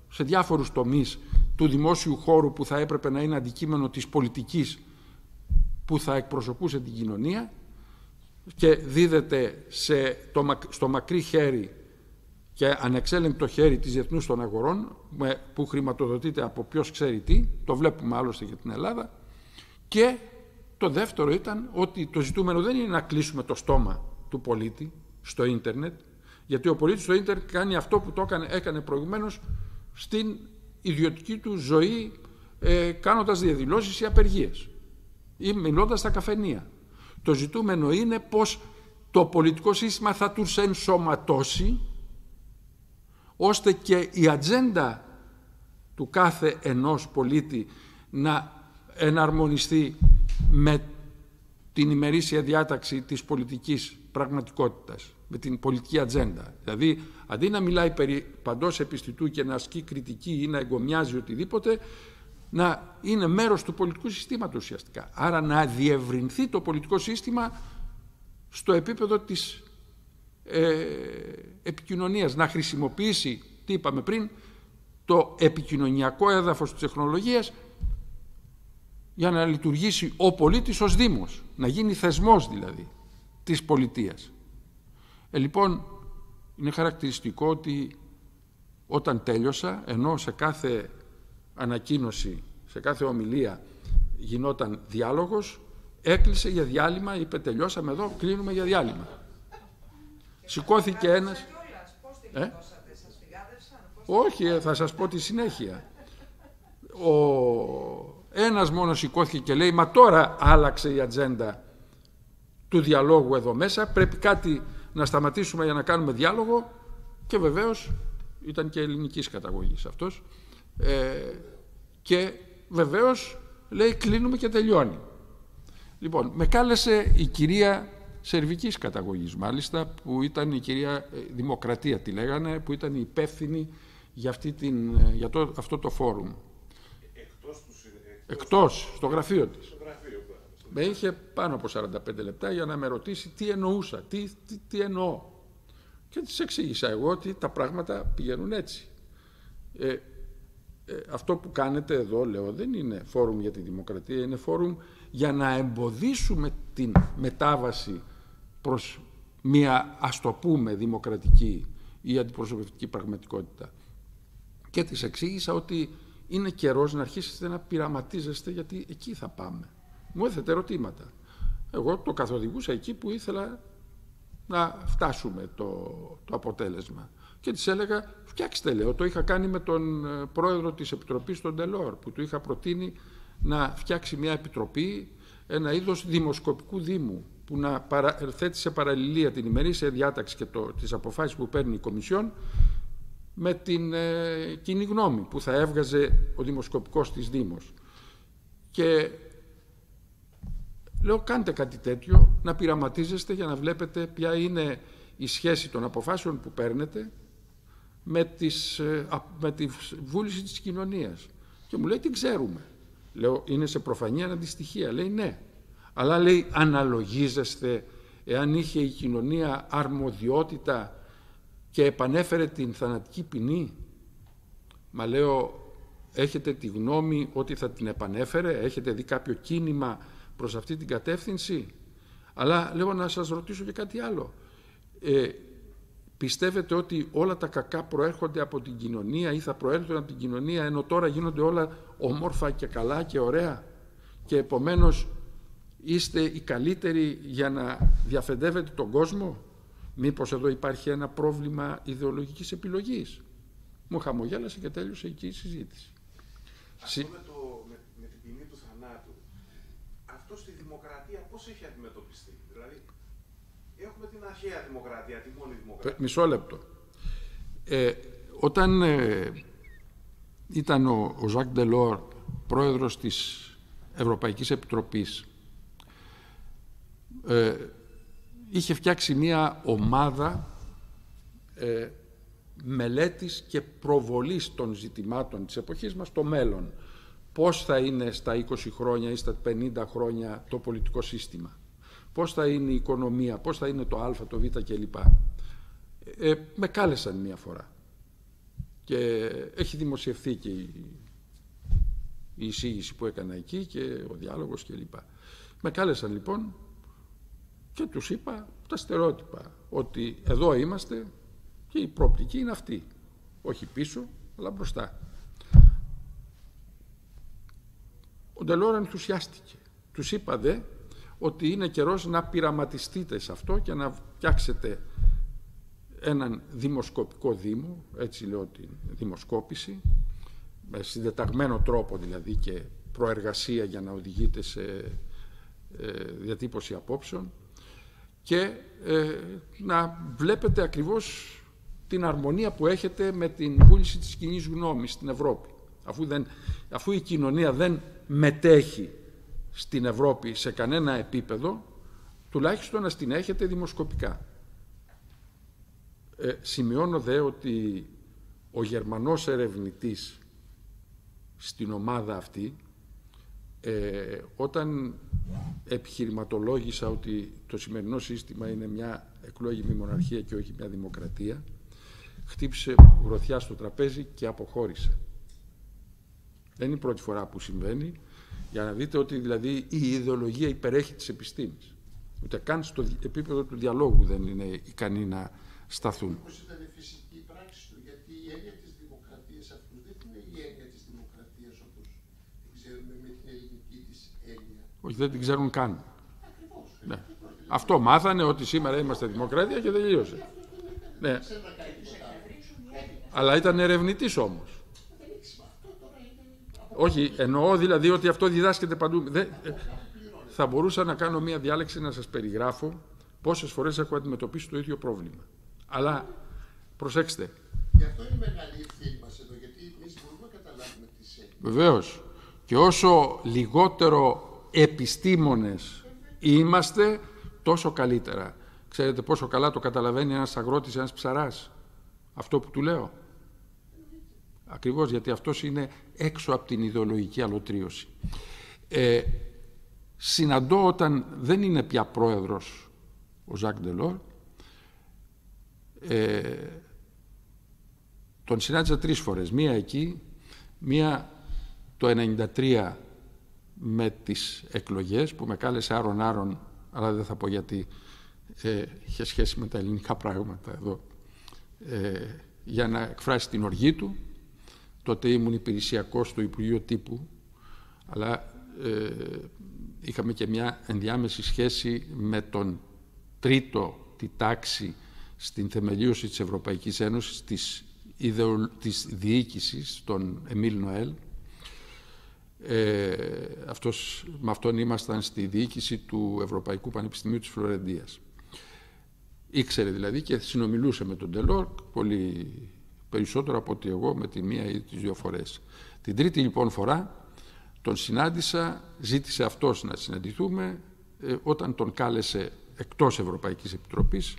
σε διάφορους τομείς του δημόσιου χώρου που θα έπρεπε να είναι αντικείμενο της πολιτικής που θα εκπροσωπούσε την κοινωνία και δίδεται στο μακρύ χέρι και ανεξέλεγκτο χέρι της διεθνούς των αγορών που χρηματοδοτείται από ποιος ξέρει τι, το βλέπουμε άλλωστε για την Ελλάδα. Και το δεύτερο ήταν ότι το ζητούμενο δεν είναι να κλείσουμε το στόμα του πολίτη στο ίντερνετ, γιατί ο πολίτης στο ίντερνετ κάνει αυτό που έκανε προηγουμένως στην ιδιωτική του ζωή, κάνοντας διαδηλώσεις ή απεργίες ή μιλώντας στα καφενεία. Το ζητούμενο είναι πως το πολιτικό σύστημα θα τους ενσωματώσει, ώστε και η ατζέντα του κάθε ενός πολίτη να εναρμονιστεί με την ημερήσια διάταξη της πολιτικής πραγματικότητας, με την πολιτική ατζέντα. Δηλαδή, αντί να μιλάει περί παντός επιστητού και να ασκεί κριτική ή να εγκομιάζει οτιδήποτε, να είναι μέρος του πολιτικού συστήματος ουσιαστικά. Άρα να διευρυνθεί το πολιτικό σύστημα στο επίπεδο της επικοινωνίας, να χρησιμοποιήσει, τι είπαμε πριν, το επικοινωνιακό έδαφος της τεχνολογίας για να λειτουργήσει ο πολίτης ως δήμος, να γίνει θεσμός δηλαδή της πολιτείας. Λοιπόν, είναι χαρακτηριστικό ότι όταν τέλειωσα, ενώ σε κάθε ανακοίνωση, σε κάθε ομιλία γινόταν διάλογος, έκλεισε για διάλειμμα, είπε τελειώσαμε εδώ, κλείνουμε για διάλειμμα. Σηκώθηκε ένας... Όχι, θα σας πω τη συνέχεια. Ένας μόνος σηκώθηκε και λέει, μα τώρα άλλαξε η ατζέντα του διαλόγου εδώ μέσα, πρέπει κάτι να σταματήσουμε για να κάνουμε διάλογο, και βεβαίως ήταν και ελληνικής καταγωγής αυτός, και βεβαίως λέει κλείνουμε και τελειώνει. Λοιπόν, με κάλεσε η κυρία σερβικής καταγωγής μάλιστα, που ήταν η κυρία Δημοκρατία τη λέγανε, που ήταν η υπεύθυνη για, αυτό το φόρουμ. Εκτός, στο γραφείο της. Με είχε πάνω από 45 λεπτά για να με ρωτήσει τι εννοούσα, τι εννοώ. Και της εξήγησα εγώ ότι τα πράγματα πηγαίνουν έτσι. Αυτό που κάνετε εδώ, λέω, δεν είναι φόρουμ για τη δημοκρατία, είναι φόρουμ για να εμποδίσουμε την μετάβαση προς μια, ας το πούμε, δημοκρατική ή αντιπροσωπευτική πραγματικότητα. Και της εξήγησα ότι είναι καιρός να αρχίσετε να πειραματίζεστε, γιατί εκεί θα πάμε. Μου έθετε ερωτήματα. Εγώ το καθοδηγούσα εκεί που ήθελα να φτάσουμε το αποτέλεσμα. Και της έλεγα, φτιάξτε, λέω, το είχα κάνει με τον πρόεδρο της Επιτροπής, τον Ντελόρ, που του είχα προτείνει να φτιάξει μια επιτροπή, ένα είδος δημοσκοπικού δήμου, που να θέτει σε παραλληλία την ημερήσια διάταξη και τις αποφάσεις που παίρνει η Κομισιόν με την κοινή γνώμη που θα έβγαζε ο δημοσκοπικός της Δήμος. Και λέω, κάντε κάτι τέτοιο, να πειραματίζεστε για να βλέπετε ποια είναι η σχέση των αποφάσεων που παίρνετε με τη βούληση της κοινωνίας. Και μου λέει, τι ξέρουμε. Λέω, είναι σε προφανή αντιστοιχεία. Λέει, ναι. Αλλά λέει, αναλογίζεστε εάν είχε η κοινωνία αρμοδιότητα και επανέφερε την θανατική ποινή. Μα λέω, έχετε τη γνώμη ότι θα την επανέφερε, έχετε δει κάποιο κίνημα προς αυτή την κατεύθυνση? Αλλά λέω, να σας ρωτήσω και κάτι άλλο. Πιστεύετε ότι όλα τα κακά προέρχονται από την κοινωνία ή θα προέρχονται από την κοινωνία, ενώ τώρα γίνονται όλα όμορφα και καλά και ωραία, και επομένως είστε οι καλύτεροι για να διαφεντεύετε τον κόσμο? Μήπως εδώ υπάρχει ένα πρόβλημα ιδεολογικής επιλογής? Μου χαμογέλασε και τέλειωσε εκεί η συζήτηση. Ας πούμε με την ποινή του θανάτου, αυτό στη δημοκρατία πώς έχει αντιμετωπιστεί? Δηλαδή, έχουμε την αρχαία δημοκρατία, τη μόνη δημοκρατία. Μισό λεπτό. Όταν ήταν ο Ζακ Ντελόρ πρόεδρος της Ευρωπαϊκής Επιτροπής, είχε φτιάξει μια ομάδα μελέτης και προβολής των ζητημάτων της εποχής μας στο μέλλον. Πώς θα είναι στα 20 χρόνια ή στα 50 χρόνια το πολιτικό σύστημα, πώς θα είναι η οικονομία, πώς θα είναι το Α, το Β κλπ. Με κάλεσαν μία φορά Και έχει δημοσιευθεί και η εισήγηση που έκανα εκεί και ο διάλογος κλπ. Με κάλεσαν λοιπόν και τους είπα τα στερεότυπα, ότι εδώ είμαστε και η προοπτική είναι αυτή. Όχι πίσω, αλλά μπροστά. Ο Ντελόρ ενθουσιάστηκε. Τους είπα δε ότι είναι καιρός να πειραματιστείτε σε αυτό και να φτιάξετε έναν δημοσκοπικό δήμο, έτσι λέω την δημοσκόπηση, με συντεταγμένο τρόπο δηλαδή και προεργασία για να οδηγείτε σε διατύπωση απόψεων και να βλέπετε ακριβώς την αρμονία που έχετε με την βούληση της κοινής γνώμης στην Ευρώπη. Αφού η κοινωνία δεν μετέχει στην Ευρώπη σε κανένα επίπεδο, τουλάχιστον να την έχετε δημοσκοπικά. Σημειώνω δε ότι ο Γερμανός ερευνητής στην ομάδα αυτή, όταν επιχειρηματολόγησα ότι το σημερινό σύστημα είναι μια εκλόγιμη μοναρχία και όχι μια δημοκρατία, χτύπησε γροθιά στο τραπέζι και αποχώρησε. Δεν είναι η πρώτη φορά που συμβαίνει, για να δείτε ότι δηλαδή η ιδεολογία υπερέχει της επιστήμης. Ούτε καν στο επίπεδο του διαλόγου δεν είναι ικανοί να σταθούν. Πώς ήταν η φυσική πράξη του, γιατί η έννοια της δημοκρατίας αυτού δεν είναι η έννοια της δημοκρατίας όπως την ξέρουμε με την ελληνική της έννοια. Όχι, δεν την ξέρουν καν. Ακριβώς. Ναι. Αυτό μάθανε, ότι σήμερα είμαστε δημοκρατία και τελείωσε. Ναι. Αλλά ήταν ερευνητής όμως. Όχι, εννοώ δηλαδή ότι αυτό διδάσκεται παντού. Θα μπορούσα να κάνω μία διάλεξη να σας περιγράφω πόσες φορές έχω αντιμετωπίσει το ίδιο πρόβλημα. Αλλά προσέξτε. Γι' αυτό είναι μεγάλη ευθύνη μας εδώ, γιατί εμείς μπορούμε να καταλάβουμε τις έννοιες. Βεβαίως. Και όσο λιγότερο επιστήμονες είμαστε, τόσο καλύτερα. Ξέρετε πόσο καλά το καταλαβαίνει ένας αγρότης, ένας ψαράς, αυτό που του λέω. Ακριβώς γιατί αυτός είναι έξω από την ιδεολογική αλωτρίωση. Συναντώ όταν δεν είναι πια πρόεδρος ο Ζακ Ντελόρ, τον συνάντησα 3 φορές. Μία εκεί, μία το 1993 με τις εκλογές που με κάλεσε άρον, αλλά δεν θα πω γιατί, είχε σχέση με τα ελληνικά πράγματα εδώ, για να εκφράσει την οργή του. Τότε ήμουν υπηρεσιακός στο Υπουργείο Τύπου, αλλά είχαμε και μια ενδιάμεση σχέση με τον τρίτο τη τάξη στην θεμελίωση της Ευρωπαϊκής Ένωσης, της διοίκησης, τον Εμίλ Νοέλ. Με αυτόν ήμασταν στη διοίκηση του Ευρωπαϊκού Πανεπιστημίου της Φλωρεντίας. Ήξερε δηλαδή και συνομιλούσε με τον Ντελόρ πολύ περισσότερο από ότι εγώ με τη μία ή τις 2 φορές. Την τρίτη λοιπόν φορά τον συνάντησα, ζήτησε αυτός να συναντηθούμε όταν τον κάλεσε εκτός Ευρωπαϊκής Επιτροπής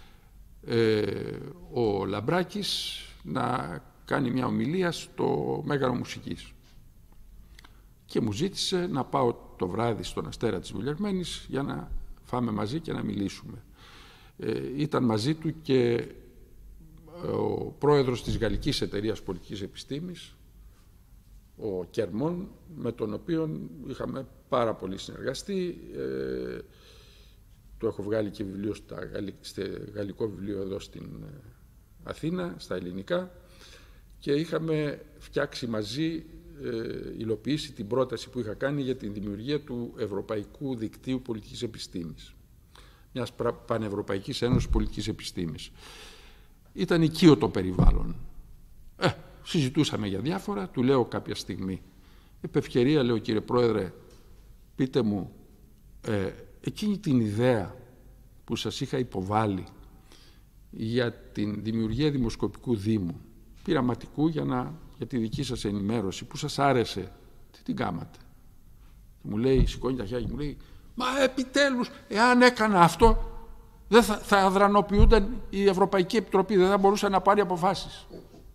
ο Λαμπράκης να κάνει μια ομιλία στο Μέγαρο Μουσικής. Και μου ζήτησε να πάω το βράδυ στον Αστέρα της Βουλιαγμένης για να φάμε μαζί και να μιλήσουμε. Ήταν μαζί του και ο πρόεδρος της Γαλλικής Εταιρείας Πολιτικής Επιστήμης, ο Κερμόν, με τον οποίο είχαμε πάρα πολύ συνεργαστεί. Το έχω βγάλει και βιβλίο στο γαλλικό βιβλίο εδώ στην Αθήνα, στα ελληνικά, και είχαμε φτιάξει μαζί, υλοποιήσει την πρόταση που είχα κάνει για την δημιουργία του Ευρωπαϊκού Δικτύου Πολιτικής Επιστήμης, μιας Πανευρωπαϊκής Ένωσης Πολιτικής Επιστήμης. Ήταν οικείο το περιβάλλον. Συζητούσαμε για διάφορα, του λέω κάποια στιγμή, επ' ευκαιρία, λέω, κύριε Πρόεδρε, πείτε μου, εκείνη την ιδέα που σας είχα υποβάλει για την δημιουργία δημοσκοπικού δήμου, πειραματικού για τη δική σας ενημέρωση, που σας άρεσε, τι την κάματε? Μου λέει, σηκώνει τα χέρια και μου λέει, μα επιτέλους, εάν έκανα αυτό, δεν θα αδρανοποιούνταν η Ευρωπαϊκή Επιτροπή, δεν θα μπορούσε να πάρει αποφάσεις.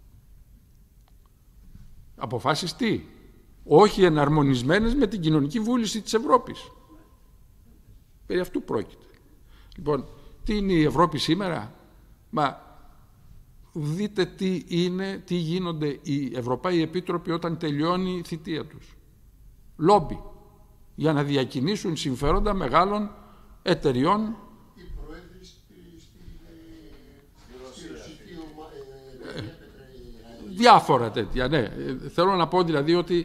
Αποφάσεις τι? Όχι εναρμονισμένες με την κοινωνική βούληση της Ευρώπης. Περί αυτού πρόκειται. Λοιπόν, τι είναι η Ευρώπη σήμερα? Μα δείτε τι γίνονται οι Ευρωπαίοι Επίτροποι όταν τελειώνει η θητεία τους. Λόμπι για να διακινήσουν συμφέροντα μεγάλων εταιριών. Οι πρόεδροι στη Ρωσία. Διάφορα τέτοια, ναι. Θέλω να πω δηλαδή ότι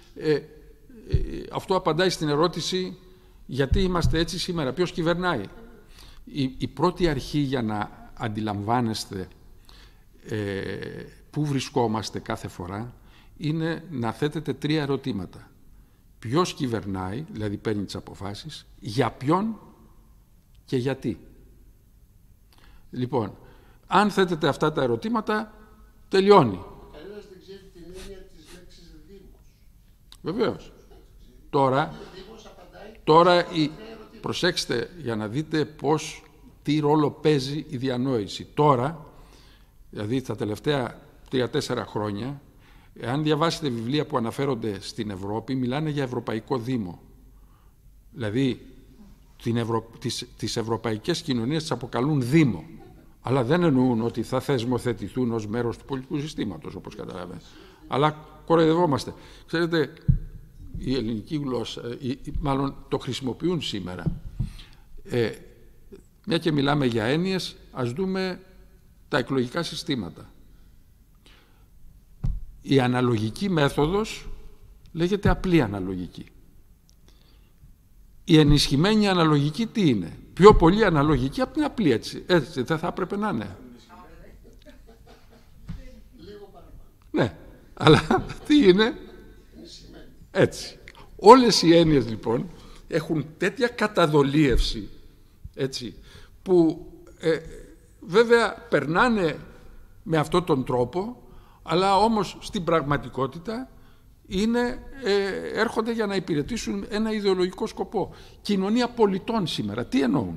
αυτό απαντάει στην ερώτηση γιατί είμαστε έτσι σήμερα, ποιος κυβερνάει. Η πρώτη αρχή για να αντιλαμβάνεστε πού βρισκόμαστε κάθε φορά είναι να θέτετε 3 ερωτήματα. Ποιος κυβερνάει, δηλαδή παίρνει τις αποφάσεις, για ποιον και γιατί. Λοιπόν, αν θέτετε αυτά τα ερωτήματα, τελειώνει. Κανένας δεν ξέρει την έννοια της λέξης Δήμος. Βεβαίως. Τώρα προσέξτε για να δείτε τι ρόλο παίζει η διανόηση. Τώρα, δηλαδή τα τελευταία 3-4 χρόνια, εάν διαβάσετε βιβλία που αναφέρονται στην Ευρώπη, μιλάνε για Ευρωπαϊκό Δήμο. Δηλαδή, τις ευρωπαϊκές κοινωνίες τις αποκαλούν Δήμο. Αλλά δεν εννοούν ότι θα θεσμοθετηθούν ως μέρος του πολιτικού συστήματος, όπως καταλαβαίνετε. Αλλά κοροϊδευόμαστε. Ξέρετε, η ελληνική γλώσσα, μάλλον το χρησιμοποιούν σήμερα. Μια και μιλάμε για έννοιες, ας δούμε τα εκλογικά συστήματα. Η αναλογική μέθοδος λέγεται απλή αναλογική. Η ενισχυμένη αναλογική τι είναι? Πιο πολύ αναλογική από την απλή, έτσι δεν θα έπρεπε να είναι? Ναι, αλλά τι είναι? Έτσι. Όλες οι έννοιες λοιπόν έχουν τέτοια καταδολίευση, έτσι, που βέβαια περνάνε με αυτόν τον τρόπο, αλλά όμως στην πραγματικότητα έρχονται για να υπηρετήσουν ένα ιδεολογικό σκοπό. Κοινωνία πολιτών σήμερα, τι εννοούν?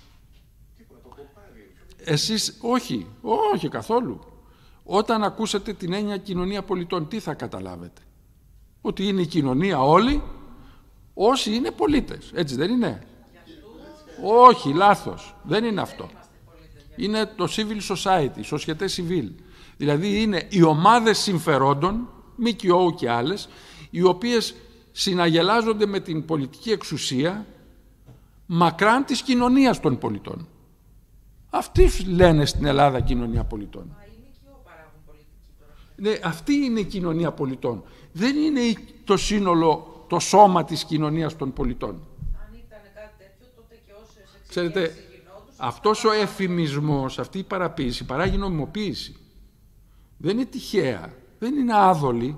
Εσείς όχι καθόλου. Όταν ακούσετε την έννοια κοινωνία πολιτών, τι θα καταλάβετε? Ότι είναι η κοινωνία όλοι όσοι είναι πολίτες, έτσι δεν είναι? Όχι, λάθος, δεν είναι αυτό. Είναι το civil society, société civile. Δηλαδή είναι οι ομάδες συμφερόντων, ΜΚΟ και άλλες, οι οποίες συναγελάζονται με την πολιτική εξουσία μακράν της κοινωνίας των πολιτών. Αυτοί λένε στην Ελλάδα κοινωνία πολιτών. Ναι, αυτή είναι η κοινωνία πολιτών. Δεν είναι το σύνολο, το σώμα της κοινωνίας των πολιτών. Αν ήταν κάτι τέτοιο, τότε και όσες ξέρετε, αυτός ο εφημισμός, αυτή η παραποίηση παράγει νομιμοποίηση. Δεν είναι τυχαία, δεν είναι άδολη.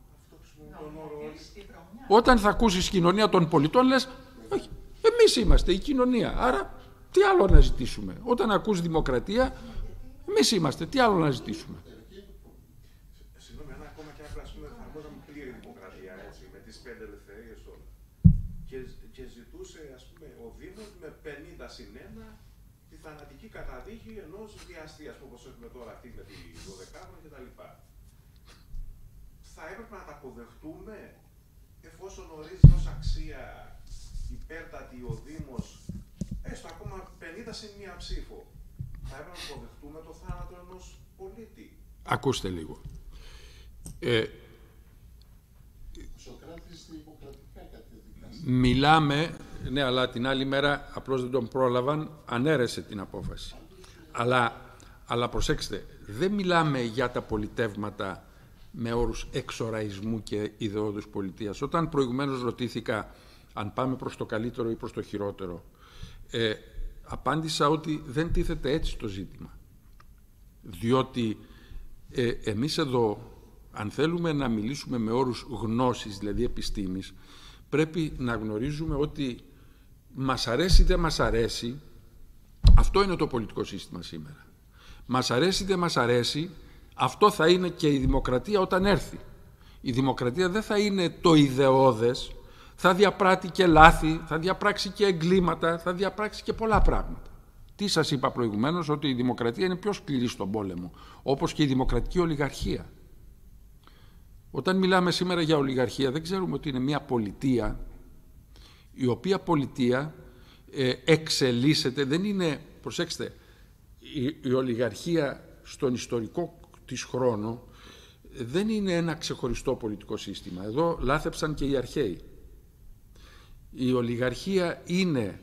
Όταν θα ακούσεις κοινωνία των πολιτών λες, όχι, εμείς είμαστε η κοινωνία, άρα τι άλλο να ζητήσουμε? Όταν ακούς δημοκρατία, εμείς είμαστε, τι άλλο να ζητήσουμε? Συγγνώμη, αν ακόμα και εφαρμόζαμε πλήρη δημοκρατία, έτσι, με τις 5 ελευθερίες όλα. Και ζητούσε, ας πούμε, ο Δήμος με 50 συν 1 τη θανατική καταδίκη ενός βιαστή, ας πούμε, όπως έχουμε τώρα αυτή με τη 12η κτλ. Θα έπρεπε να τα αποδεχτούμε, εφόσον ορίζει ως αξία υπέρτατη ο Δήμος, έστω ακόμα 50 συν 1 ψήφο. Θα έπρεπε να αποδεχτούμε το θάνατο ενός πολίτη. Ακούστε λίγο. Σοκράτης δημοκρατικά κατεδικάστηκε. Μιλάμε, ναι, αλλά την άλλη μέρα απλώς δεν τον πρόλαβαν, ανέρεσε την απόφαση. Αλλά προσέξτε, δεν μιλάμε για τα πολιτεύματα με όρους εξοραϊσμού και ιδεώδους πολιτείας. Όταν προηγουμένως ρωτήθηκα αν πάμε προς το καλύτερο ή προς το χειρότερο, απάντησα ότι δεν τίθεται έτσι το ζήτημα. Διότι εμείς εδώ, αν θέλουμε να μιλήσουμε με όρους γνώσης, δηλαδή επιστήμης, πρέπει να γνωρίζουμε ότι μας αρέσει ή δεν μας αρέσει, αυτό είναι το πολιτικό σύστημα σήμερα. Μας αρέσει ή δεν μας αρέσει, αυτό θα είναι και η δημοκρατία όταν έρθει. Η δημοκρατία δεν θα είναι το ιδεώδες, θα διαπράττει και λάθη, θα διαπράξει και εγκλήματα, θα διαπράξει και πολλά πράγματα. Τι σας είπα προηγουμένως, ότι η δημοκρατία είναι πιο σκληρή στον πόλεμο, όπως και η δημοκρατική ολιγαρχία. Όταν μιλάμε σήμερα για ολιγαρχία, δεν ξέρουμε ότι είναι μια πολιτεία, η οποία πολιτεία εξελίσσεται, δεν είναι, προσέξτε, η ολιγαρχία στον ιστορικό της χρόνο δεν είναι ένα ξεχωριστό πολιτικό σύστημα. Εδώ λάθεψαν και οι αρχαίοι. Η ολιγαρχία είναι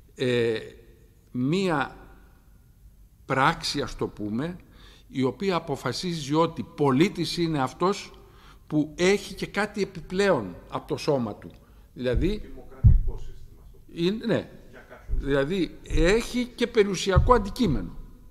μία πράξη, ας το πούμε, η οποία αποφασίζει ότι πολίτης είναι αυτός που έχει και κάτι επιπλέον από το σώμα του. Δηλαδή, δημοκρατικό σύστημα. Ναι, δηλαδή έχει και περιουσιακό αντικείμενο.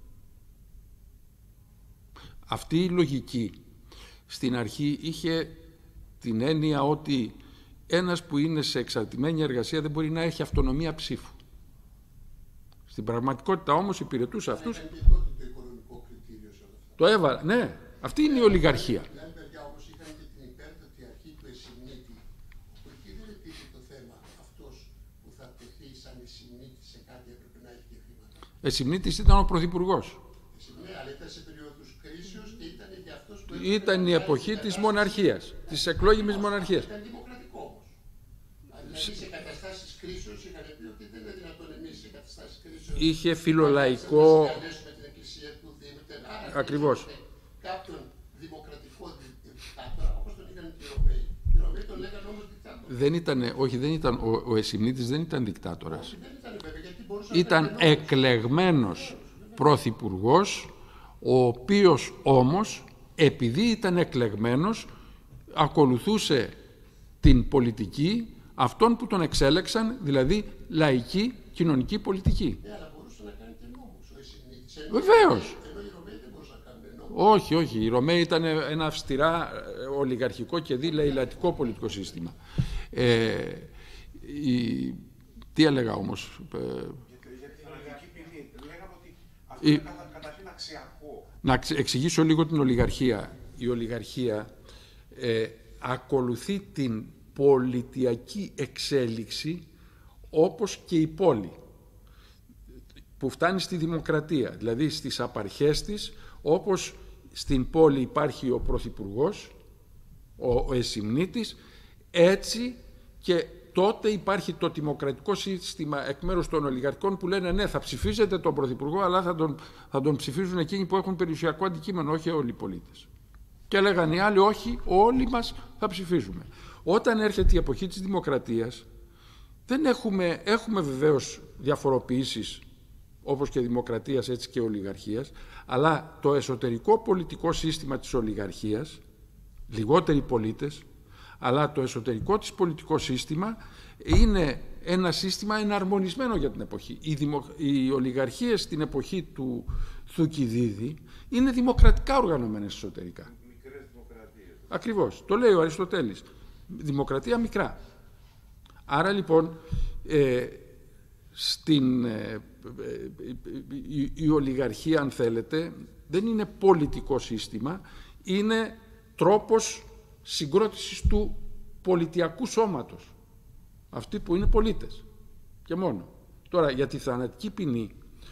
Αυτή η λογική στην αρχή είχε την έννοια ότι ένας που είναι σε εξαρτημένη εργασία δεν μπορεί να έχει αυτονομία ψήφου. Στην πραγματικότητα όμως υπηρετούσε αυτούς. Ήταν και τότε το οικονομικό κριτήριο σε όλα αυτά. Το έβαλε, ναι. Αυτή είναι η ολιγαρχία. Την άλλη μεριά όμως είχαν και την υπέρτατη αρχή του εσημνήτη, που εκεί δεν υπήρχε το θέμα αυτός που θα τεθεί σαν εσημνήτη σε κάτι έπρεπε να έχει και χρήματα. Εσημνήτης ήταν ο πρωθυπουργός. Ναι, αλλά ήταν σε περίοδους κρίσεως και ήταν και αυτός που Ήταν η εποχή της μοναρχίας, της εκλόγιμης μοναρχίας. Ήταν δημοκρατικό όμως. Δηλαδή σε καταστάσεις κρίσεως είχαν πει ότι δεν είναι δυνατόν εμείς σε καταστάσεις κρίσεως. Είχε φιλολαϊκό. Να συγκαλέσουμε την εκκλησία του Δήμου. Ακριβώς. Κάποιον δημοκρατικό δικτάτορα, όπως τον είχαν οι Ρωμαίοι. Οι Ρωμαίοι τον λέγανε όμως δικτάτορα. Δεν ήταν, ο Εσημνήτης δεν ήταν δικτάτορας. Δεν ήταν βέβαια, γιατί μπορούσε Ήταν εκλεγμένος πρωθυπουργός, ο οποίος όμως, επειδή ήταν εκλεγμένος, ακολουθούσε την πολιτική αυτών που τον εξέλεξαν, δηλαδή λαϊκή κοινωνική πολιτική. αλλά μπορούσε να κάνει και νόμους ο Εσημνήτης. Βεβαίως. Ενώ οι Ρωμαίοι δεν μπορούσαν να κάνουν νόμους. Όχι, όχι. Οι Ρωμαίοι ήταν ένα αυστηρά ολιγαρχικό και λαιλατικό πολιτικό σύστημα. Τι έλεγα όμως. Για τη θανατική ποινή. Λέγαμε ότι αυτό είναι καταρχήν αξιακό. Να εξηγήσω λίγο την ολιγαρχία. Η ολιγαρχία ακολουθεί την πολιτιακή εξέλιξη όπως και η πόλη, που φτάνει στη δημοκρατία, δηλαδή στις απαρχές της, όπως στην πόλη υπάρχει ο πρωθυπουργός, ο εσημνήτης, έτσι και τότε υπάρχει το δημοκρατικό σύστημα εκ μέρους των ολιγαρχικών που λένε ναι, θα ψηφίζετε τον πρωθυπουργό, αλλά θα τον ψηφίζουν εκείνοι που έχουν περιουσιακό αντικείμενο, όχι όλοι οι πολίτες. Και λέγανε οι άλλοι, όχι, όλοι μας θα ψηφίζουμε. Όταν έρχεται η εποχή της δημοκρατίας, δεν έχουμε βεβαίως διαφοροποιήσεις όπως και δημοκρατίας έτσι και ολιγαρχίας, αλλά το εσωτερικό πολιτικό σύστημα της ολιγαρχίας, λιγότεροι πολίτες, αλλά το εσωτερικό της πολιτικό σύστημα είναι ένα σύστημα εναρμονισμένο για την εποχή. Οι ολιγαρχίες στην εποχή του Θουκυδίδη είναι δημοκρατικά οργανωμένες εσωτερικά. Μικρές δημοκρατίες. Ακριβώς. Το λέει ο Αριστοτέλης. Δημοκρατία μικρά. Άρα λοιπόν η ολιγαρχία, αν θέλετε, δεν είναι πολιτικό σύστημα, είναι τρόπος συγκρότησης του πολιτιακού σώματος. Αυτοί που είναι πολίτες και μόνο. Τώρα για τη θανατική ποινή,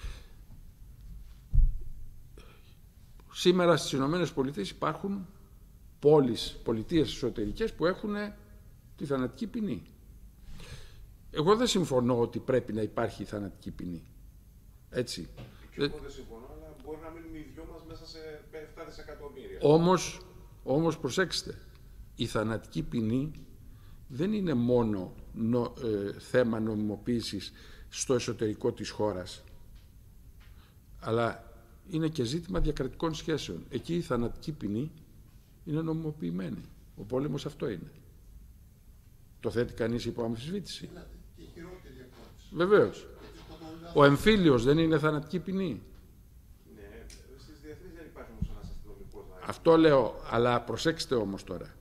σήμερα στις Ηνωμένες Πολιτείες υπάρχουν πολιτείες εσωτερικές που έχουν τη θανατική ποινή. Εγώ δεν συμφωνώ ότι πρέπει να υπάρχει θανατική ποινή. Έτσι. Και εγώ δεν συμφωνώ, αλλά μπορεί να μείνουμε οι δυο μας μέσα σε 7 δισεκατομμύρια. Όμως προσέξτε, η θανατική ποινή δεν είναι μόνο θέμα νομιμοποίησης στο εσωτερικό της χώρας, αλλά είναι και ζήτημα διακρατικών σχέσεων. Εκεί η θανατική ποινή είναι νομιμοποιημένη. Ο πόλεμος αυτό είναι. Το θέτει κανείς υπό αμφισβήτηση? Βεβαίως. Ο εμφύλιος δεν είναι θανατική ποινή? Ναι, στις διεθνείς δεν υπάρχει όμως ένας αστυνομικός. Αυτό λέω, αλλά προσέξτε όμως τώρα.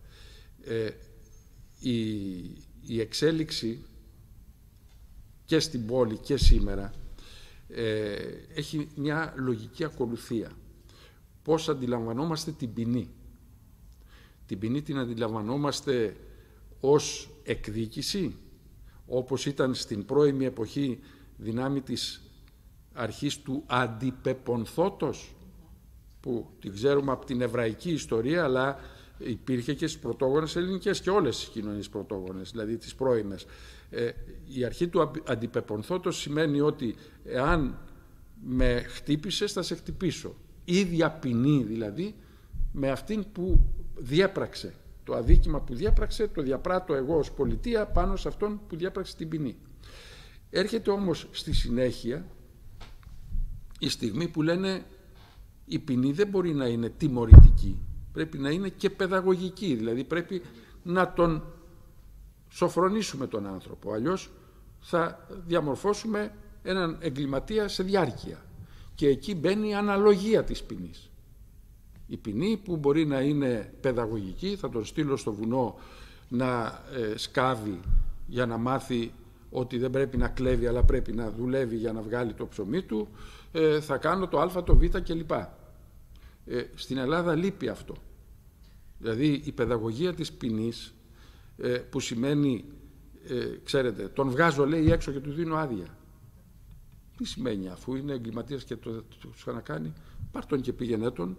Η εξέλιξη και στην πόλη και σήμερα έχει μια λογική ακολουθία. Πώς αντιλαμβανόμαστε την ποινή? Την ποινή την αντιλαμβανόμαστε ως εκδίκηση, όπως ήταν στην πρώιμη εποχή δυνάμει της αρχής του αντιπεπονθότος, που την ξέρουμε από την εβραϊκή ιστορία, αλλά υπήρχε και στις πρωτόγονες ελληνικές και όλες οι κοινωνίες πρωτόγονες, δηλαδή τις πρώιμες. Η αρχή του αντιπεπονθότος σημαίνει ότι εάν με χτύπησες θα σε χτυπήσω. ίδια ποινή δηλαδή με αυτήν που διέπραξε. Το αδίκημα που διέπραξε το διαπράττω εγώ ως πολιτεία πάνω σε αυτόν που διέπραξε την ποινή. Έρχεται όμως στη συνέχεια η στιγμή που λένε η ποινή δεν μπορεί να είναι τιμωρητική, πρέπει να είναι και παιδαγωγική, δηλαδή πρέπει να τον σοφρονήσουμε τον άνθρωπο, αλλιώς θα διαμορφώσουμε έναν εγκληματία σε διάρκεια. Και εκεί μπαίνει η αναλογία της ποινής. Η ποινή που μπορεί να είναι παιδαγωγική, θα τον στείλω στο βουνό να σκάβει για να μάθει ότι δεν πρέπει να κλέβει αλλά πρέπει να δουλεύει για να βγάλει το ψωμί του, θα κάνω το α, το β κλπ. Στην Ελλάδα λείπει αυτό. Δηλαδή η παιδαγωγία της ποινής που σημαίνει, ξέρετε, τον βγάζω λέει έξω και του δίνω άδεια. Τι σημαίνει, αφού είναι εγκληματίας και το ξανακάνει, πάρ' τον και πήγαινε τον.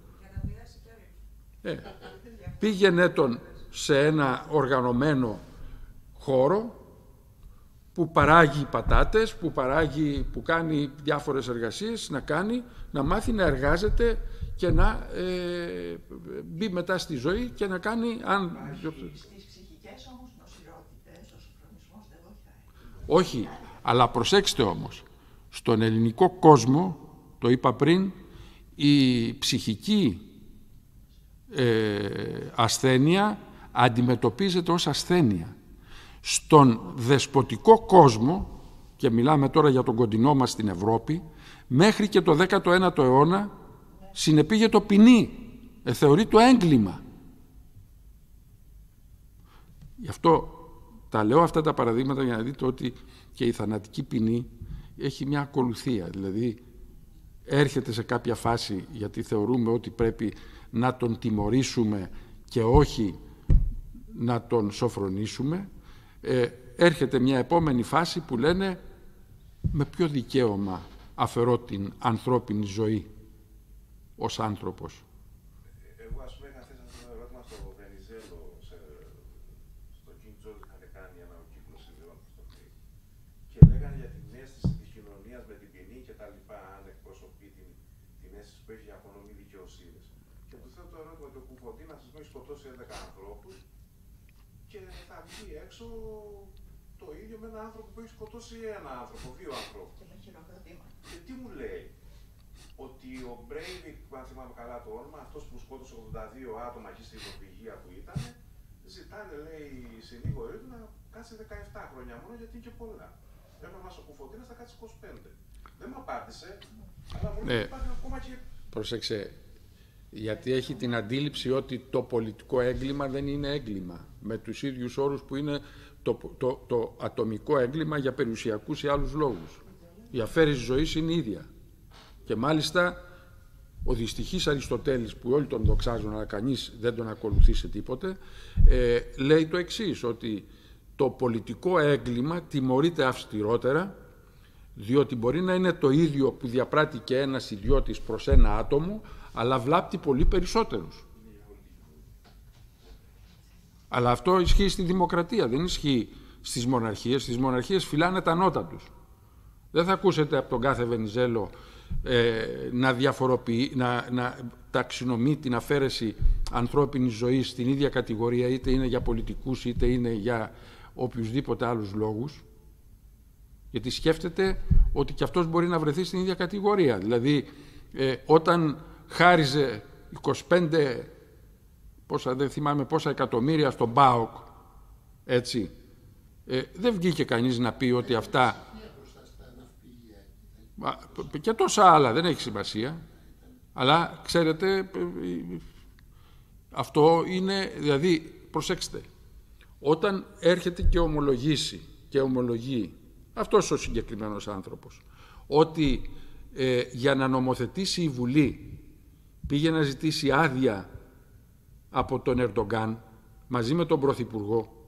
Πήγαινε τον σε ένα οργανωμένο χώρο που παράγει πατάτες, που κάνει διάφορες εργασίες, να μάθει να εργάζεται και να μπει μετά στη ζωή και να κάνει... Στις ψυχικές όμως νοσηρότητες ο σοφρονισμός δεν βοηθάει. Όχι, αλλά προσέξτε όμως, στον ελληνικό κόσμο, το είπα πριν, η ψυχική ασθένεια αντιμετωπίζεται ως ασθένεια. Στον δεσποτικό κόσμο, και μιλάμε τώρα για τον κοντινό μας στην Ευρώπη, μέχρι και το 19ο αιώνα συνεπήγε το ποινή, θεωρεί το έγκλημα. Γι' αυτό τα λέω αυτά τα παραδείγματα για να δείτε ότι και η θανατική ποινή έχει μια ακολουθία, δηλαδή έρχεται σε κάποια φάση γιατί θεωρούμε ότι πρέπει να τον τιμωρήσουμε και όχι να τον σοφρονήσουμε, έρχεται μια επόμενη φάση που λένε με ποιο δικαίωμα αφαιρώ την ανθρώπινη ζωή ως άνθρωπος. Εγώ ας πούμε είχα θέσει αυτό το ερώτημα στο Βενιζέλο, στο King George είχαν κάνει ένα κύκλο συνδέων και λέγανε για την αίσθηση της κοινωνίας με την ποινή και τα λοιπά, αν εκπροσωπεί την αίσθηση που έχει για απονομή δικαιοσύνης. Και του θέτω το ερώτημα ότι ο Κουφοντίνας έχει σκοτώσει 11 ανθρώπους και θα βγει έξω το ίδιο με έναν άνθρωπο που έχει σκοτώσει ένα άνθρωπο, 2 ανθρώπους. Και με χειροκροτήμα. Και τι μου λέει, ότι ο Μπρέιβικ, αν θυμάμαι καλά το όνομα, αυτός που σκότωσε 82 άτομα εκεί στην Νορβηγία που ήταν, ζητάνε, λέει, οι συνήγοροι του να κάτσει 17 χρόνια μόνο γιατί είναι και πολλά. Πρέπει να μας ο Κουφοντίνας θα κάτσει 25. Δεν μου απάντησε, αλλά μου λέει υπάρχει ακόμα και... Πρόσεξε, γιατί έχει την αντίληψη ότι το πολιτικό έγκλημα δεν είναι έγκλημα, με τους ίδιους όρους που είναι το ατομικό έγκλημα για περιουσιακούς ή άλλους λόγους. Η αφαίρεση ζωής είναι ίδια. Και μάλιστα ο δυστυχής Αριστοτέλης, που όλοι τον δοξάζουν αλλά κανείς δεν τον ακολουθεί σε τίποτε, λέει το εξής, ότι το πολιτικό έγκλημα τιμωρείται αυστηρότερα, διότι μπορεί να είναι το ίδιο που διαπράττει και ένας ιδιώτης προς ένα άτομο, αλλά βλάπτει πολύ περισσότερους. Αλλά αυτό ισχύει στη δημοκρατία, δεν ισχύει στις μοναρχίες. Στις μοναρχίες φυλάνε τα νότα τους. Δεν θα ακούσετε από τον κάθε Βενιζέλο να διαφοροποιεί, να ταξινομεί την αφαίρεση ανθρώπινης ζωής στην ίδια κατηγορία, είτε είναι για πολιτικούς είτε είναι για οποιουσδήποτε άλλους λόγους, γιατί σκέφτεται ότι και αυτός μπορεί να βρεθεί στην ίδια κατηγορία. Δηλαδή όταν χάριζε 25 δεν θυμάμαι πόσα εκατομμύρια στον ΠΑΟΚ, έτσι, δεν βγήκε κανείς να πει ότι αυτά και τόσα άλλα, δεν έχει σημασία, αλλά ξέρετε αυτό είναι, δηλαδή προσέξτε, όταν έρχεται και ομολογήσει και ομολογεί αυτός ο συγκεκριμένος άνθρωπος ότι για να νομοθετήσει η Βουλή πήγε να ζητήσει άδεια από τον Ερντογκάν μαζί με τον Πρωθυπουργό,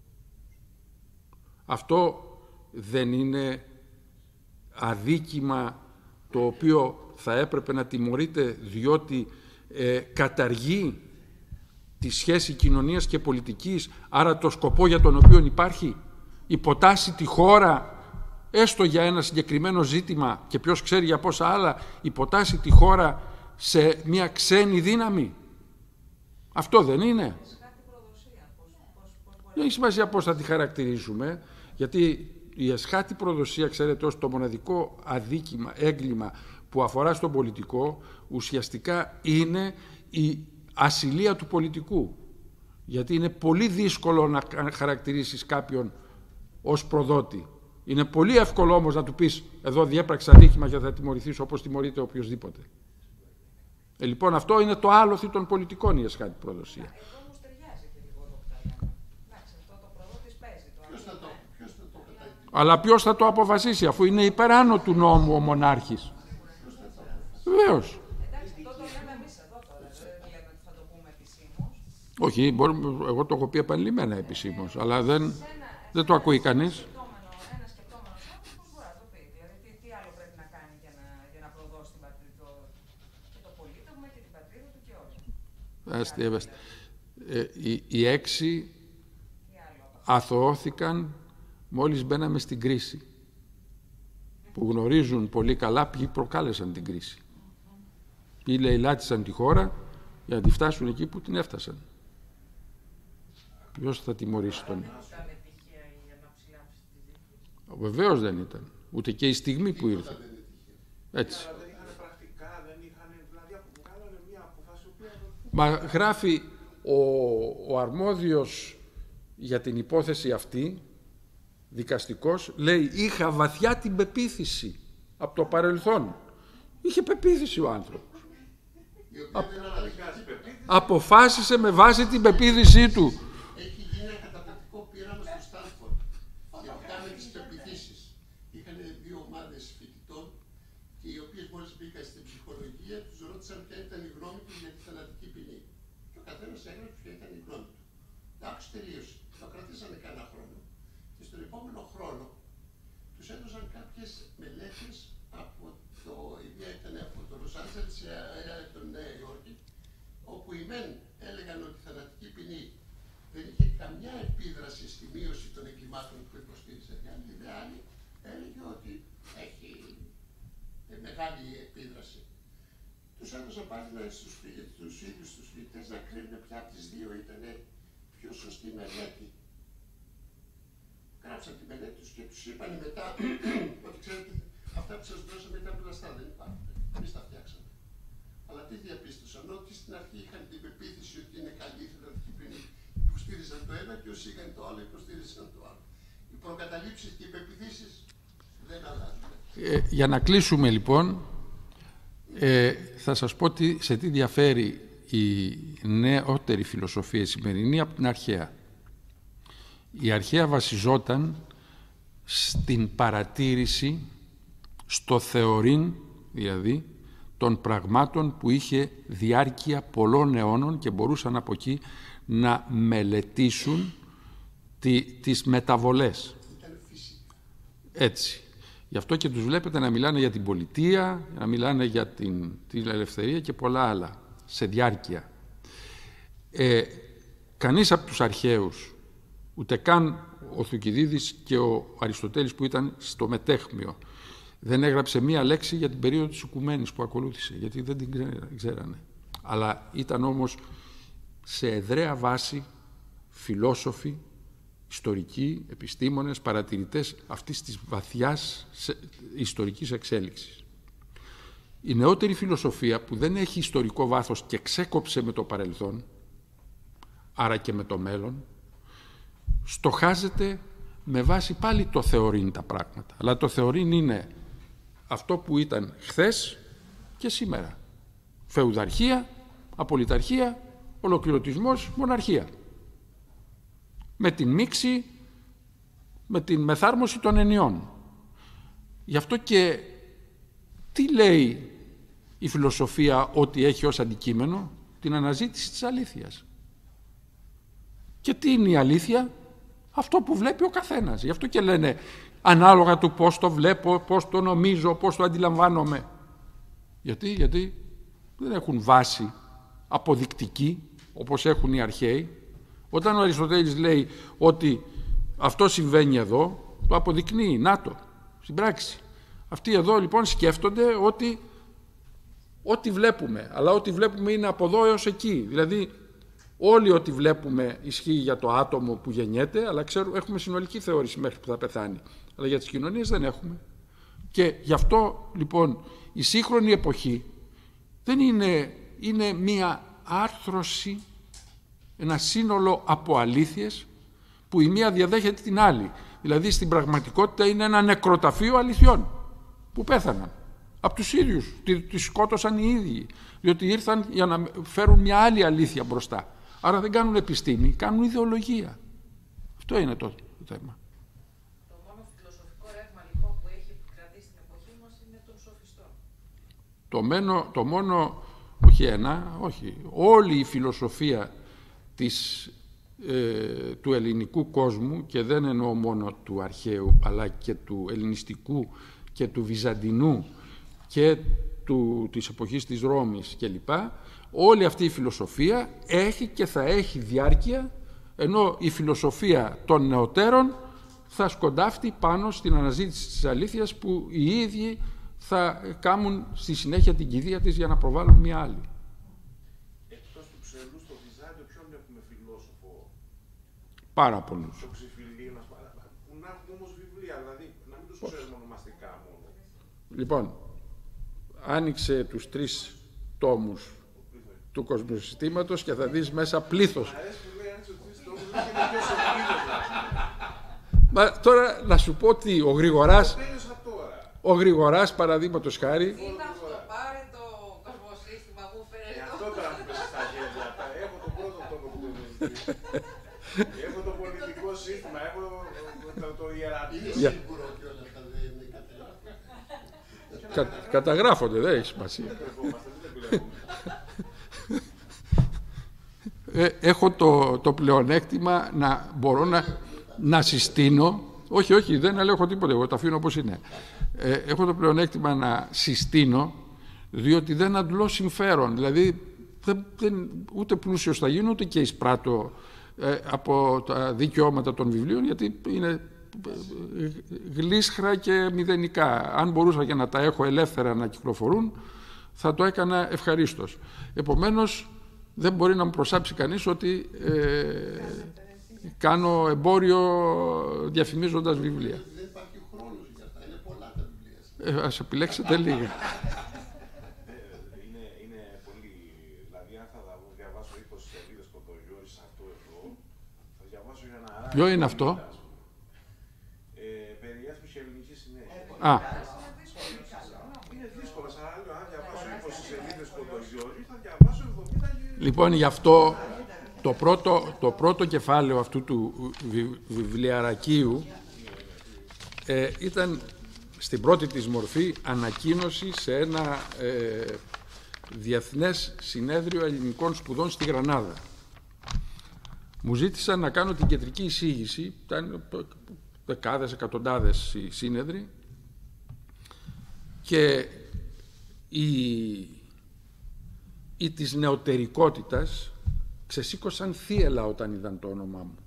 αυτό δεν είναι αδίκημα το οποίο θα έπρεπε να τιμωρείται διότι καταργεί τη σχέση κοινωνίας και πολιτικής, άρα το σκοπό για τον οποίο υπάρχει, υποτάσσει τη χώρα έστω για ένα συγκεκριμένο ζήτημα και ποιος ξέρει για πόσα άλλα, υποτάσσει τη χώρα σε μια ξένη δύναμη. Αυτό δεν είναι? Δεν έχει σημασία πώς θα τη χαρακτηρίσουμε, γιατί η εσχάτη προδοσία, ξέρετε, ως το μοναδικό αδίκημα, έγκλημα που αφορά στον πολιτικό, ουσιαστικά είναι η ασυλία του πολιτικού. Γιατί είναι πολύ δύσκολο να χαρακτηρίσεις κάποιον ως προδότη. Είναι πολύ εύκολο όμως να του πεις εδώ διέπραξες αδίκημα και θα τιμωρηθείς όπως τιμωρείται οποιοσδήποτε. Λοιπόν, αυτό είναι το άλοθη των πολιτικών, η εσχάτη προδοσία. Εδώ όμως ταιριάζει και λίγο εδώ που τα λέμε. Εντάξει, αυτό το προδότης παίζει. Αλλά ποιος θα το αποφασίσει, αφού είναι υπεράνω του νόμου ο μονάρχης? Βεβαίως. Εντάξει, αυτό το λέμε εμείς εδώ τώρα. Δεν λέμε ότι θα το πούμε επισήμως. Όχι, εγώ το έχω πει επανειλημμένα επισήμως, αλλά δεν το ακούει κανείς. Ένα σκεπτόμενος άνθρωπος μπορεί να το πει. Δηλαδή, τι άλλο πρέπει να κάνει για να προδώσει την πατρίδα και το πολίτευμα και την πατρίδα του και όλα. Οι 6 αθωώθηκαν μόλις μπαίναμε στην κρίση, που γνωρίζουν πολύ καλά ποιοι προκάλεσαν την κρίση. Ποιοι λαιλάτισαν τη χώρα για να τη φτάσουν εκεί που την έφτασαν. Ποιος θα τιμωρήσει τον? Βεβαίως δεν ήταν. Ούτε και η στιγμή που ήρθε. Έτσι. Μα γράφει ο αρμόδιος για την υπόθεση αυτή, δικαστικός, λέει είχα βαθιά την πεποίθηση από το παρελθόν. Είχε πεποίθηση ο άνθρωπος. Αποφάσισε με βάση την πεποίθησή του. Έχει γίνει ένα καταπληκτικό πείραμα στο Στάνφορντ για να κάνουν τις πεποιθήσεις. Είχαν 2 ομάδες φοιτητών και οι οποίες μόλις μπήκαν στην ψυχολογία τους ρώτησαν ποια ήταν η γνώμη τους για τη θανατική ποινή. Και ο καθένας έγραψε ποια ήταν η γνώμη του. Εντάξει, τελείωσε. Το κρατήσανε κανένα χρόνο. Και στον επόμενο χρόνο τους έδωσαν κάποιες μελέτες από η μία ήταν από το Λος Άντζελες, το Νέα Υόρκη, όπου οι μεν έλεγαν ότι η θανατική ποινή δεν είχε καμιά επίδραση στη μείωση των εγκλημάτων που υποστήριζε. Η άλλη έλεγε ότι έχει μεγάλη επίδραση. Τους έδωσαν πάλι στους ίδιους τους φοιτητές να κρίνουν ποια από τις 2 ήταν πιο σωστή μελέτη. Γράψαν τη μελέτη τους και τους είπαν μετά ότι ξέρετε αυτά που σας δώσαμε ήταν πλαστά, δεν υπάρχουν. Εμείς τα φτιάξαμε. Αλλά τι διαπίστωσαν? Ότι στην αρχή είχαν την πεποίθηση ότι είναι καλή η θανατική ποινή. Υποστήριζαν το ένα και όσοι είχαν το άλλο υποστήριζαν το άλλο. Οι προκαταλήψεις και οι πεποιθήσεις δεν αλλάζουν. Για να κλείσουμε λοιπόν, θα σας πω σε τι διαφέρει η νεότερη φιλοσοφία η σημερινή από την αρχαία. Η αρχαία βασιζόταν στην παρατήρηση, στο θεωρήν δηλαδή, των πραγμάτων που είχε διάρκεια πολλών αιώνων και μπορούσαν από εκεί να μελετήσουν τις μεταβολές. Έτσι. Γι' αυτό και τους βλέπετε να μιλάνε για την πολιτεία, να μιλάνε για την ελευθερία και πολλά άλλα, σε διάρκεια. Κανείς από τους αρχαίους, ούτε καν ο Θουκυδίδης και ο Αριστοτέλης που ήταν στο μετέχμιο, δεν έγραψε μία λέξη για την περίοδο της Οικουμένης που ακολούθησε, γιατί δεν την ξέρανε. Αλλά ήταν όμως σε εδραία βάση φιλόσοφοι, ιστορικοί, επιστήμονες, παρατηρητές αυτής της βαθιάς ιστορικής εξέλιξης. Η νεότερη φιλοσοφία που δεν έχει ιστορικό βάθος και ξέκοψε με το παρελθόν, άρα και με το μέλλον, στοχάζεται με βάση πάλι το θεωρήν τα πράγματα. Αλλά το θεωρήν είναι αυτό που ήταν χθες και σήμερα. Φεουδαρχία, απολυταρχία, ολοκληρωτισμός, μοναρχία. Με την μίξη, με την μεθάρμοση των ενιών. Γι' αυτό και τι λέει η φιλοσοφία ότι έχει ως αντικείμενο? Την αναζήτηση της αλήθειας. Και τι είναι η αλήθεια? Αυτό που βλέπει ο καθένας. Γι' αυτό και λένε ανάλογα του πώς το βλέπω, πώς το νομίζω, πώς το αντιλαμβάνομαι. Γιατί δεν έχουν βάση αποδεικτική όπως έχουν οι αρχαίοι. Όταν ο Αριστοτέλης λέει ότι αυτό συμβαίνει εδώ, το αποδεικνύει, να το, στην πράξη. Αυτοί εδώ λοιπόν σκέφτονται ότι ό,τι βλέπουμε, αλλά ό,τι βλέπουμε είναι από εδώ έως εκεί. Δηλαδή, όλοι ό,τι βλέπουμε ισχύει για το άτομο που γεννιέται, αλλά έχουμε συνολική θεώρηση μέχρι που θα πεθάνει. Αλλά για τις κοινωνίες δεν έχουμε. Και γι' αυτό, λοιπόν, η σύγχρονη εποχή δεν είναι μία άρθρωση, ένα σύνολο από αλήθειες που η μία διαδέχεται την άλλη. Δηλαδή, στην πραγματικότητα είναι ένα νεκροταφείο αληθιών που πέθαναν. Από τους ίδιους, τις σκότωσαν οι ίδιοι, διότι ήρθαν για να φέρουν μια άλλη αλήθεια μπροστά. Άρα δεν κάνουν επιστήμη, κάνουν ιδεολογία. Αυτό είναι το θέμα. Το μόνο φιλοσοφικό ρεύμα λοιπόν που έχει επικρατήσει στην εποχή μας είναι των σοφιστών. Το μόνο, όχι, όλη η φιλοσοφία του ελληνικού κόσμου, και δεν εννοώ μόνο του αρχαίου, αλλά και του ελληνιστικού και του βυζαντινού και της εποχής της Ρώμης κλπ. Όλη αυτή η φιλοσοφία έχει και θα έχει διάρκεια, ενώ η φιλοσοφία των νεωτέρων θα σκοντάφτει πάνω στην αναζήτηση της αλήθειας που οι ίδιοι θα κάνουν στη συνέχεια την κηδεία της για να προβάλλουν μια άλλη. Εκτός του Ψελού, στο Βυζάντιο, ποιον έχουμε φιλόσοφο? Πάρα πολλούς. Το Ξυφιλίνας, που να έχουμε όμως βιβλία, δηλαδή να μην τους ξέρουμε ονομαστικά μόνο. Λοιπόν, άνοιξε τους 3 τόμους του κοσμοσυστήματος και θα δεις μέσα πλήθος. Μα τώρα να σου πω ότι ο Γρηγοράς παραδείγματος χάρη. Είναι αυτό, πάρε το κοσμοσύστημα που φέρε. Αυτό τώρα μου πέσει στα χέρια. Έχω το πρώτο τόμο που έχω το πολιτικό σύστημα, έχω το ιερατείο. Καταγράφονται, δεν έχει σημασία. Έχω το πλεονέκτημα να μπορώ να συστήνω. Όχι, δεν ελέγχω τίποτα, εγώ τα αφήνω όπως είναι. Έχω το πλεονέκτημα να συστήνω, διότι δεν αντλώ συμφέρον. Δηλαδή, ούτε πλούσιος θα γίνω, ούτε και εισπράττω από τα δικαιώματα των βιβλίων, γιατί είναι γλίσχρα και μηδενικά. Αν μπορούσα και να τα έχω ελεύθερα να κυκλοφορούν, θα το έκανα ευχαρίστως. Επομένως, δεν μπορεί να μου προσάψει κανείς ότι κάνω εμπόριο διαφημίζοντας βιβλία. Δεν υπάρχει χρόνος για αυτά, είναι πολλά τα βιβλία. Ας επιλέξετε λίγα. Είναι πολύ, δηλαδή αν θα διαβάσω 20 σελίδες Κοντογιώρης σε αυτό εδώ, θα διαβάσω για να αράξει. Ποιο είναι αυτό? Περιέσμιση και ελληνική συνέχεια. Είναι δύσκολο, αλλά αν διαβάσω 20 σελίδες Κοντογιώρη, θα διαβάσω 70 και... Λοιπόν, γι' αυτό το πρώτο κεφάλαιο αυτού του βιβλιαρακίου ήταν στην πρώτη της μορφή ανακοίνωση σε ένα διεθνές συνέδριο ελληνικών σπουδών στη Γρανάδα. Μου ζήτησαν να κάνω την κεντρική εισήγηση, ήταν δεκάδες, εκατοντάδες οι σύνεδροι, και οι της νεωτερικότητας ξεσήκωσαν θύελα όταν είδαν το όνομά μου.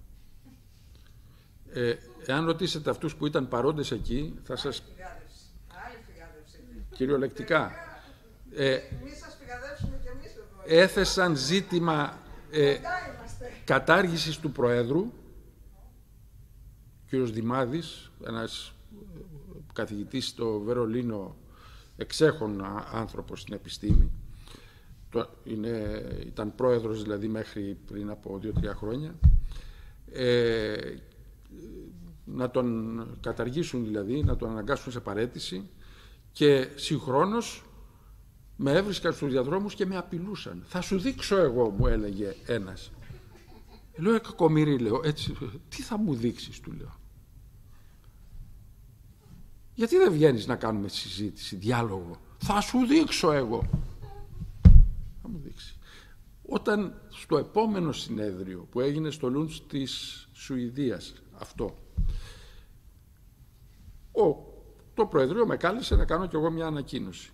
Εάν ρωτήσετε αυτούς που ήταν παρόντες εκεί, θα σας... Κυριολεκτικά. Έθεσαν ζήτημα κατάργησης του Προέδρου, κύριος Δημάδης, ένας καθηγητής στο Βερολίνο, εξέχων άνθρωπος στην επιστήμη, ήταν πρόεδρος δηλαδή μέχρι πριν από 2-3 χρόνια, να τον καταργήσουν δηλαδή, να τον αναγκάσουν σε παραίτηση, και συγχρόνως με έβρισκαν στους διαδρόμους και με απειλούσαν. Θα σου δείξω εγώ, μου έλεγε ένας. Λέω, κακομοίρη, λέω, έτσι, τι θα μου δείξεις, του λέω. Γιατί δεν βγαίνεις να κάνουμε συζήτηση, διάλογο? Θα σου δείξω εγώ. Θα μου δείξει. Όταν στο επόμενο συνέδριο που έγινε στο Λούντς της Σουηδίας, αυτό, το Προεδρείο με κάλεσε να κάνω κι εγώ μια ανακοίνωση.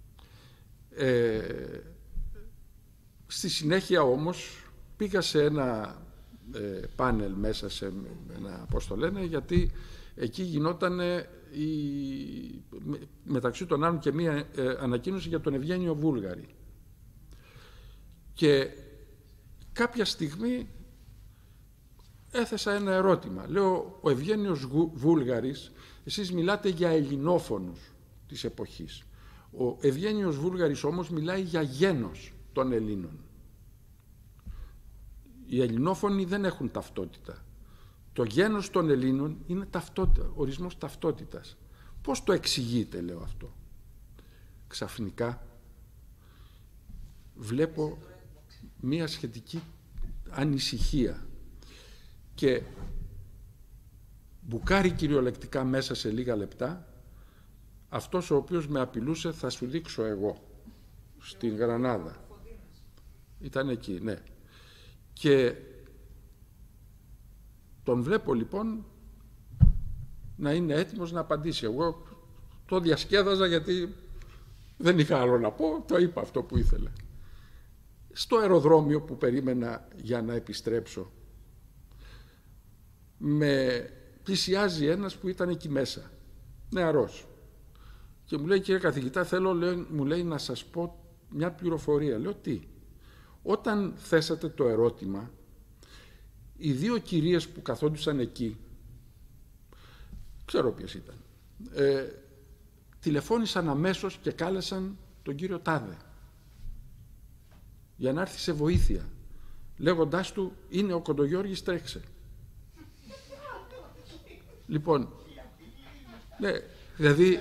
Στη συνέχεια όμως πήγα σε ένα πάνελ μέσα σε ένα, πώς το λένε, γιατί εκεί γινόταν μεταξύ των άλλων και μία ανακοίνωση για τον Ευγένιο Βούλγαρη. Και κάποια στιγμή έθεσα ένα ερώτημα. Λέω, ο Ευγένιος Βούλγαρης, εσείς μιλάτε για ελληνόφωνους της εποχής. Ο Ευγένιος Βούλγαρης όμως μιλάει για γένος των Ελλήνων. Οι ελληνόφωνοι δεν έχουν ταυτότητα. Το γένος των Ελλήνων είναι ταυτότητα, ορισμός ταυτότητας. Πώς το εξηγείτε, λέω αυτό. Ξαφνικά βλέπω μία σχετική ανησυχία και μπουκάρει κυριολεκτικά μέσα σε λίγα λεπτά αυτός ο οποίος με απειλούσε, θα σου δείξω εγώ, στην Γρανάδα. Ήταν εκεί, ναι. Και τον βλέπω λοιπόν να είναι έτοιμος να απαντήσει. Εγώ το διασκέδαζα γιατί δεν είχα άλλο να πω, το είπα αυτό που ήθελα. Στο αεροδρόμιο που περίμενα για να επιστρέψω, με πλησιάζει ένας που ήταν εκεί μέσα, νεαρός. Και μου λέει, κύριε καθηγητά, θέλω, μου λέει, να σας πω μια πληροφορία. Λέω, τι? Όταν θέσατε το ερώτημα, οι δύο κυρίες που καθόντουσαν εκεί, ξέρω ποιες ήταν, τηλεφώνησαν αμέσως και κάλεσαν τον κύριο Τάδε για να έρθει σε βοήθεια, λέγοντάς του, είναι ο Κοντογιώργης, τρέξε. Λοιπόν, ναι, δηλαδή,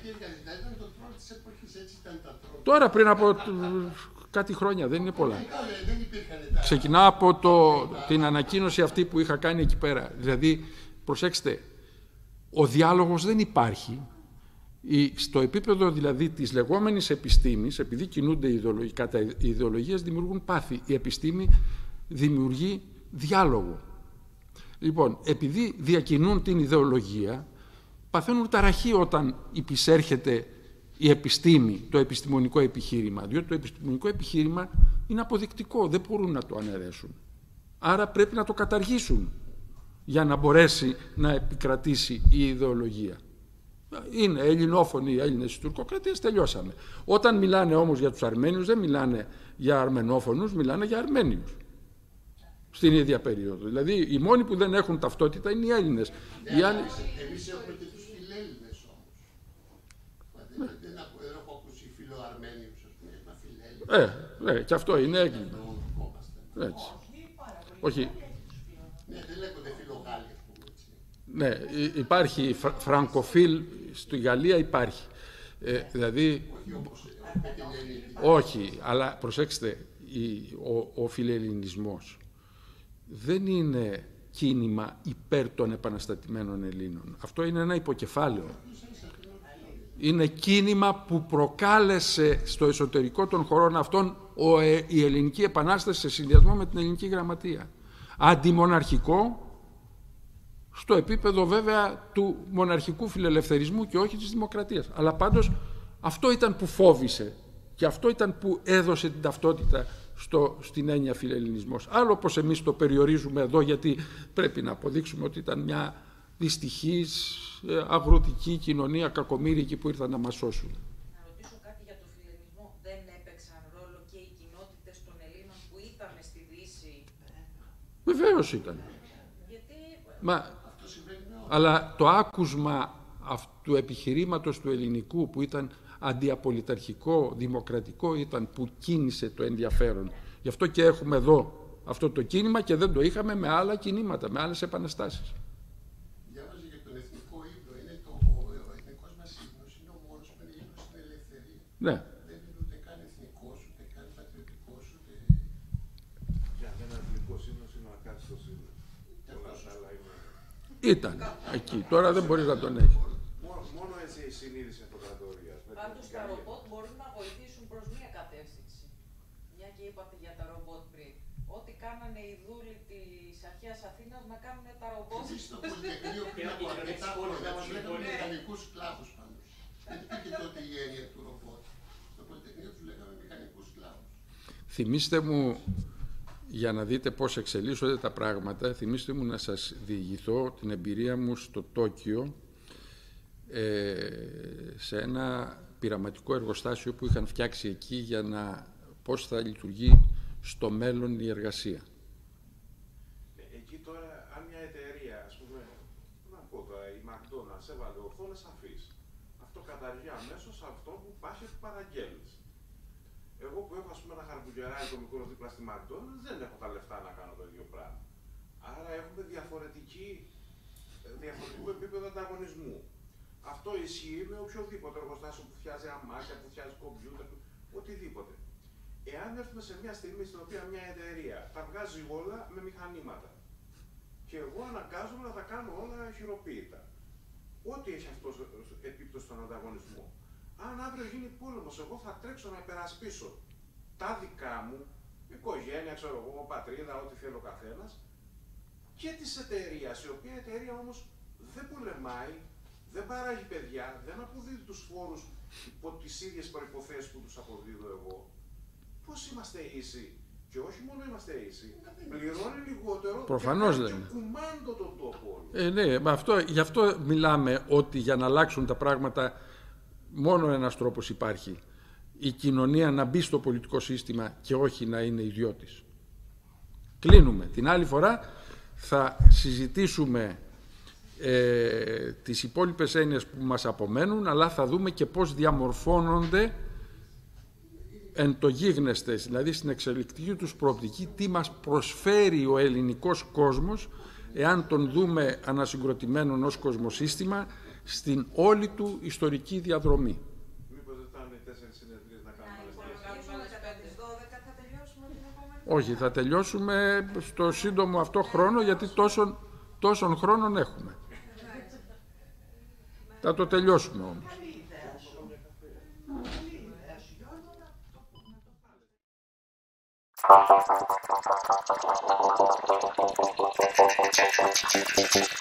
τώρα πριν από κάτι χρόνια, δεν είναι πολλά. Ξεκινάω από την ανακοίνωση αυτή που είχα κάνει εκεί πέρα. Δηλαδή, προσέξτε, ο διάλογος δεν υπάρχει. Στο επίπεδο δηλαδή της λεγόμενης επιστήμης, επειδή κινούνται οι ιδεολογίες, δημιουργούν πάθη. Η επιστήμη δημιουργεί διάλογο. Λοιπόν, επειδή διακινούν την ιδεολογία, παθαίνουν ταραχή όταν υπησέρχεται η επιστήμη, το επιστημονικό επιχείρημα, διότι το επιστημονικό επιχείρημα είναι αποδεικτικό, δεν μπορούν να το αναιρέσουν. Άρα πρέπει να το καταργήσουν για να μπορέσει να επικρατήσει η ιδεολογία. Είναι ελληνόφωνοι οι Έλληνες της τουρκοκρατίας, τελειώσαμε. Όταν μιλάνε όμως για τους Αρμένιους, δεν μιλάνε για αρμενόφωνους, μιλάνε για Αρμένιους. Στην ίδια περίοδο. Δηλαδή, οι μόνοι που δεν έχουν ταυτότητα είναι οι Έλληνες. Εμείς έχουμε και τους φιλέλληνες όμως. Δεν έχω ακούσει φιλοαρμένιους, ας πούμε, ένα φιλέλληνες. Και αυτό είναι έγκλημα. Έτσι. Όχι. Ναι, δεν λέγονται φιλογάλοι, ας πούμε, έτσι. Ναι, υπάρχει φραγκοφίλ, στη Γαλλία υπάρχει. Δηλαδή, όχι, αλλά προσέξτε, ο φιλελληνισμός δεν είναι κίνημα υπέρ των επαναστατημένων Ελλήνων. Αυτό είναι ένα υποκεφάλαιο. Είναι κίνημα που προκάλεσε στο εσωτερικό των χωρών αυτών η Ελληνική Επανάσταση σε συνδυασμό με την Ελληνική Γραμματεία. Αντιμοναρχικό, στο επίπεδο βέβαια του μοναρχικού φιλελευθερισμού και όχι της δημοκρατίας. Αλλά πάντως αυτό ήταν που φόβησε και αυτό ήταν που έδωσε την ταυτότητα στην έννοια φιλελληνισμός. Άλλο πως εμείς το περιορίζουμε εδώ, γιατί πρέπει να αποδείξουμε ότι ήταν μια δυστυχής αγροτική κοινωνία, κακομοίρικη που ήρθαν να μας σώσουν. Να ρωτήσω κάτι για το φιλελληνισμό. Δεν έπαιξαν ρόλο και οι κοινότητες των Ελλήνων που ήταν στη Δύση? Βεβαίως ήταν. Γιατί... Αλλά το άκουσμα του επιχειρήματος του ελληνικού που ήταν αντιαπολυταρχικό, δημοκρατικό, ήταν που κίνησε το ενδιαφέρον. Γι' αυτό και έχουμε εδώ αυτό το κίνημα και δεν το είχαμε με άλλα κινήματα, με άλλες επαναστάσεις. Διάβαζε για τον εθνικό ύμνο. Είναι ο εθνικός μας ύμνος, είναι ο μόνος που είναι ύμνος στην ελευθερία. Ναι. Δεν είναι ούτε καν εθνικός, ούτε καν πατριωτικός, ούτε... Για μένα εθνικός ύμνος είναι ο ακάθιστος ύμνος. Ήταν εκεί. Τώρα δεν μπορείς να τον έχεις. Μόνο έτσι η συνείδηση αυτοκρατορίας. Πάντως τα ρομπότ μπορούν να βοηθήσουν προς μία κατεύθυνση. Μια και είπατε για τα ρομπότ πριν. Ό,τι κάνανε οι δούλοι της αρχαίας Αθήνας να κάνουν τα ρομπότ. Εμείς στο Πολυτεχνείο πριν από αρκετά χρόνια μας λέγαμε μηχανικούς σκλάβους πάντως. Δεν υπήρχε τότε η έννοια του ρομπότ. Στο Πολυτεχνείο τους λέγαμε μηχανικούς σκλάβους. Θυμήστε μου, για να δείτε πώς εξελίσσονται τα πράγματα, θυμήστε μου να σας διηγηθώ την εμπειρία μου στο Τόκιο σε ένα πειραματικό εργοστάσιο που είχαν φτιάξει εκεί για να πώς θα λειτουργεί στο μέλλον η εργασία. Εκεί τώρα, αν μια εταιρεία, ας πούμε, να πω τώρα, η McDonald's έβαλε οθόνες αφής. Αυτό καταργεί αμέσως αυτό που πας και του παραγγέλνεις. Εγώ που έχω, ας πούμε, ένα χαρμπουγεράκι μικρό δίπλα στη McDonald's, δεν έχω τα λεφτά να κάνω το ίδιο πράγμα. Άρα έχουμε διαφορετικό επίπεδο ανταγωνισμού. Αυτό ισχύει με οποιοδήποτε εργοστάσιο που φτιάζει αμάξια, που φτιάζει κομπιούτερ, οτιδήποτε. Εάν έρθουμε σε μια στιγμή στην οποία μια εταιρεία τα βγάζει όλα με μηχανήματα και εγώ αναγκάζομαι να τα κάνω όλα χειροποίητα, ό,τι έχει αυτό επίπτωση στον ανταγωνισμό. Αν αύριο γίνει πόλεμος, εγώ θα τρέξω να υπερασπίσω τα δικά μου, οικογένεια, ξέρω εγώ, πατρίδα, ό,τι θέλει ο καθένας, και της εταιρείας, η οποία εταιρεία όμως δεν πολεμάει, δεν παράγει παιδιά, δεν αποδίδει τους φόρους υπό τις ίδιες προϋποθέσεις που τους αποδίδω εγώ. Πώς είμαστε ίσοι? Και όχι μόνο είμαστε ίσοι, πληρώνει λιγότερο. Προφανώς δεν. Και κουμάντο τον τόπο. Ναι, γι' αυτό μιλάμε ότι για να αλλάξουν τα πράγματα μόνο ένας τρόπος υπάρχει. Η κοινωνία να μπει στο πολιτικό σύστημα και όχι να είναι ιδιώτης. Κλείνουμε. Την άλλη φορά θα συζητήσουμε τις υπόλοιπες έννοιες που μας απομένουν, αλλά θα δούμε και πώς διαμορφώνονται εν το γίγνεσθες, δηλαδή στην εξελικτική τους προοπτική, τι μας προσφέρει ο ελληνικός κόσμος, εάν τον δούμε ανασυγκροτημένον ως κοσμοσύστημα, στην όλη του ιστορική διαδρομή. Μήπως δεν φτάνουν οι 4 συνεδρίες να κάνουμε Όχι, θα τελειώσουμε στο σύντομο αυτό χρόνο, γιατί τόσων χρόνων έχουμε. Θα το τελειώσουμε όμως. Καλή ιδέα σου, Γιώργο.